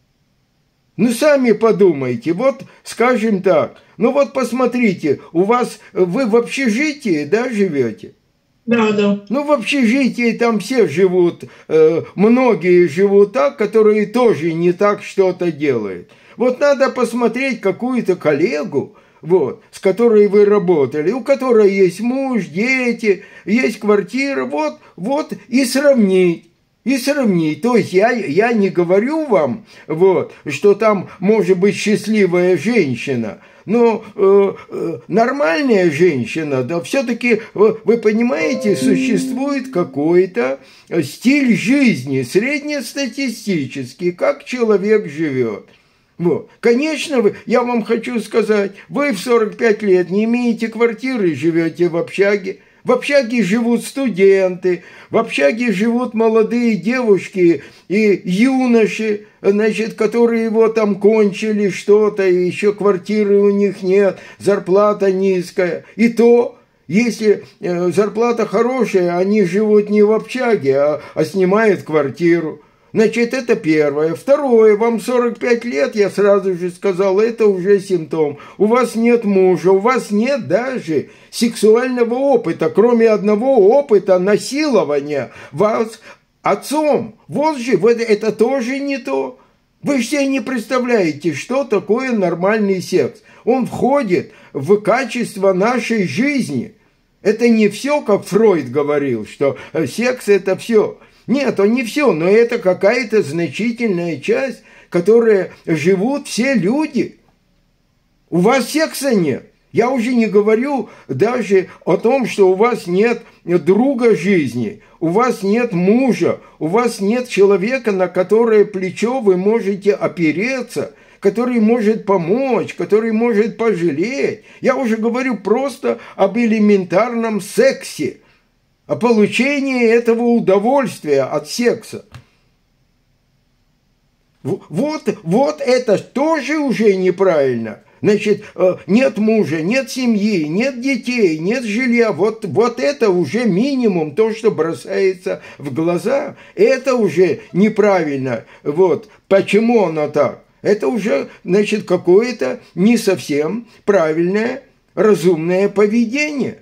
Ну, сами подумайте, вот, скажем так, ну вот посмотрите, у вас, вы в общежитии, да, живете? Да, да. Ну, в общежитии там все живут, э, многие живут так, которые тоже не так что-то делают. Вот надо посмотреть какую-то коллегу, вот, с которой вы работали, у которой есть муж, дети, есть квартира, вот, вот, и сравнить. И сравнить. То есть я, я не говорю вам, вот, что там может быть счастливая женщина, но э, э, нормальная женщина, да, все-таки, вы, вы понимаете, существует какой-то стиль жизни, среднестатистический, как человек живет. Вот. Конечно, вы, я вам хочу сказать, вы в сорок пять лет не имеете квартиры, живете в общаге. В общаге живут студенты, в общаге живут молодые девушки и юноши, значит, которые вот там кончили что-то, и еще квартиры у них нет, зарплата низкая. И то, если зарплата хорошая, они живут не в общаге, а, а снимают квартиру. Значит, это первое. Второе, вам сорок пять лет, я сразу же сказал, это уже симптом. У вас нет мужа, у вас нет даже сексуального опыта, кроме одного опыта насилования вас отцом. Вот же, это тоже не то. Вы все не представляете, что такое нормальный секс. Он входит в качество нашей жизни. Это не все, как Фройд говорил, что секс – это все. Нет, он не все, но это какая-то значительная часть, которая живут все люди. У вас секса нет. Я уже не говорю даже о том, что у вас нет друга жизни, у вас нет мужа, у вас нет человека, на которое плечо вы можете опереться, который может помочь, который может пожалеть. Я уже говорю просто об элементарном сексе, о получении этого удовольствия от секса. Вот, вот это тоже уже неправильно. Значит, нет мужа, нет семьи, нет детей, нет жилья. Вот, вот это уже минимум, то, что бросается в глаза. Это уже неправильно. Вот. Почему оно так? Это уже, значит, какое-то не совсем правильное, разумное поведение.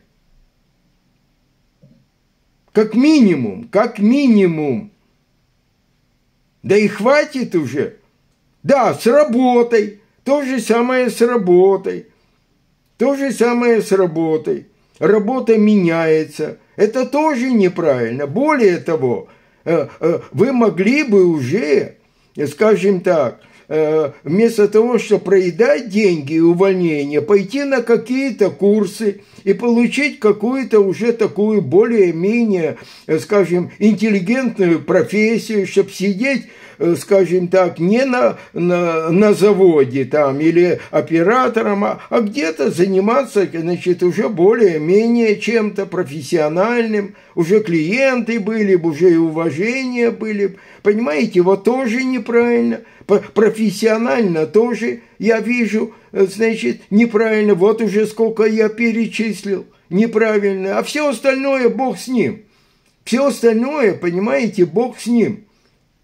Как минимум, как минимум. Да и хватит уже. Да, с работой. То же самое с работой. То же самое с работой. Работа меняется. Это тоже неправильно. Более того, вы могли бы уже, скажем так, вместо того, чтобы проедать деньги и увольнение, пойти на какие-то курсы и получить какую-то уже такую более-менее, скажем, интеллигентную профессию, чтобы сидеть, скажем так, не на, на, на заводе там или оператором, а, а где-то заниматься, значит, уже более-менее чем-то профессиональным, уже клиенты были бы, уже и уважение были бы. Понимаете, вот тоже неправильно. Профессионально тоже, я вижу, значит, неправильно. Вот уже сколько я перечислил, неправильно. А все остальное Бог с ним. Все остальное, понимаете, Бог с ним.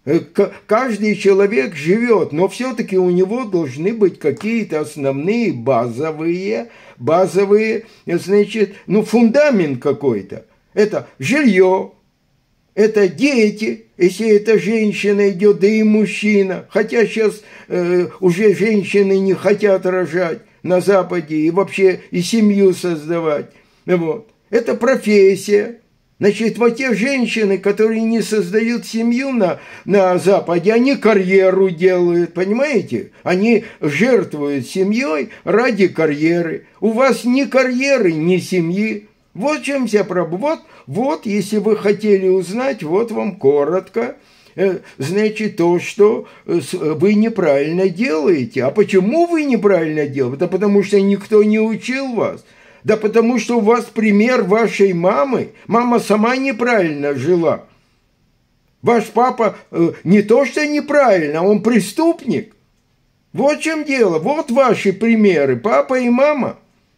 Каждый человек живет, но все-таки у него должны быть какие-то основные базовые, базовые, значит, ну, фундамент какой-то. Это жилье, это дети, если это женщина идет, да и мужчина. Хотя сейчас э, уже женщины не хотят рожать на Западе и вообще и семью создавать. Вот. Это профессия. Значит, вот те женщины, которые не создают семью на, на Западе, они карьеру делают, понимаете? Они жертвуют семьей ради карьеры. У вас ни карьеры, ни семьи. Вот в чем вся проблема. Вот, вот, если вы хотели узнать, вот вам коротко, значит, то, что вы неправильно делаете. А почему вы неправильно делаете? Да потому что никто не учил вас. Да потому что у вас пример вашей мамы. Мама сама неправильно жила. Ваш папа не то что неправильно, он преступник. Вот в чем дело. Вот ваши примеры, папа и мама.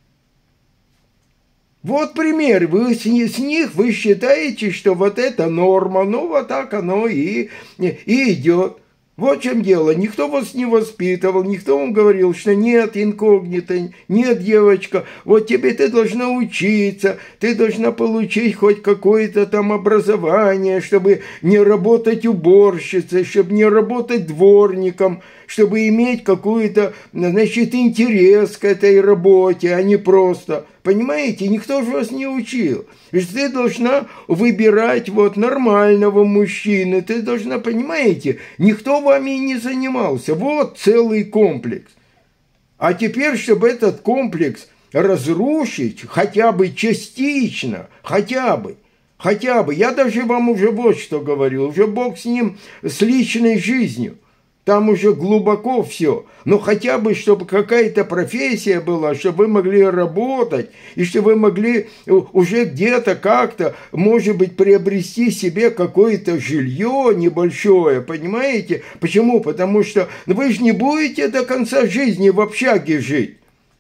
Вот пример. Вы с них вы считаете, что вот это норма. Ну, вот так оно и, и идет. Вот в чем дело. Никто вас не воспитывал, никто вам говорил, что нет, инкогнито, нет, девочка, вот тебе ты должна учиться, ты должна получить хоть какое-то там образование, чтобы не работать уборщицей, чтобы не работать дворником, чтобы иметь какой-то, значит, интерес к этой работе, а не просто... Понимаете, никто же вас не учил. Что ты должна выбирать вот нормального мужчину, ты должна, понимаете, никто вами не занимался. Вот целый комплекс. А теперь, чтобы этот комплекс разрушить хотя бы частично, хотя бы, хотя бы, я даже вам уже вот что говорю, уже Бог с ним, с личной жизнью. Там уже глубоко все. Но хотя бы, чтобы какая-то профессия была, чтобы вы могли работать, и чтобы вы могли уже где-то как-то, может быть, приобрести себе какое-то жилье небольшое, понимаете? Почему? Потому что вы же не будете до конца жизни в общаге жить.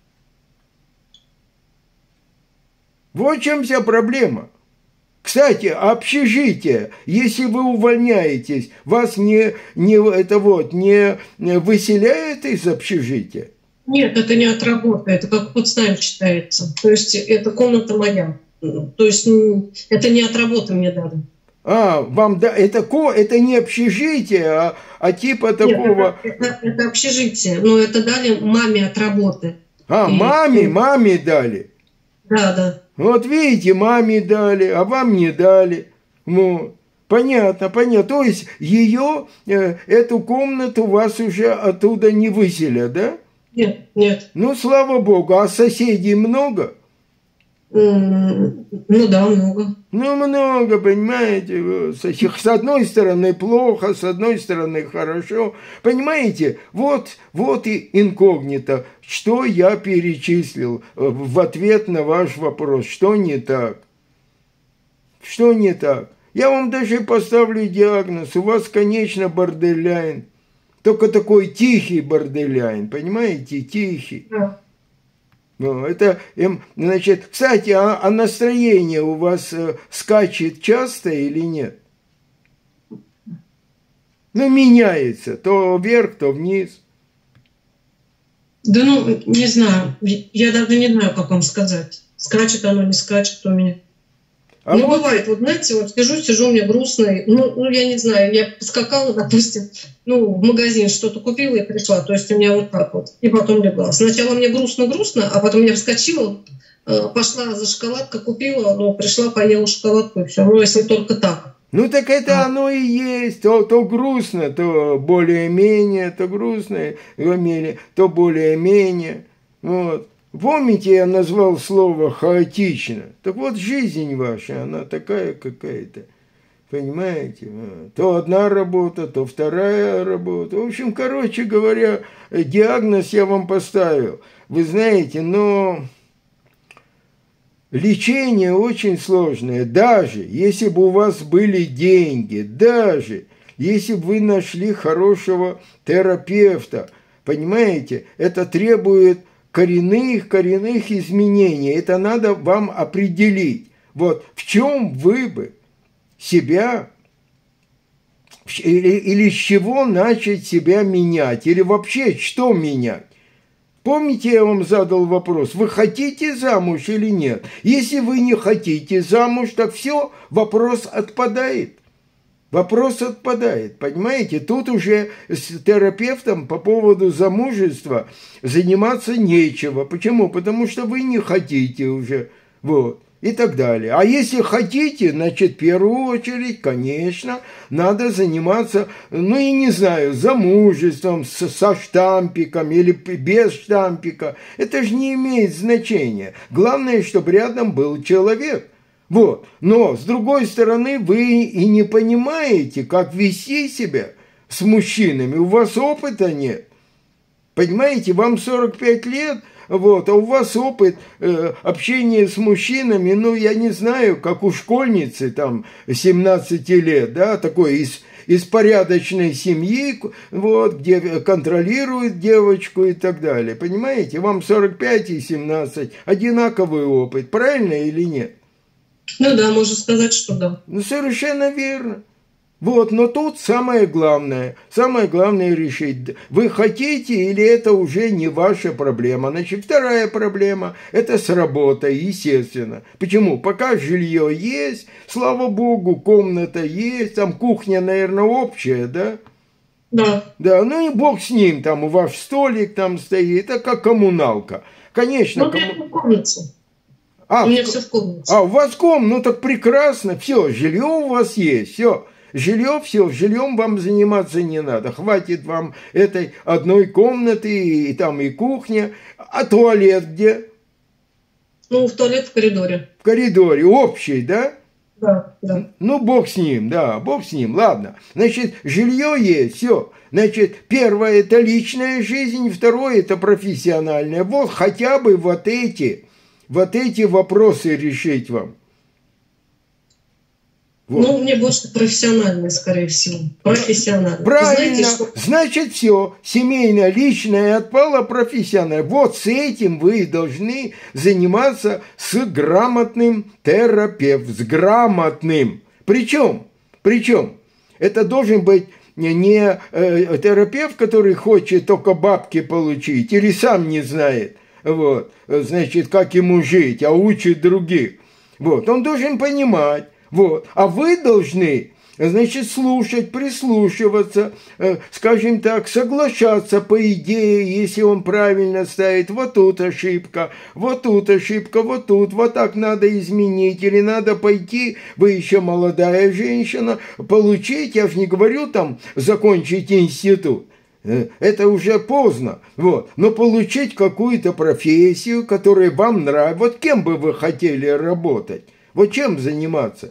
Вот в чем вся проблема. Кстати, общежитие, если вы увольняетесь, вас не, не, это вот, не выселяют из общежития? Нет, это не от работы, это как подстайм считается. То есть это комната моя. То есть это не от работы мне дали. А, вам да, это, это не общежитие, а, а типа такого... Нет, это, это, это общежитие, но это дали маме от работы. А, и, маме, и... маме дали? Да, да. Вот видите, маме дали, а вам не дали. Вот. Понятно, понятно. То есть ее, э, эту комнату вас уже оттуда не выселят, да? Нет, нет. Ну, слава богу. А соседей много? Mm, ну да, много. Ну, много, понимаете. С одной стороны плохо, с одной стороны хорошо. Понимаете, вот, вот и инкогнито. Что я перечислил в ответ на ваш вопрос? Что не так? Что не так? Я вам даже поставлю диагноз. У вас, конечно, борderline. Только такой тихий борderline, понимаете? Тихий. Да. Ну, это, значит, кстати, а, а настроение у вас э, скачет часто или нет? Ну, меняется. То вверх, то вниз. Да ну, не знаю. Я даже не знаю, как вам сказать. Скачет оно, не скачет у меня. А ну, вот... бывает, вот знаете, вот сижу, сижу, мне грустно. Ну, ну, я не знаю, я поскакала, допустим, ну, в магазин что-то купила и пришла. То есть у меня вот так вот. И потом легла. Сначала мне грустно-грустно, а потом я вскочила, пошла за шоколадкой, купила, ну, пришла, поела шоколадку, и все. Ну, если только так. Ну, так это а. оно и есть. То, то грустно, то более-менее, то грустно, то более-менее. Вот. Помните, я назвал слово хаотично? Так вот, жизнь ваша, она такая какая-то, понимаете? То одна работа, то вторая работа. В общем, короче говоря, диагноз я вам поставил. Вы знаете, но лечение очень сложное. Даже если бы у вас были деньги, даже если бы вы нашли хорошего терапевта, понимаете, это требует коренных, коренных изменений. Это надо вам определить. Вот в чем вы бы себя Или, или с чего начать себя менять? Или вообще что менять? Помните, я вам задал вопрос, вы хотите замуж или нет? Если вы не хотите замуж, так все, вопрос отпадает. Вопрос отпадает, понимаете? Тут уже с терапевтом по поводу замужества заниматься нечего. Почему? Потому что вы не хотите уже, вот, и так далее. А если хотите, значит, в первую очередь, конечно, надо заниматься, ну, я не знаю, замужеством, со, со штампиком или без штампика. Это же не имеет значения. Главное, чтобы рядом был человек. Вот. Но, с другой стороны, вы и не понимаете, как вести себя с мужчинами. У вас опыта нет. Понимаете, вам сорок пять лет, вот, а у вас опыт э, общения с мужчинами, ну, я не знаю, как у школьницы, там, семнадцати лет, да, такой из, из порядочной семьи, вот, где контролирует девочку и так далее. Понимаете, вам сорок пять и семнадцать, одинаковый опыт, правильно или нет? Ну да, можно сказать, что да. Ну, совершенно верно. Вот, но тут самое главное, самое главное решить, вы хотите или это уже не ваша проблема. Значит, вторая проблема – это с работой, естественно. Почему? Пока жилье есть, слава богу, комната есть, там кухня, наверное, общая, да? Да. Да, ну и бог с ним, там у вас столик там стоит, это как коммуналка. Конечно. Ну, кому... в комнате. А, у меня все в комнате. А, у вас ком, ну так прекрасно, все, жилье у вас есть, все. Жилье, все, жильем вам заниматься не надо. Хватит вам этой одной комнаты, и, и там и кухня. А туалет где? Ну, в туалет в коридоре. В коридоре, общий, да? Да, да. Ну, бог с ним, да, бог с ним, ладно. Значит, жилье есть, все. Значит, первое – это личная жизнь, второе – это профессиональная. Вот хотя бы вот эти, вот эти вопросы решить вам. Вот. Ну, мне больше профессиональное, скорее всего. Профессиональное. Правильно. Знаете, что... Значит, все. Семейное, личное отпало, профессиональное. Вот с этим вы должны заниматься с грамотным терапевтом. С грамотным. Причем, причем, это должен быть не, не э, терапевт, который хочет только бабки получить или сам не знает, вот, значит, как ему жить, а учит других. Вот. Он должен понимать. Вот. А вы должны, значит, слушать, прислушиваться, э, скажем так, соглашаться по идее, если он правильно ставит, вот тут ошибка, вот тут ошибка, вот тут, вот так надо изменить, или надо пойти, вы еще молодая женщина, получить, я же не говорю там, закончить институт. Это уже поздно, вот. Но получить какую-то профессию, которая вам нравится, вот кем бы вы хотели работать? Вот чем заниматься?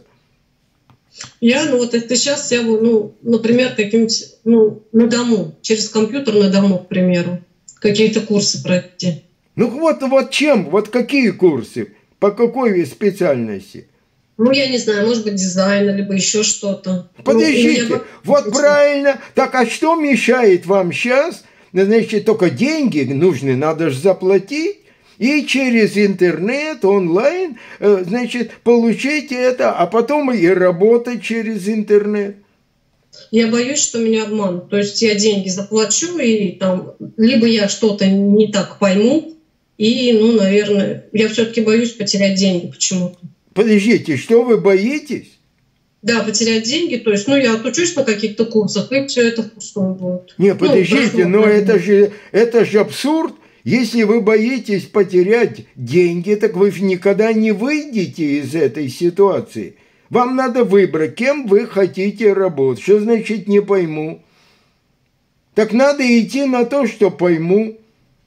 Я, ну вот это сейчас я, ну, например, каким-нибудь, ну, на дому, через компьютер на дому, к примеру, какие-то курсы пройти. Ну вот, вот чем, вот какие курсы, по какой специальности? Ну, я не знаю, может быть, дизайн, либо еще что-то. Подождите, ну, я... вот правильно, так а что мешает вам сейчас, значит, только деньги нужны, надо же заплатить. И через интернет, онлайн, значит, получить это, а потом и работать через интернет. Я боюсь, что меня обманут. То есть я деньги заплачу, и там либо я что-то не так пойму, и, ну, наверное, я все-таки боюсь потерять деньги почему-то. Подождите, что вы боитесь? Да, потерять деньги, то есть, ну, я отучусь на каких-то курсах, и все это впустую будет. Не, подождите, ну, но это же, это же абсурд. Если вы боитесь потерять деньги, так вы же никогда не выйдете из этой ситуации. Вам надо выбрать, кем вы хотите работать. Что значит «не пойму»? Так надо идти на то, что пойму.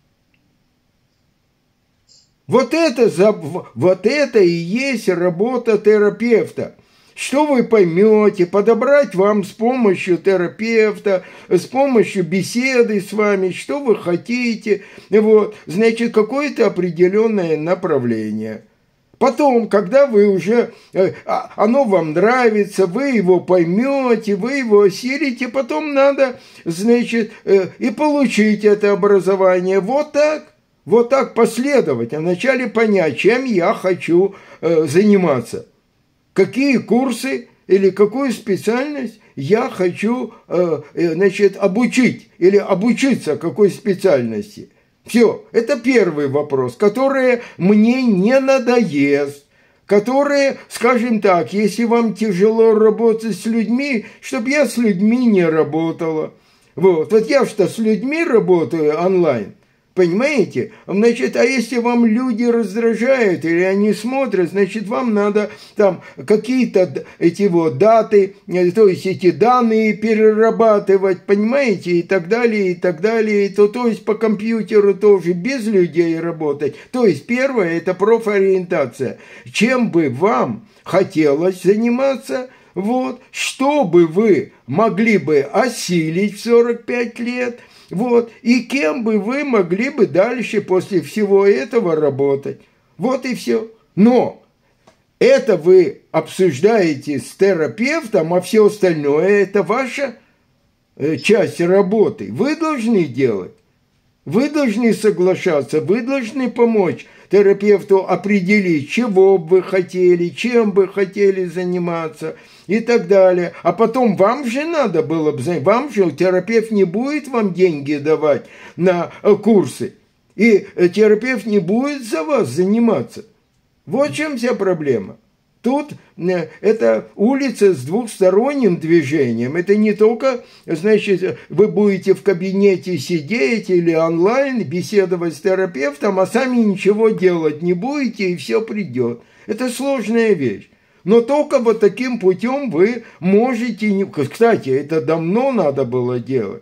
Вот это, вот это и есть работа терапевта. Что вы поймете, подобрать вам с помощью терапевта, с помощью беседы с вами, что вы хотите, вот, значит, какое-то определенное направление. Потом, когда вы уже, оно вам нравится, вы его поймете, вы его осилите, потом надо, значит, и получить это образование. Вот так, вот так последовательно. Вначале понять, чем я хочу заниматься. Какие курсы или какую специальность я хочу, значит, обучить или обучиться какой специальности. Все, это первый вопрос, который мне не надоест, который, скажем так, если вам тяжело работать с людьми, чтобы я с людьми не работала. Вот, вот я что, с людьми работаю онлайн, понимаете? Значит, а если вам люди раздражают или они смотрят, значит, вам надо там какие-то эти вот даты, то есть эти данные перерабатывать, понимаете, и так далее, и так далее. И то, то есть по компьютеру тоже без людей работать. То есть первое – это профориентация. Чем бы вам хотелось заниматься, вот, что бы вы могли бы осилить в сорок пять лет, вот, и кем бы вы могли бы дальше после всего этого работать. Вот и все. Но это вы обсуждаете с терапевтом, а все остальное – это ваша часть работы. Вы должны делать. Вы должны соглашаться, вы должны помочь терапевту определить, чего бы вы хотели, чем бы хотели заниматься и так далее. А потом вам же надо было бы, вам же терапевт не будет вам деньги давать на курсы, и терапевт не будет за вас заниматься. Вот в чем вся проблема. Тут это улица с двухсторонним движением. Это не только, значит, вы будете в кабинете сидеть или онлайн беседовать с терапевтом, а сами ничего делать не будете, и все придет. Это сложная вещь. Но только вот таким путем вы можете... Кстати, это давно надо было делать.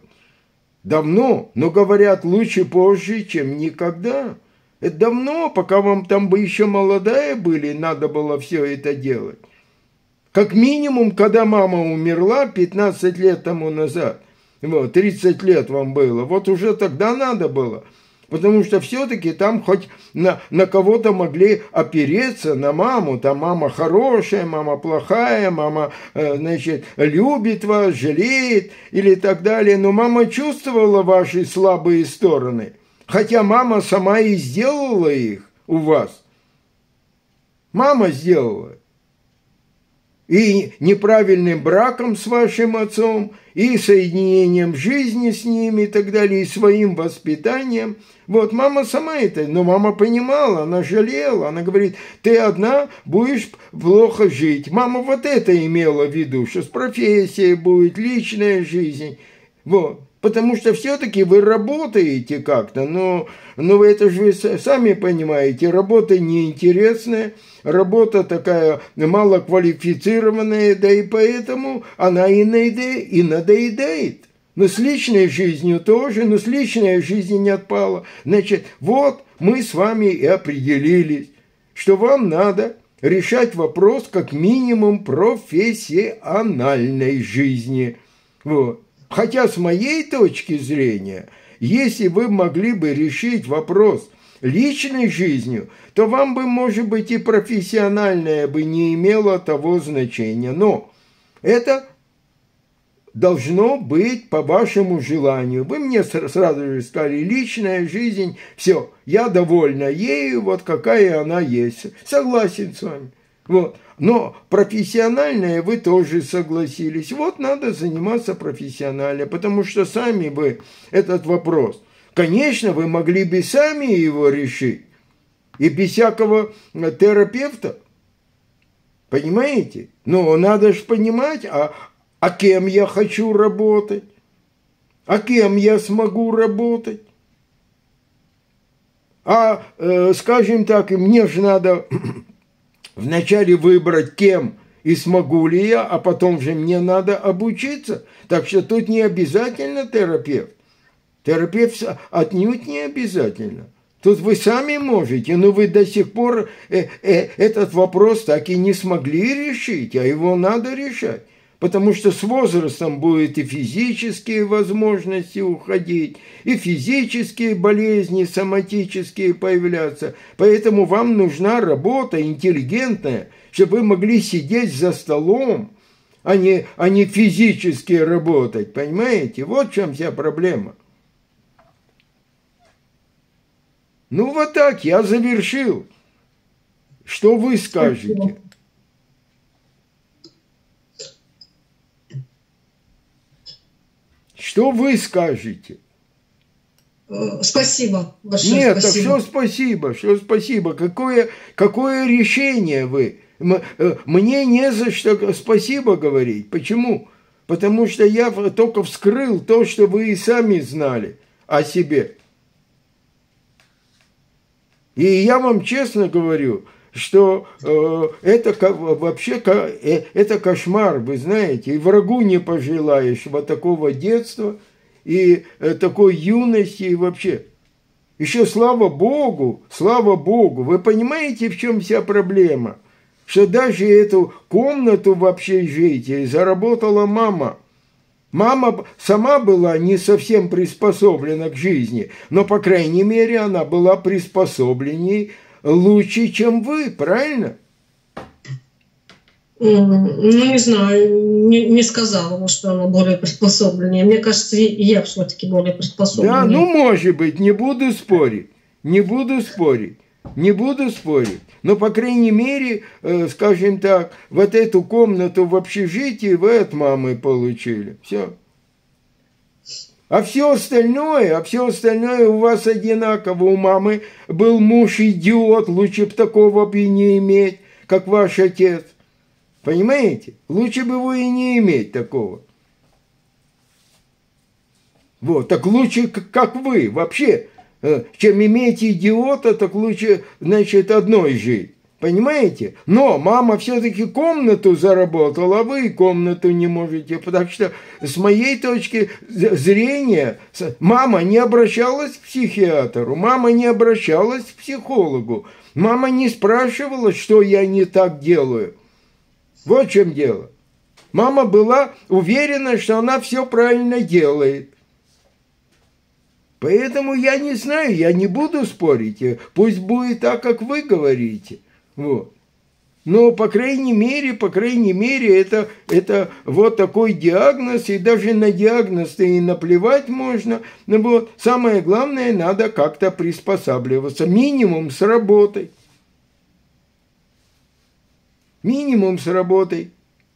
Давно. Но говорят, лучше позже, чем никогда. Это давно, пока вам там бы еще молодая были, надо было все это делать. Как минимум, когда мама умерла пятнадцать лет тому назад, вот, тридцать лет вам было, вот уже тогда надо было. Потому что все-таки там хоть на, на кого-то могли опереться, на маму. Там мама хорошая, мама плохая, мама, э, значит, любит вас, жалеет или так далее. Но мама чувствовала ваши слабые стороны. Хотя мама сама и сделала их у вас. Мама сделала. И неправильным браком с вашим отцом, и соединением жизни с ними и так далее, и своим воспитанием. Вот мама сама это, но мама понимала, она жалела, она говорит, ты одна будешь плохо жить. Мама вот это имела в виду, что с профессией будет, личная жизнь. Вот. Потому что все-таки вы работаете как-то, но, но это же вы сами понимаете, работа неинтересная, работа такая малоквалифицированная, да и поэтому она и надоедает, и надоедает. Но с личной жизнью тоже, но с личной жизни не отпала. Значит, вот мы с вами и определились, что вам надо решать вопрос как минимум профессиональной жизни. Вот. Хотя с моей точки зрения, если вы могли бы решить вопрос личной жизнью, то вам бы, может быть, и профессиональное бы не имело того значения. Но это должно быть по вашему желанию. Вы мне сразу же сказали, личная жизнь, все, я довольна ею, вот какая она есть. Согласен с вами. Вот. Но профессиональное вы тоже согласились. Вот надо заниматься профессионально, потому что сами вы этот вопрос, конечно, вы могли бы сами его решить, и без всякого терапевта, понимаете? Но надо же понимать, а, а кем я хочу работать, а кем я смогу работать. А, э, скажем так, мне же надо... Вначале выбрать, кем и смогу ли я, а потом же мне надо обучиться. Так что тут не обязательно терапевт. Терапевт отнюдь не обязательно. Тут вы сами можете, но вы до сих пор э, э, этот вопрос так и не смогли решить, а его надо решать. Потому что с возрастом будут и физические возможности уходить, и физические болезни, соматические появляться. Поэтому вам нужна работа интеллигентная, чтобы вы могли сидеть за столом, а не, а не физически работать. Понимаете? Вот в чем вся проблема. Ну вот так, я завершил. Что вы скажете? Что вы скажете? Спасибо большое. Нет, спасибо. так что спасибо, что спасибо. Какое, какое решение вы? Мне не за что спасибо говорить. Почему? Потому что я только вскрыл то, что вы и сами знали о себе. И я вам честно говорю, что э, это вообще э, это кошмар, вы знаете, и врагу не пожелаешь вот такого детства и э, такой юности и вообще. Еще слава Богу, слава Богу, вы понимаете, в чем вся проблема? Что даже эту комнату в общежитии заработала мама. Мама сама была не совсем приспособлена к жизни, но, по крайней мере, она была приспособленней лучше, чем вы, правильно? Ну, не знаю, не, не сказала бы, что она более приспособленнее. Мне кажется, и я все-таки более приспособленнее. Да, ну, может быть, не буду спорить, не буду спорить, не буду спорить. Но, по крайней мере, э, скажем так, вот эту комнату в общежитии вы от мамы получили. Все. А все остальное, а все остальное у вас одинаково. У мамы был муж идиот, лучше бы такого бы и не иметь, как ваш отец. Понимаете? Лучше бы его и не иметь такого. Вот, так лучше, как вы, вообще. Чем иметь идиота, так лучше, значит, одной жить. Понимаете? Но мама все-таки комнату заработала, а вы комнату не можете. Потому что с моей точки зрения мама не обращалась к психиатру, мама не обращалась к психологу. Мама не спрашивала, что я не так делаю. Вот в чем дело. Мама была уверена, что она все правильно делает. Поэтому я не знаю, я не буду спорить. Пусть будет так, как вы говорите. Вот. Но, по крайней мере, по крайней мере, это, это вот такой диагноз, и даже на диагноз-то и наплевать можно. Но вот самое главное, надо как-то приспосабливаться. Минимум с работой. Минимум с работой.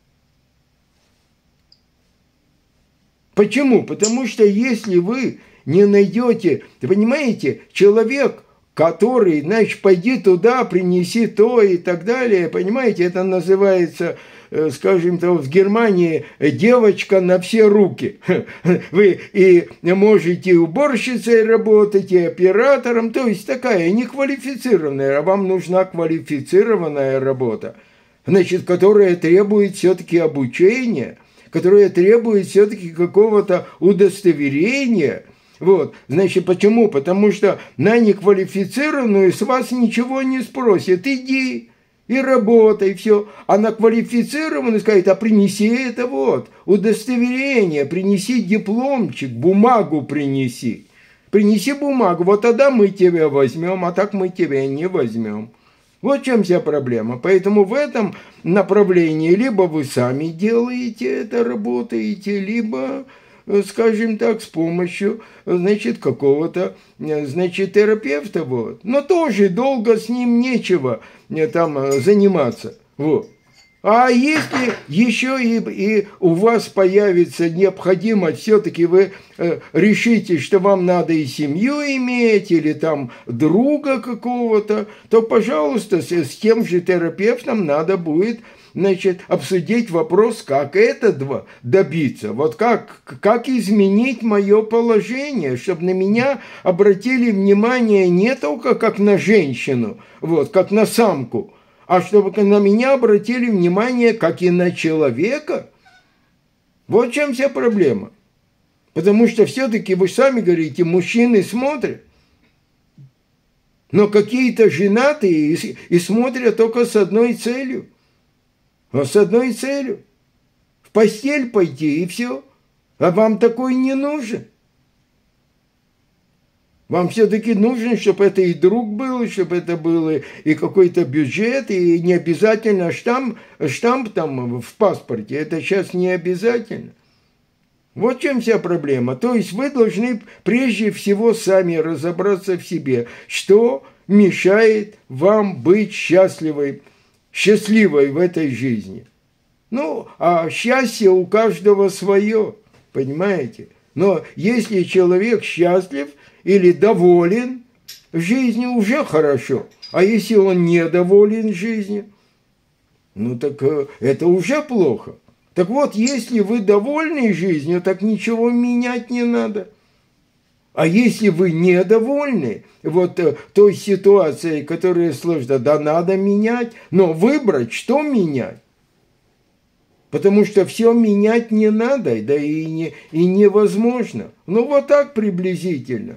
Почему? Потому что если вы не найдете, вы понимаете, человек, который, значит, пойди туда, принеси то и так далее, понимаете, это называется, скажем так, в Германии девочка на все руки. Вы и можете уборщицей работать, и оператором, то есть такая неквалифицированная, а вам нужна квалифицированная работа, значит, которая требует все-таки обучения, которая требует все-таки какого-то удостоверения. Вот, значит, почему? Потому что на неквалифицированную с вас ничего не спросят. Иди и работай, все. А на квалифицированную скажет, а принеси это вот, удостоверение, принеси дипломчик, бумагу принеси. Принеси бумагу, вот тогда мы тебя возьмем, а так мы тебя не возьмем. Вот в чем вся проблема. Поэтому в этом направлении либо вы сами делаете это, работаете, либо, скажем так, с помощью, значит, какого-то, значит, терапевта. Вот. Но тоже долго с ним нечего там заниматься. Вот. А если еще и, и у вас появится необходимость, все-таки вы э, решите, что вам надо и семью иметь, или там друга какого-то, то, пожалуйста, с, с тем же терапевтом надо будет, значит, обсудить вопрос, как это добиться, вот как, как изменить мое положение, чтобы на меня обратили внимание не только как на женщину, вот, как на самку, а чтобы на меня обратили внимание, как и на человека. Вот в чем вся проблема. Потому что все-таки, вы сами говорите, мужчины смотрят. Но какие-то женатые и, и смотрят только с одной целью. А с одной целью. В постель пойти и все. А вам такой не нужен. Вам все-таки нужно, чтобы это и друг был, чтобы это был и какой-то бюджет, и не обязательно штамп, штамп там в паспорте. Это сейчас не обязательно. Вот в чем вся проблема. То есть вы должны прежде всего сами разобраться в себе, что мешает вам быть счастливой, счастливой в этой жизни. Ну, а счастье у каждого свое, понимаете? Но если человек счастлив или доволен жизнью, уже хорошо. А если он недоволен жизнью, ну так это уже плохо. Так вот, если вы довольны жизнью, так ничего менять не надо. А если вы недовольны вот той ситуацией, которая сложна, да надо менять, но выбрать, что менять. Потому что все менять не надо, да и, не, и невозможно. Ну вот так приблизительно.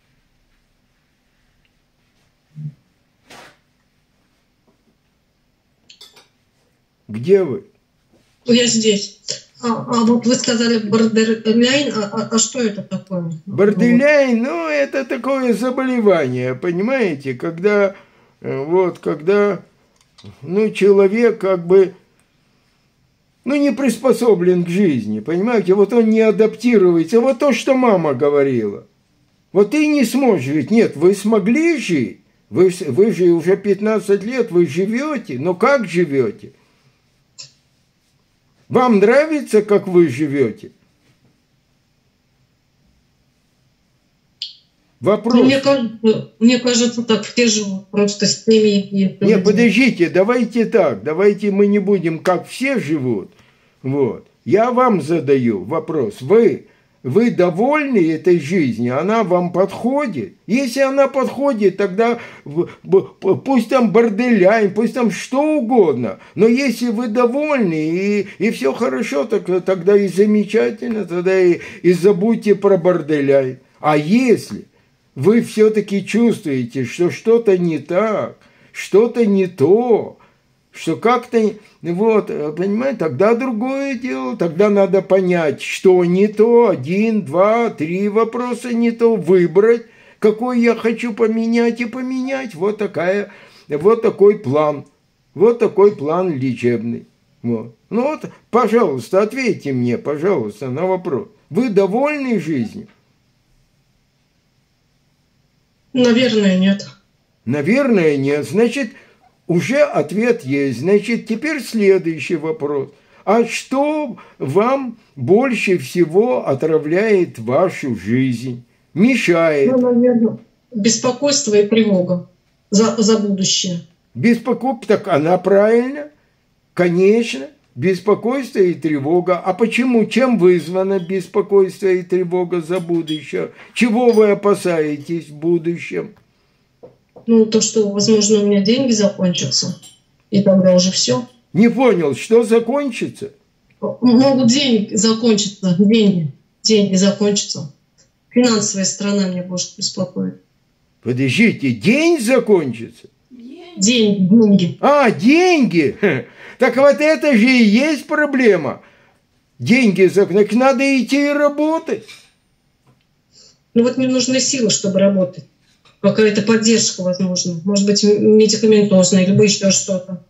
Где вы? Я здесь. А, а вот вы сказали бордерляйн, а, а, а что это такое? Бордерляйн, ну это такое заболевание, понимаете, когда вот когда ну человек как бы ну не приспособлен к жизни, понимаете, вот он не адаптируется, вот то, что мама говорила. Вот ты не сможешь жить, нет, вы смогли жить, вы, вы же уже пятнадцать лет, вы живете, но как живете? Вам нравится, как вы живете? Вопрос. Мне кажется, мне кажется, так все живут, просто с ними. Не, подождите, давайте так, давайте мы не будем, как все живут. Вот. Я вам задаю вопрос. Вы, вы довольны этой жизнью? Она вам подходит? Если она подходит, тогда пусть там борделяйн, пусть там что угодно. Но если вы довольны и, и все хорошо, так, тогда и замечательно, тогда и, и забудьте про борделяйн. А если вы все-таки чувствуете, что что-то не так, что-то не то, что как-то, вот, понимаете, тогда другое дело, тогда надо понять, что не то, один, два, три вопроса не то, выбрать, какой я хочу поменять и поменять, вот такая, вот такой план, вот такой план лечебный. Вот. Ну вот, пожалуйста, ответьте мне, пожалуйста, на вопрос. Вы довольны жизнью? Наверное, нет. Наверное, нет. Значит, уже ответ есть. Значит, теперь следующий вопрос. А что вам больше всего отравляет вашу жизнь? Мешает? Ну, наверное, беспокойство и тревога за, за будущее. Беспокойство, так она правильно? Конечно. Беспокойство и тревога. А почему? Чем вызвано беспокойство и тревога за будущее? Чего вы опасаетесь в будущем? Ну, то, что, возможно, у меня деньги закончатся, и тогда уже все. Не понял, что закончится? Могут деньги закончиться, деньги, деньги закончатся. Финансовая сторона меня может беспокоить. Подождите, день закончится? Деньги, деньги. А, деньги! Так вот это же и есть проблема. Деньги закончатся, надо идти и работать. Ну вот мне нужны силы, чтобы работать. Какая-то поддержка, возможно. Может быть, медикаментозная, либо еще что-то.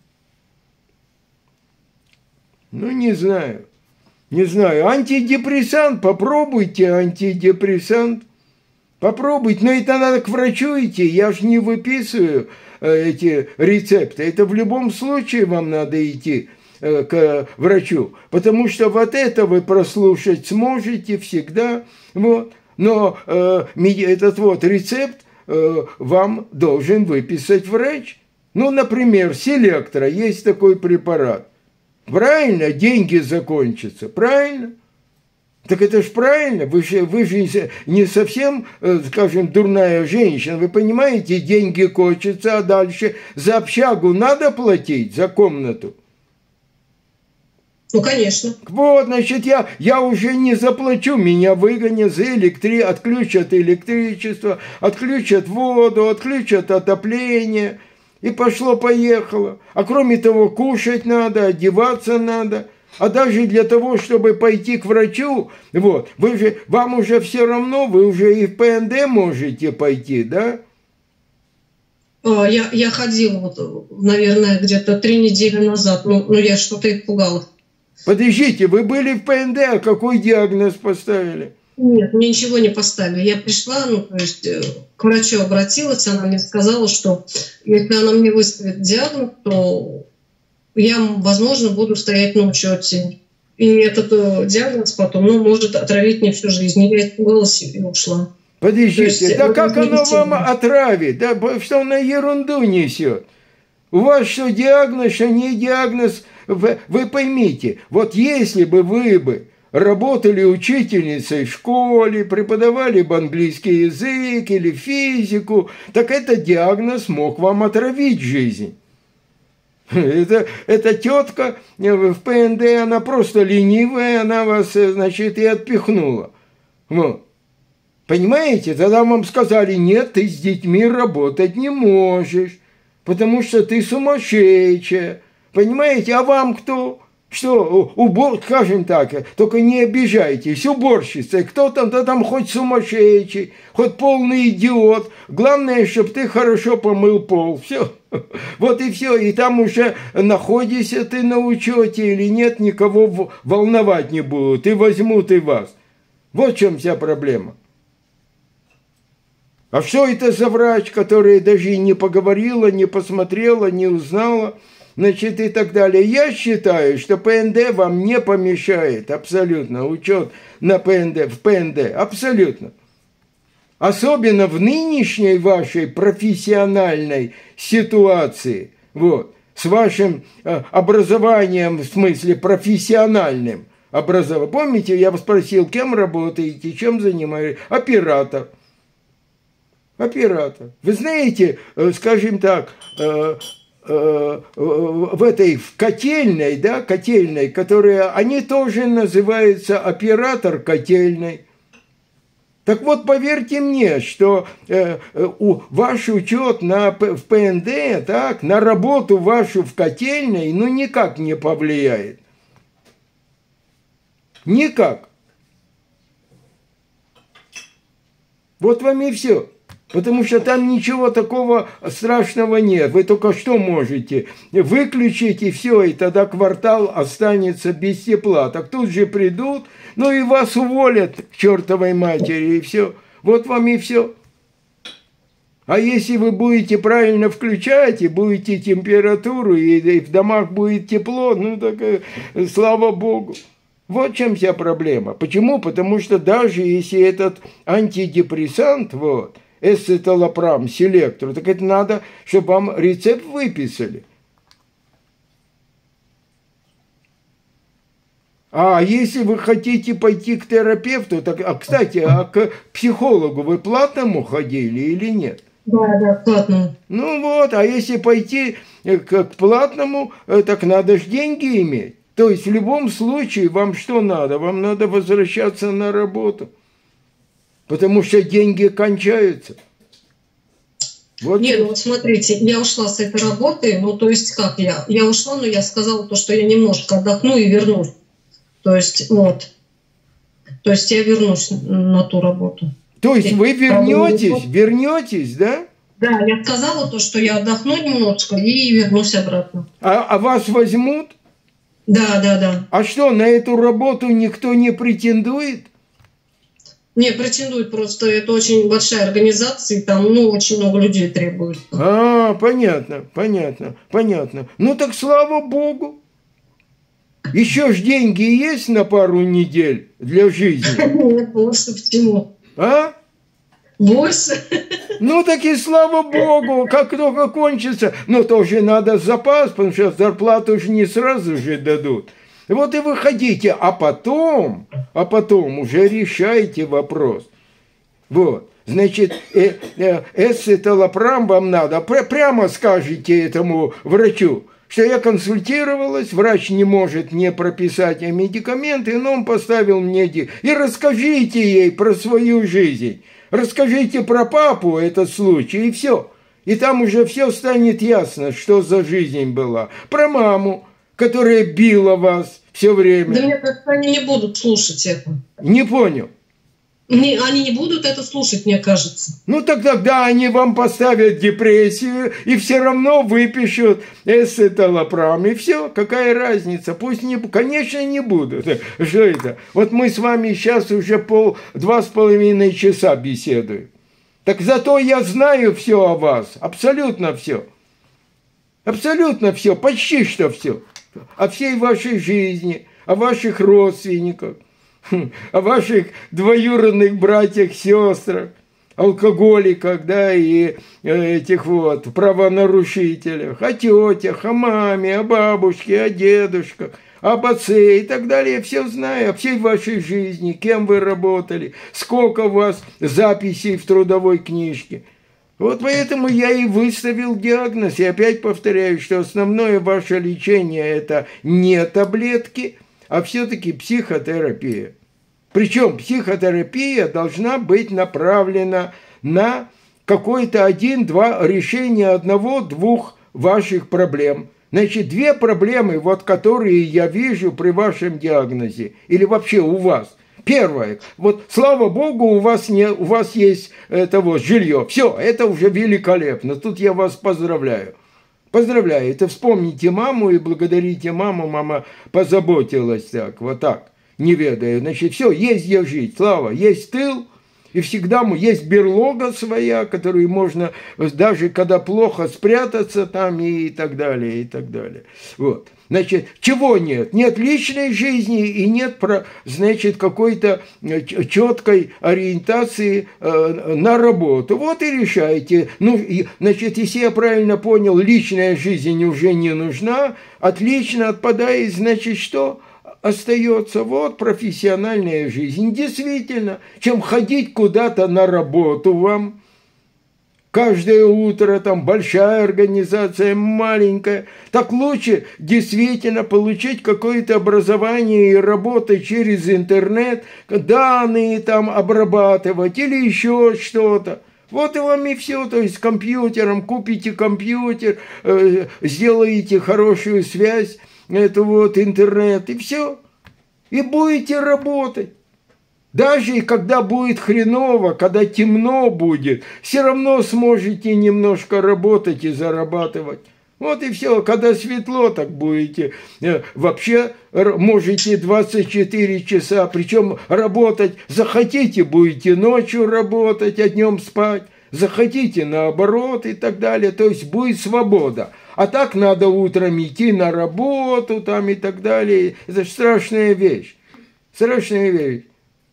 Ну, не знаю. Не знаю. Антидепрессант, попробуйте антидепрессант. Попробуйте. Но это надо к врачу идти. Я же не выписываю э, эти рецепты. Это в любом случае вам надо идти э, к врачу. Потому что вот это вы прослушать сможете всегда. Вот. Но э, этот вот рецепт вам должен выписать врач. Ну, например, селектра, есть такой препарат. Правильно, деньги закончатся, правильно? Так это ж правильно, вы же, вы же не совсем, скажем, дурная женщина, вы понимаете, деньги кончатся, а дальше за общагу надо платить, за комнату? Ну, конечно. Вот, значит, я, я уже не заплачу, меня выгонят за электри... отключат электричество, отключат воду, отключат отопление, и пошло-поехало. А кроме того, кушать надо, одеваться надо. А даже для того, чтобы пойти к врачу, вот, вы же, вам уже все равно, вы уже и в П Н Д можете пойти, да? Я, я ходила, вот, наверное, где-то три недели назад, ну, ну я что-то испугалась. Подождите, вы были в П Н Д, а какой диагноз поставили? Нет, мне ничего не поставили. Я пришла, ну, то есть к врачу обратилась, она мне сказала, что если она мне выставит диагноз, то я, возможно, буду стоять на учете И этот э, диагноз потом, ну, может отравить мне всю жизнь. И я испугалась и ушла. Подождите, есть, да вот как оно извините. вам отравит? Да что она ерунду несет? У вас что диагноз, что не диагноз? Вы, вы поймите, вот если бы вы бы работали учительницей в школе, преподавали бы английский язык или физику, так этот диагноз мог вам отравить жизнь. Это, эта тетка в Пэ Эн Дэ, она просто ленивая, она вас, значит, и отпихнула. Вот. Понимаете? Тогда вам сказали, нет, ты с детьми работать не можешь, потому что ты сумасшедшая. Понимаете? А вам кто? Что, убор, скажем так, только не обижайтесь, уборщица, кто там, да там хоть сумасшедший, хоть полный идиот, главное, чтобы ты хорошо помыл пол, все, вот и все, и там уже находишься ты на учете или нет, никого волновать не будут, и возьмут и вас, вот в чем вся проблема. А что это за врач, которая даже и не поговорила, не посмотрела, не узнала, значит, и так далее. Я считаю, что Пэ Эн Дэ вам не помешает абсолютно, учет на Пэ Эн Дэ, в Пэ Эн Дэ, абсолютно. Особенно в нынешней вашей профессиональной ситуации, вот, с вашим э, образованием, в смысле профессиональным образованием. Помните, я вас спросил, кем работаете, чем занимаетесь? Оператор. Оператор. Вы знаете, э, скажем так, э, в этой в котельной, да, котельной, которая, они тоже называются оператор котельной. Так вот, поверьте мне, что э, у, ваш учет на, в Пэ Эн Дэ, так, на работу вашу в котельной, ну, никак не повлияет. Никак. Вот вам и все. Потому что там ничего такого страшного нет. Вы только что можете выключить, и все, и тогда квартал останется без тепла. Так тут же придут, ну и вас уволят к чертовой матери, и все. Вот вам и все. А если вы будете правильно включать, и будете температуру, и, и в домах будет тепло, ну так слава Богу. Вот в чем вся проблема. Почему? Потому что даже если этот антидепрессант, вот, эсцеталопрам, селектру, так это надо, чтобы вам рецепт выписали. А если вы хотите пойти к терапевту, так, а, кстати, а к психологу вы платному ходили или нет? Да, да, платному. Ну вот, а если пойти к, к платному, так надо же деньги иметь. То есть в любом случае вам что надо? Вам надо возвращаться на работу. Потому что деньги кончаются. Вот. Нет, ну вот смотрите, я ушла с этой работы, ну то есть как я? Я ушла, но я сказала то, что я немножко отдохну и вернусь. То есть вот. То есть я вернусь на ту работу. То есть вы вернетесь, вернетесь, да? Да, я сказала то, что я отдохну немножко и вернусь обратно. А, а вас возьмут? Да, да, да. А что, на эту работу никто не претендует? Не, претендует просто, это очень большая организация, и там, ну, очень много людей требует. А, понятно, понятно, понятно. Ну так слава Богу. Еще ж деньги есть на пару недель для жизни? Нет, больше почему? А? Больше. Ну так и слава Богу, как только кончится. Но тоже надо запас, потому что зарплату же не сразу же дадут. Вот и выходите, а потом, а потом уже решайте вопрос. Вот, значит, э, э, эсцеталопрам вам надо, Пр- прямо скажите этому врачу, что я консультировалась, врач не может мне прописать медикаменты, но он поставил мне ди... И расскажите ей про свою жизнь, расскажите про папу этот случай, и все. И там уже все станет ясно, что за жизнь была. Про маму, которая била вас все время. Да мне кажется, они не будут слушать это. Не понял. Не, они не будут это слушать, мне кажется. Ну так тогда они вам поставят депрессию и все равно выпишут эсцеталопрам. И все, какая разница? Пусть не, конечно, не будут. Что это? Вот мы с вами сейчас уже пол, два с половиной часа беседуем. Так зато я знаю все о вас. Абсолютно все. Абсолютно все. Почти что все. О всей вашей жизни, о ваших родственниках, о ваших двоюродных братьях, сестрах, алкоголиках, да, и этих вот правонарушителях, о тетях, о маме, о бабушке, о дедушках, об отце и так далее. Я все знаю, о всей вашей жизни, кем вы работали, сколько у вас записей в трудовой книжке. Вот поэтому я и выставил диагноз. И опять повторяю, что основное ваше лечение – это не таблетки, а все-таки психотерапия. Причем психотерапия должна быть направлена на какой-то один-два решения одного-двух ваших проблем. Значит, две проблемы, вот которые я вижу при вашем диагнозе, или вообще у вас. Первое, вот слава богу, у вас, не, у вас есть это вот жилье. Все, это уже великолепно. Тут я вас поздравляю. Поздравляю. Это вспомните маму и благодарите маму. Мама позаботилась так, вот так, не ведая. Значит, все, есть где жить, слава, есть тыл. И всегда есть берлога своя, которую можно, даже когда плохо, спрятаться там и так далее, и так далее. Вот. Значит, чего нет? Нет личной жизни и нет, значит, какой-то четкой ориентации э, на работу. Вот и решайте. Ну, и, значит, если я правильно понял, личная жизнь уже не нужна, отлично отпадает, значит, что? Остается вот профессиональная жизнь. Действительно, чем ходить куда-то на работу вам, каждое утро там большая организация, маленькая, так лучше действительно получить какое-то образование и работать через интернет, данные там обрабатывать или еще что-то. Вот и вам и все, то есть с компьютером, купите компьютер, э, сделаете хорошую связь, это вот интернет, и все. И будете работать. Даже и когда будет хреново, когда темно будет, все равно сможете немножко работать и зарабатывать. Вот и все. Когда светло, так будете. Вообще можете двадцать четыре часа, причем работать. Захотите, будете ночью работать, а днем спать. Захотите наоборот и так далее. То есть будет свобода. А так надо утром идти на работу там и так далее. Это же страшная вещь. Страшная вещь.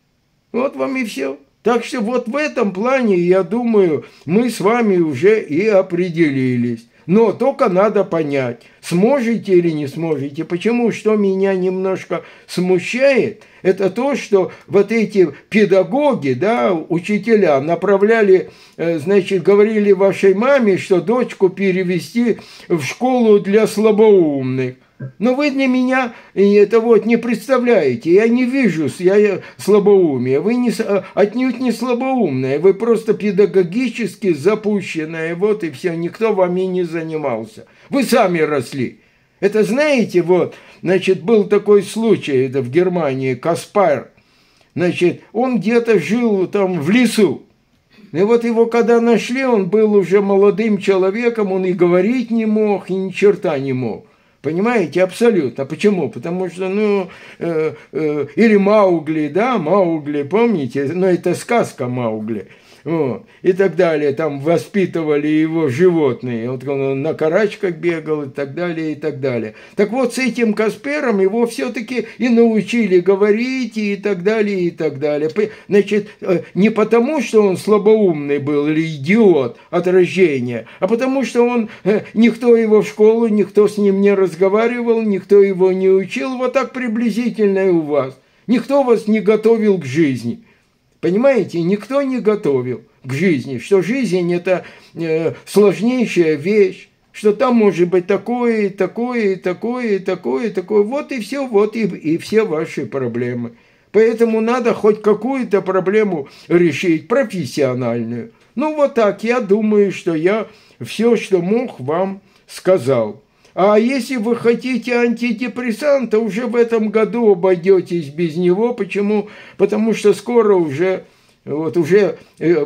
Вот вам и все. Так что вот в этом плане, я думаю, мы с вами уже и определились. Но только надо понять, сможете или не сможете. Почему? Что меня немножко смущает, это то, что вот эти педагоги, да, учителя направляли, значит, говорили вашей маме, что дочку перевести в школу для слабоумных. Но вы для меня это вот не представляете, я не вижу я слабоумия, вы не, отнюдь не слабоумная, вы просто педагогически запущенная, вот и все, никто вами не занимался, вы сами росли. Это знаете, вот, значит, был такой случай, это в Германии, Каспар, значит, он где-то жил там в лесу. И вот его когда нашли, он был уже молодым человеком, он и говорить не мог, и ни черта не мог. Понимаете, абсолютно. Почему? Потому что, ну, э, э, или Маугли, да, Маугли, помните? Ну, это сказка Маугли. Вот, и так далее. Там воспитывали его животные. Вот он на карачках бегал и так далее, и так далее. Так вот, с этим Каспером его все-таки и научили говорить, и так далее, и так далее. Значит, не потому, что он слабоумный был или идиот от рождения, а потому, что он, никто его в школу, никто с ним не разговаривал, никто его не учил. Вот так приблизительно и у вас. Никто вас не готовил к жизни. Понимаете, никто не готовил к жизни, что жизнь – это э, сложнейшая вещь, что там может быть такое, и такое, и такое, и такое, и такое. Вот и все, вот и, и все ваши проблемы. Поэтому надо хоть какую-то проблему решить, профессиональную. Ну вот так, я думаю, что я все, что мог, вам сказал. А если вы хотите антидепрессанта, уже в этом году обойдетесь без него. Почему? Потому что скоро уже, вот уже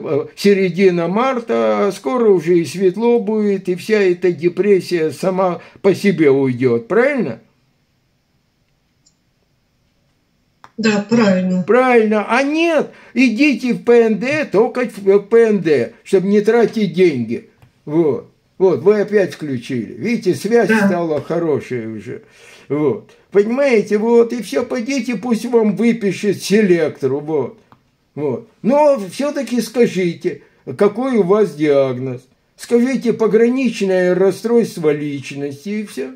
середина марта, а скоро уже и светло будет, и вся эта депрессия сама по себе уйдет. Правильно? Да, правильно. Правильно. А нет, идите в ПНД, только в ПНД, чтобы не тратить деньги. Вот. Вот, вы опять включили. Видите, связь да. стала хорошая уже. Вот. Понимаете, вот, и все, пойдите, пусть вам выпишет селектору, вот. Вот. Но все-таки скажите, какой у вас диагноз. Скажите, пограничное расстройство личности, и все.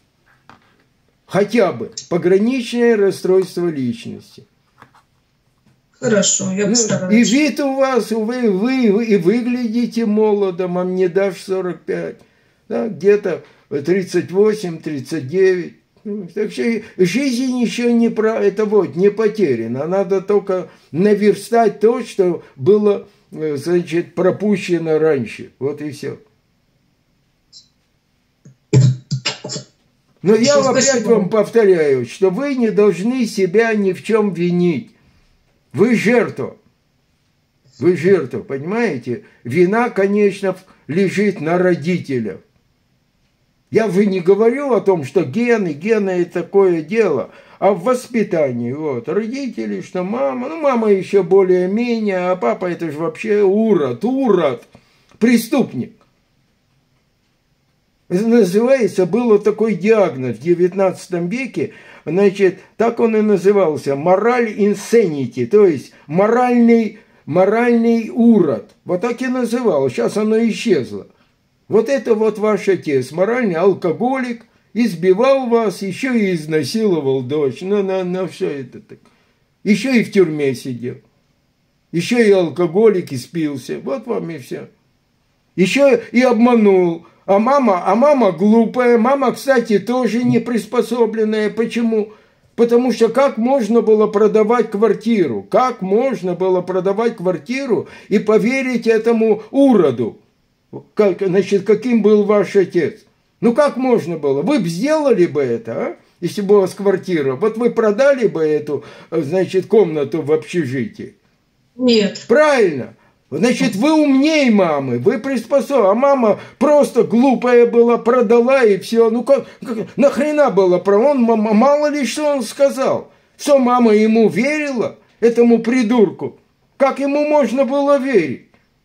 Хотя бы пограничное расстройство личности. Хорошо, я постараюсь. И вид у вас, вы, вы, вы и выглядите молодым, а мне дашь сорок пять, да, где-то тридцать восемь тридцать девять. Так что жизнь еще не, про, это вот, не потеряна. Надо только наверстать то, что было, значит, пропущено раньше. Вот и все. Но я опять вам повторяю, что вы не должны себя ни в чем винить. Вы жертва. Вы жертва, понимаете? Вина, конечно, лежит на родителях. Я же не говорю о том, что гены, гены – это такое дело, а в воспитании. Вот. Родители, что мама, ну мама еще более-менее, а папа – это же вообще урод, урод, преступник. Это называется, был такой диагноз в девятнадцатом веке, значит, так он и назывался, мораль insanity, то есть моральный, моральный урод. Вот так и называл, сейчас оно исчезло. Вот это вот ваш отец, моральный алкоголик, избивал вас, еще и изнасиловал дочь. Ну, на, на все это так. Еще и в тюрьме сидел. Еще и алкоголик, и спился. Вот вам и все. Еще и обманул. А мама, а мама глупая, мама, кстати, тоже не приспособленная. Почему? Потому что как можно было продавать квартиру? Как можно было продавать квартиру и поверить этому уроду? Как, значит, каким был ваш отец? Ну, как можно было? Вы бы сделали бы это, а? Если бы у вас квартира. Вот вы продали бы эту, значит, комнату в общежитии? Нет. Правильно. Значит, вы умней мамы, вы приспособлены. А мама просто глупая была, продала и все. Ну, как, как нахрена было? Он, мало ли что он сказал. Что мама ему верила, этому придурку? Как ему можно было верить?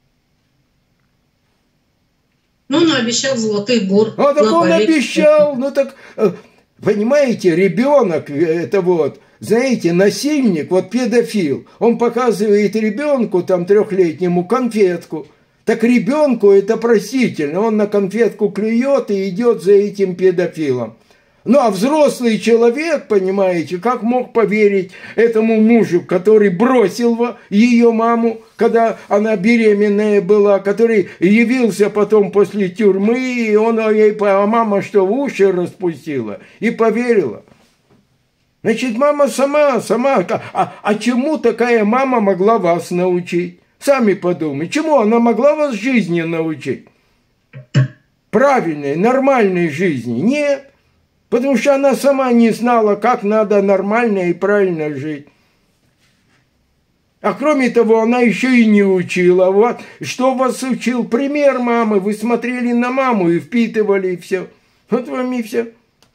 Ну, он обещал золотой бор. А так он обещал. Ну, так, понимаете, ребенок, это вот... Знаете, насильник, вот педофил, он показывает ребенку, там, трехлетнему, конфетку. Так ребенку это простительно, он на конфетку клюет и идет за этим педофилом. Ну, а взрослый человек, понимаете, как мог поверить этому мужу, который бросил ее маму, когда она беременная была, который явился потом после тюрьмы, и он ей, а мама что, в уши распустила, и поверила. Значит, мама сама, сама, а, а чему такая мама могла вас научить? Сами подумайте, чему она могла вас жизни научить? Правильной, нормальной жизни? Нет, потому что она сама не знала, как надо нормально и правильно жить. А кроме того, она еще и не учила. Вот, что вас учил? Пример мамы, вы смотрели на маму и впитывали, и все. Вот вам и все.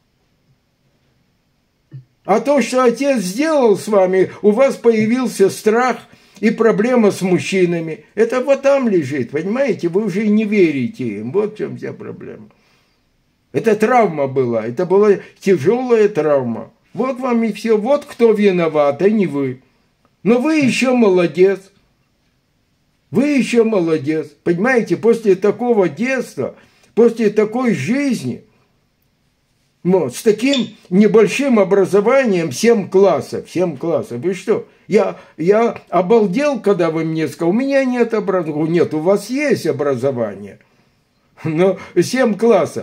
А то, что отец сделал с вами, у вас появился страх и проблема с мужчинами. Это вот там лежит, понимаете? Вы уже не верите им. Вот в чем вся проблема. Это травма была. Это была тяжелая травма. Вот вам и все. Вот кто виноват, а не вы. Но вы еще молодец. Вы еще молодец. Понимаете, после такого детства, после такой жизни... Вот, с таким небольшим образованием, семь классов, семь классов. Вы что? Я, я обалдел, когда вы мне сказали, у меня нет образования. Нет, у вас есть образование, но семь классов.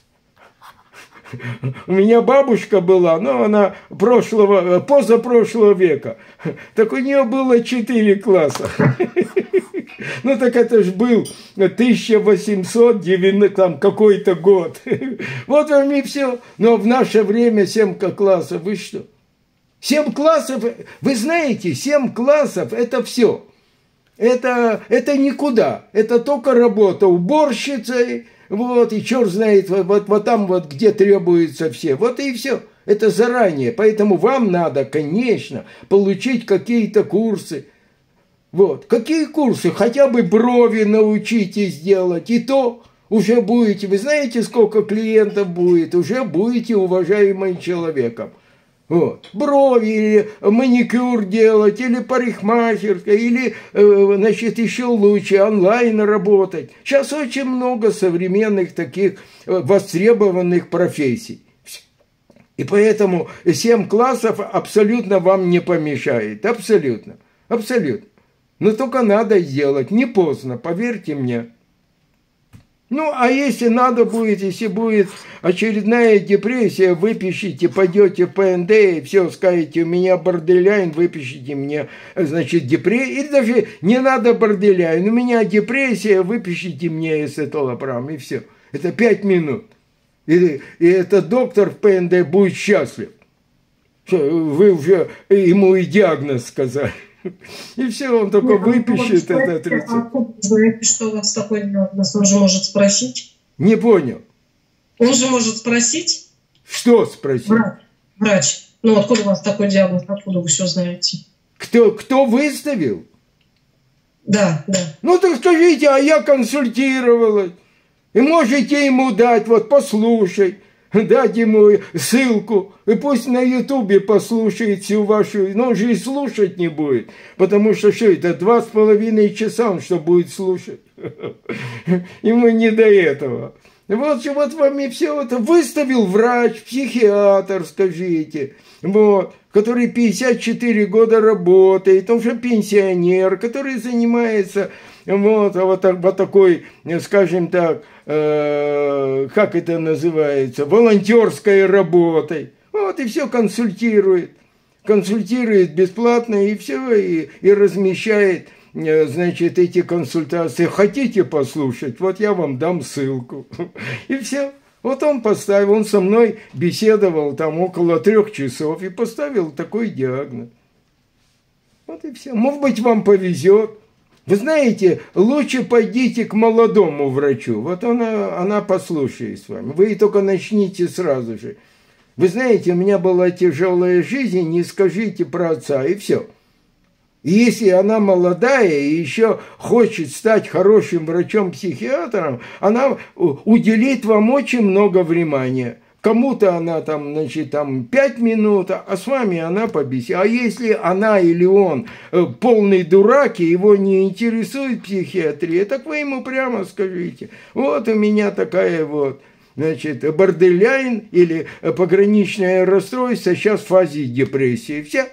У меня бабушка была, но она прошлого, позапрошлого века. Так у нее было четыре класса. Ну так это ж был тысяча восемьсот девяностый там какой-то год. Вот вам и все. Но в наше время семь классов, вы что? Семь классов, вы знаете, семь классов это все. Это, это никуда. Это только работа уборщицей. Вот, и черт знает, вот, вот там вот, где требуются все. Вот и все. Это заранее. Поэтому вам надо, конечно, получить какие-то курсы. Вот. Какие курсы? Хотя бы брови научитесь делать. И то уже будете, вы знаете, сколько клиентов будет, уже будете уважаемым человеком. Вот. Брови, или маникюр делать, или парикмахерская, или, значит, еще лучше онлайн работать. Сейчас очень много современных таких востребованных профессий. И поэтому семь классов абсолютно вам не помешает. Абсолютно. Абсолютно. Но только надо сделать. Не поздно, поверьте мне. Ну, а если надо будет, если будет очередная депрессия, выпишите, пойдете в ПНД и все, скажете, у меня борделяин, выпишите мне, значит, депрессию. Или даже не надо борделяин, у меня депрессия, выпишите мне эсетолопрам, и все. Это пять минут. И, и этот доктор в ПНД будет счастлив. Вы уже ему и диагноз сказали. И все, он только Нет, выпишет он этот рецепт. А знаете, что у вас такой диагноз? Он же может спросить. Не понял. Он же может спросить. Что спросить? Врач. Врач. Ну, откуда у вас такой диагноз? Откуда вы все знаете? Кто, кто выставил? Да, да. Ну, так скажите, а я консультировалась. И можете ему дать, вот послушай, дать ему ссылку, и пусть на ютубе послушает всю вашу, но он же и слушать не будет, потому что что это, два с половиной часа он что будет слушать? Ему не до этого. Вот, вот вам и все это выставил врач, психиатр, скажите, вот, который пятьдесят четыре года работает, он же пенсионер, который занимается вот, вот, вот такой, скажем так, э, как это называется, волонтерской работой. Вот и все консультирует. Консультирует бесплатно и все, и, и размещает, значит, эти консультации. Хотите послушать? Вот я вам дам ссылку. И все. Вот он поставил, он со мной беседовал там около трех часов и поставил такой диагноз. Вот и все. Может быть, вам повезет. Вы знаете, лучше пойдите к молодому врачу. Вот она, она послушает с вами. Вы только начните сразу же. Вы знаете, у меня была тяжелая жизнь, не скажите про отца, и все. И если она молодая и еще хочет стать хорошим врачом-психиатром, она уделит вам очень много внимания. Кому-то она там, значит, там пять минут, а с вами она побесит. А если она или он полный дурак, и его не интересует психиатрия, так вы ему прямо скажите. Вот у меня такая вот, значит, борделяин или пограничное расстройство, сейчас в фазе депрессии. Все.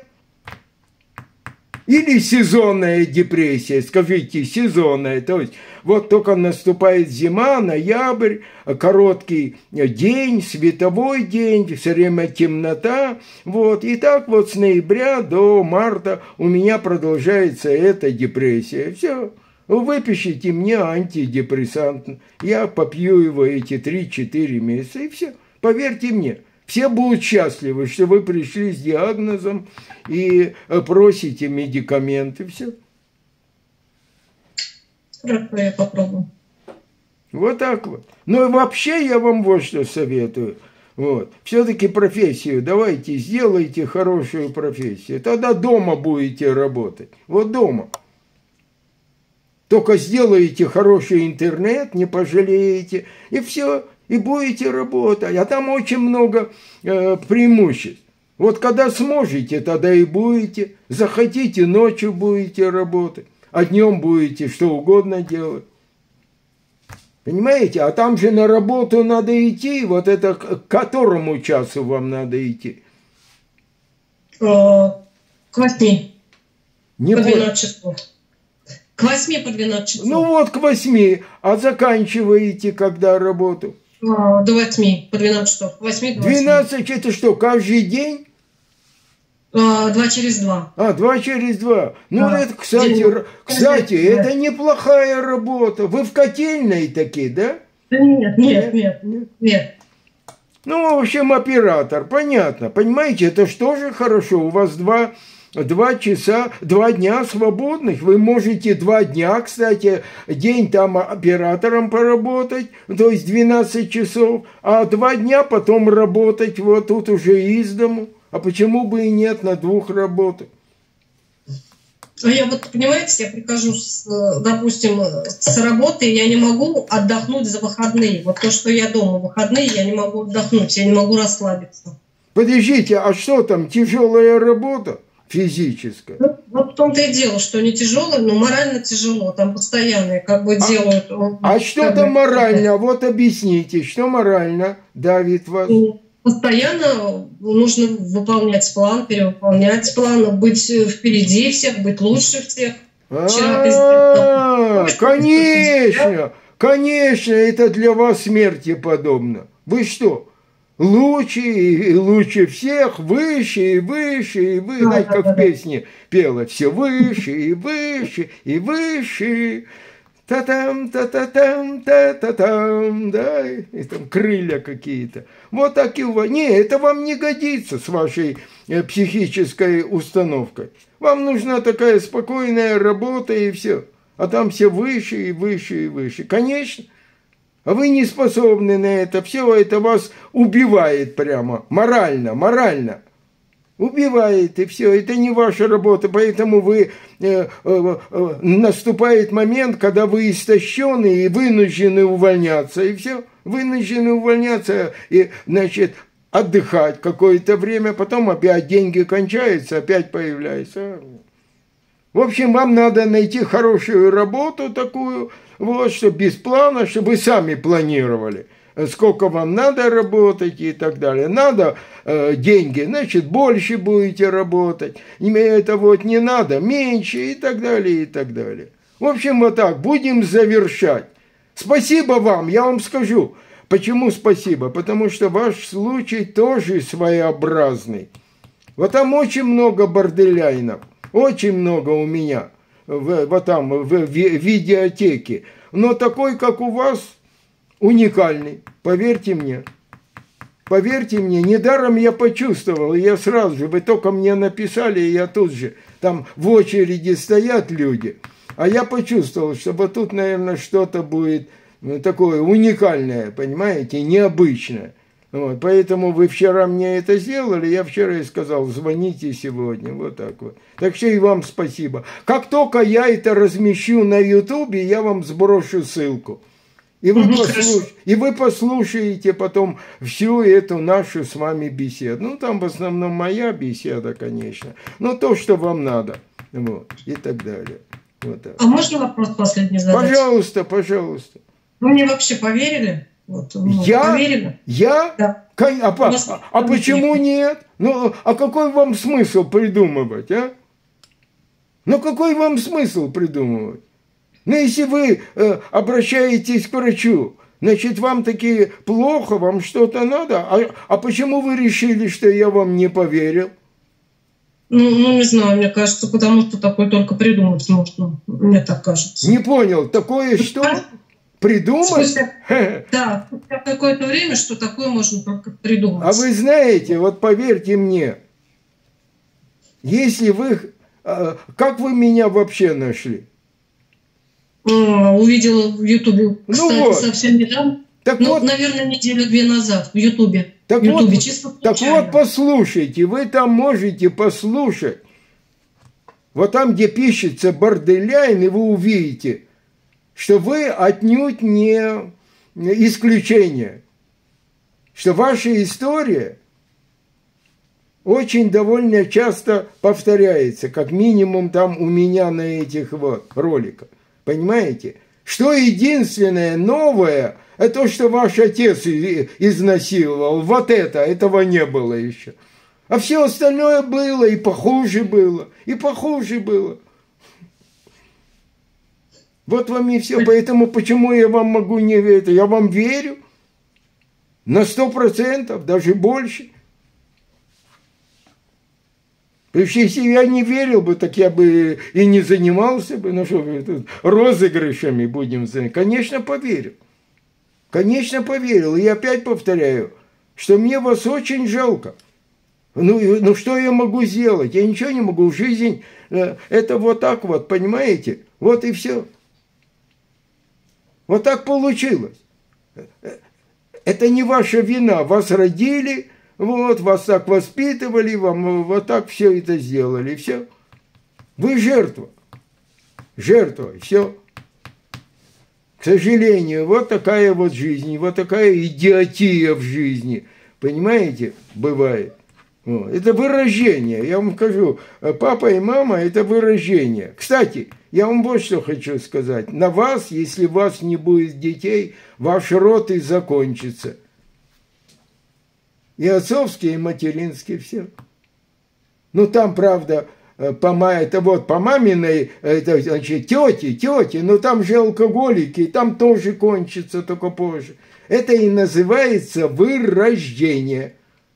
Или сезонная депрессия, скажите, сезонная, то есть вот только наступает зима, ноябрь, короткий день, световой день, все время темнота, вот, и так вот с ноября до марта у меня продолжается эта депрессия, все, выпишите мне антидепрессант, я попью его эти три-четыре месяца, и все, поверьте мне. Все будут счастливы, что вы пришли с диагнозом и просите медикаменты. Все. Хорошо, я попробую. Вот так вот. Ну и вообще я вам вот что советую. Вот. Все-таки профессию давайте, сделайте хорошую профессию. Тогда дома будете работать. Вот дома. Только сделаете хороший интернет, не пожалеете, и все. И будете работать. А там очень много э, преимуществ. Вот когда сможете, тогда и будете. Захотите, ночью будете работать. А днем будете что угодно делать. Понимаете? А там же на работу надо идти. Вот это к которому часу вам надо идти? К восьми. Не по двенадцать часов. К восьми по двенадцать часов. Ну вот к восьми. А заканчиваете когда работу? До восьми, по двенадцать часов. восьми до восьми. двенадцать это что, каждый день? Два через два. А, два через два. Ну, да. это, кстати, р... кстати, да. Это неплохая работа. Вы в котельной такие, да? Нет, нет, нет, нет, нет. Ну, в общем, оператор, понятно. Понимаете, это же тоже хорошо. У вас два... Два часа, два дня свободных. Вы можете два дня, кстати, день там оператором поработать, то есть двенадцать часов, а два дня потом работать вот тут уже из дому. А почему бы и нет на двух работах? А я вот, понимаете, я прихожу, с, допустим, с работы, и я не могу отдохнуть за выходные. Вот то, что я дома в выходные, я не могу отдохнуть, я не могу расслабиться. Подождите, а что там, тяжелая работа физическая? Вот, вот в том-то и дело, что не тяжелая, но морально тяжело. Там постоянно как бы делают... А, а что там морально? Вот объясните, что морально давит вас? Постоянно нужно выполнять план, перевыполнять план, быть впереди всех, быть лучше всех. А, конечно, конечно, это для вас смерти подобно. Вы что, лучше и лучше всех, выше и выше и выше, знаете, как в песне пела, все выше и выше и выше. Та-там, та-та-там, та-та-там, да, и там крылья какие-то. Вот так и у вас. Не, это вам не годится с вашей э, психической установкой. Вам нужна такая спокойная работа и все. А там все выше и выше и выше. Конечно. А вы не способны на это. Все это вас убивает прямо. Морально, морально. Убивает, и все, это не ваша работа, поэтому вы, э, э, э, наступает момент, когда вы истощены и вынуждены увольняться, и все, вынуждены увольняться, и, значит, отдыхать какое-то время, потом опять деньги кончаются, опять появляются. В общем, вам надо найти хорошую работу такую, вот, чтобы без плана, чтобы вы сами планировали. Сколько вам надо работать и так далее. Надо э, деньги, значит, больше будете работать. Это вот не надо, меньше и так далее, и так далее. В общем, вот так, будем завершать. Спасибо вам, я вам скажу. Почему спасибо? Потому что ваш случай тоже своеобразный. Вот там очень много борделяйнов, очень много у меня, в, вот там, в, в, в видеотеке. Но такой, как у вас, уникальный, поверьте мне. Поверьте мне, недаром я почувствовал, я сразу же, вы только мне написали, и я тут же, там в очереди стоят люди, а я почувствовал, что вот тут, наверное, что-то будет такое уникальное, понимаете, необычное. Вот, поэтому вы вчера мне это сделали, я вчера и сказал, звоните сегодня, вот так вот. Так что и вам спасибо. Как только я это размещу на ютубе, я вам сброшу ссылку. И вы, послуш... и вы послушаете потом всю эту нашу с вами беседу. Ну, там в основном моя беседа, конечно. Но то, что вам надо. Вот, и так далее. Вот так. А можно вопрос последний задать? Пожалуйста, пожалуйста. Вы мне вообще поверили? Вот, ну, я? Поверили? Я? Да. А, а, а, а почему нет? Ну, а какой вам смысл придумывать, а? Ну, какой вам смысл придумывать? Ну, если вы э, обращаетесь к врачу, значит, вам таки плохо, вам что-то надо. А, а почему вы решили, что я вам не поверил? Ну, ну, не знаю, мне кажется, потому что такое только придумать можно. Мне так кажется. Не понял, такое что? Придумать? Спустя, да, спустя какое-то время, что такое можно только придумать. А вы знаете, вот поверьте мне, если вы... Э, как вы меня вообще нашли? Увидела в Ютубе, кстати, ну вот. Совсем недавно. Так ну, вот, наверное, неделю-две назад в Ютубе. Так, Ютубе, вот, чисто так вот, послушайте, вы там можете послушать. Вот там, где пишется борделяйн, и вы увидите, что вы отнюдь не исключение. Что ваша история очень довольно часто повторяется, как минимум там у меня на этих вот роликах. Понимаете? Что единственное новое, это то, что ваш отец изнасиловал. Вот это, этого не было еще. А все остальное было, и похуже было, и похуже было. Вот вам и все. Поэтому почему я вам могу не верить? Я вам верю на сто процентов, даже больше. Потому что если я не верил бы, так я бы и не занимался бы, ну что вы тут розыгрышами будем заниматься. Конечно, поверил. Конечно, поверил. И опять повторяю, что мне вас очень жалко. Ну, ну что я могу сделать? Я ничего не могу. Жизнь это вот так вот, понимаете? Вот и все. Вот так получилось. Это не ваша вина. Вас родили... Вот, вас так воспитывали, вам вот так все это сделали, все. Вы жертва. Жертва. Все. К сожалению, вот такая вот жизнь, вот такая идиотия в жизни. Понимаете, бывает. Это выражение, я вам скажу, папа и мама – это выражение. Кстати, я вам вот что хочу сказать. На вас, если у вас не будет детей, ваш род и закончится. И отцовский, и материнский, все. Ну, там, правда, по, это вот, по маминой, это, значит, тети, тети, но там же алкоголики, там тоже кончится, только позже. Это и называется вырождение.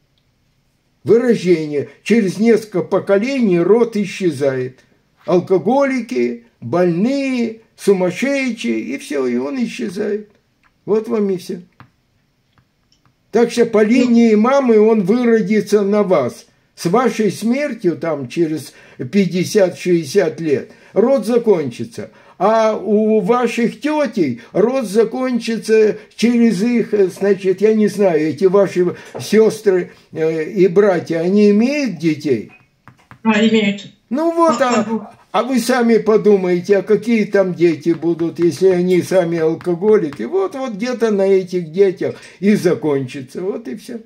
Выражение. Через несколько поколений род исчезает. Алкоголики, больные, сумасшедшие, и все, и он исчезает. Вот вам и все. Так что по линии мамы он выродится на вас. С вашей смертью, там, через пятьдесят-шестьдесят лет, род закончится. А у ваших тетей род закончится через их, значит, я не знаю, эти ваши сестры и братья, они имеют детей? А, имеют. Ну вот, а, а вы сами подумайте, а какие там дети будут, если они сами алкоголики? Вот, вот где-то на этих детях и закончится, вот и все.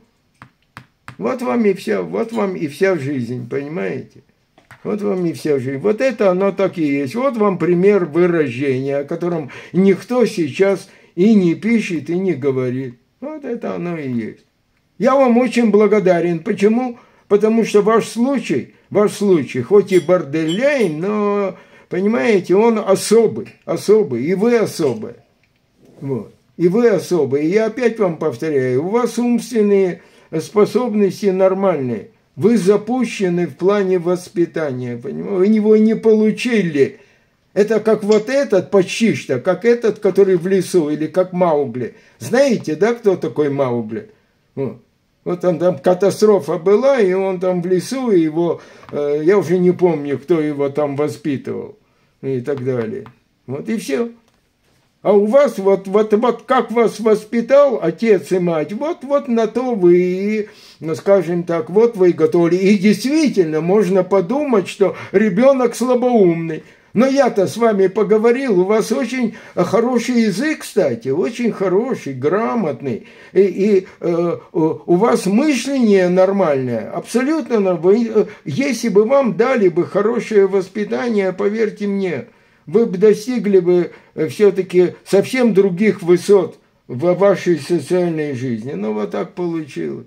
Вот вам и все, вот вам и вся жизнь, понимаете? Вот вам и вся жизнь. Вот это оно так и есть. Вот вам пример выражения, о котором никто сейчас и не пишет, и не говорит. Вот это оно и есть. Я вам очень благодарен. Почему? Потому что ваш случай, ваш случай, хоть и борделяин, но, понимаете, он особый, особый, и вы особые. Вот. И вы особые. И я опять вам повторяю, у вас умственные способности нормальные. Вы запущены в плане воспитания, понимаете? Вы его не получили. Это как вот этот, почти что, как этот, который в лесу, или как Маугли. Знаете, да, кто такой Маугли? Вот, вот он там, катастрофа была, и он там в лесу, и его, э, я уже не помню, кто его там воспитывал, и так далее. Вот и все. А у вас вот, вот, вот как вас воспитал отец и мать, вот, вот на то вы, ну, скажем так, вот вы и готовы. И действительно, можно подумать, что ребенок слабоумный. Но я-то с вами поговорил, у вас очень хороший язык, кстати, очень хороший, грамотный. И, и э, у вас мышление нормальное, абсолютно нормальное. Если бы вам дали бы хорошее воспитание, поверьте мне, вы бы достигли бы все-таки совсем других высот в вашей социальной жизни. Но вот так получилось.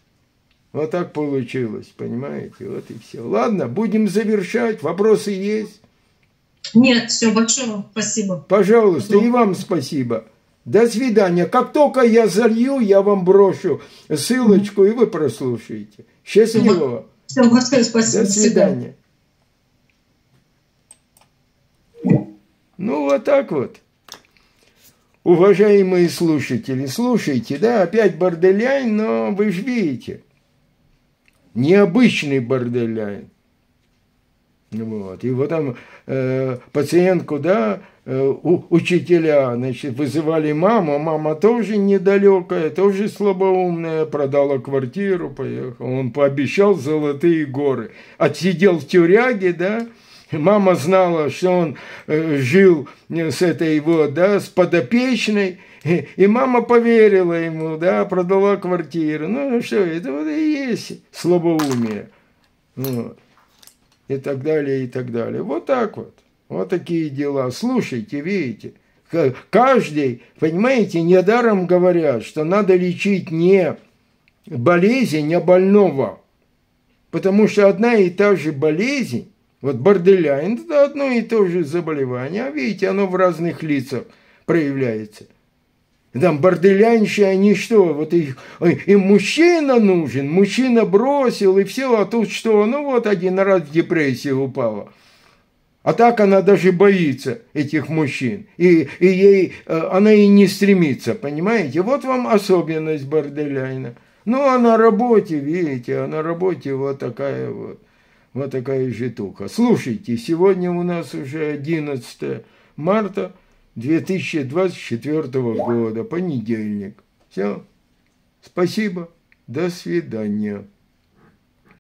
Вот так получилось, понимаете? Вот и все. Ладно, будем завершать. Вопросы есть? Нет, все, большое спасибо. Пожалуйста, и вам спасибо. До свидания. Как только я залью, я вам брошу ссылочку, и вы прослушаете. Счастливого. Все, большое спасибо. До свидания. Ну, вот так вот. Уважаемые слушатели, слушайте, да, опять борделяин, но вы же видите, необычный борделяин. Вот. И вот там э, пациентку, да, э, у, учителя, значит, вызывали маму, мама тоже недалекая, тоже слабоумная, продала квартиру, поехал. Он пообещал золотые горы. Отсидел в тюряге, да. Мама знала, что он э, жил с этой вот, да, с подопечной, и, и мама поверила ему, да, продала квартиру. Ну, что, это вот и есть слабоумие. Вот. И так далее, и так далее. Вот так вот. Вот такие дела. Слушайте, видите, каждый, понимаете, недаром говорят, что надо лечить не болезнь, а больного. Потому что одна и та же болезнь, вот борделяин, это одно и то же заболевание, а видите, оно в разных лицах проявляется. Там борделянщи, они что, вот их, им мужчина нужен, мужчина бросил, и все, а тут что, ну вот один раз в депрессию упала. А так она даже боится этих мужчин, и, и ей, она и не стремится, понимаете? Вот вам особенность борделяина. Ну, а на работе, видите, а на работе вот такая вот. Вот такая житуха. Слушайте, сегодня у нас уже одиннадцатое марта две тысячи двадцать четвёртого года, понедельник. Все. Спасибо. До свидания.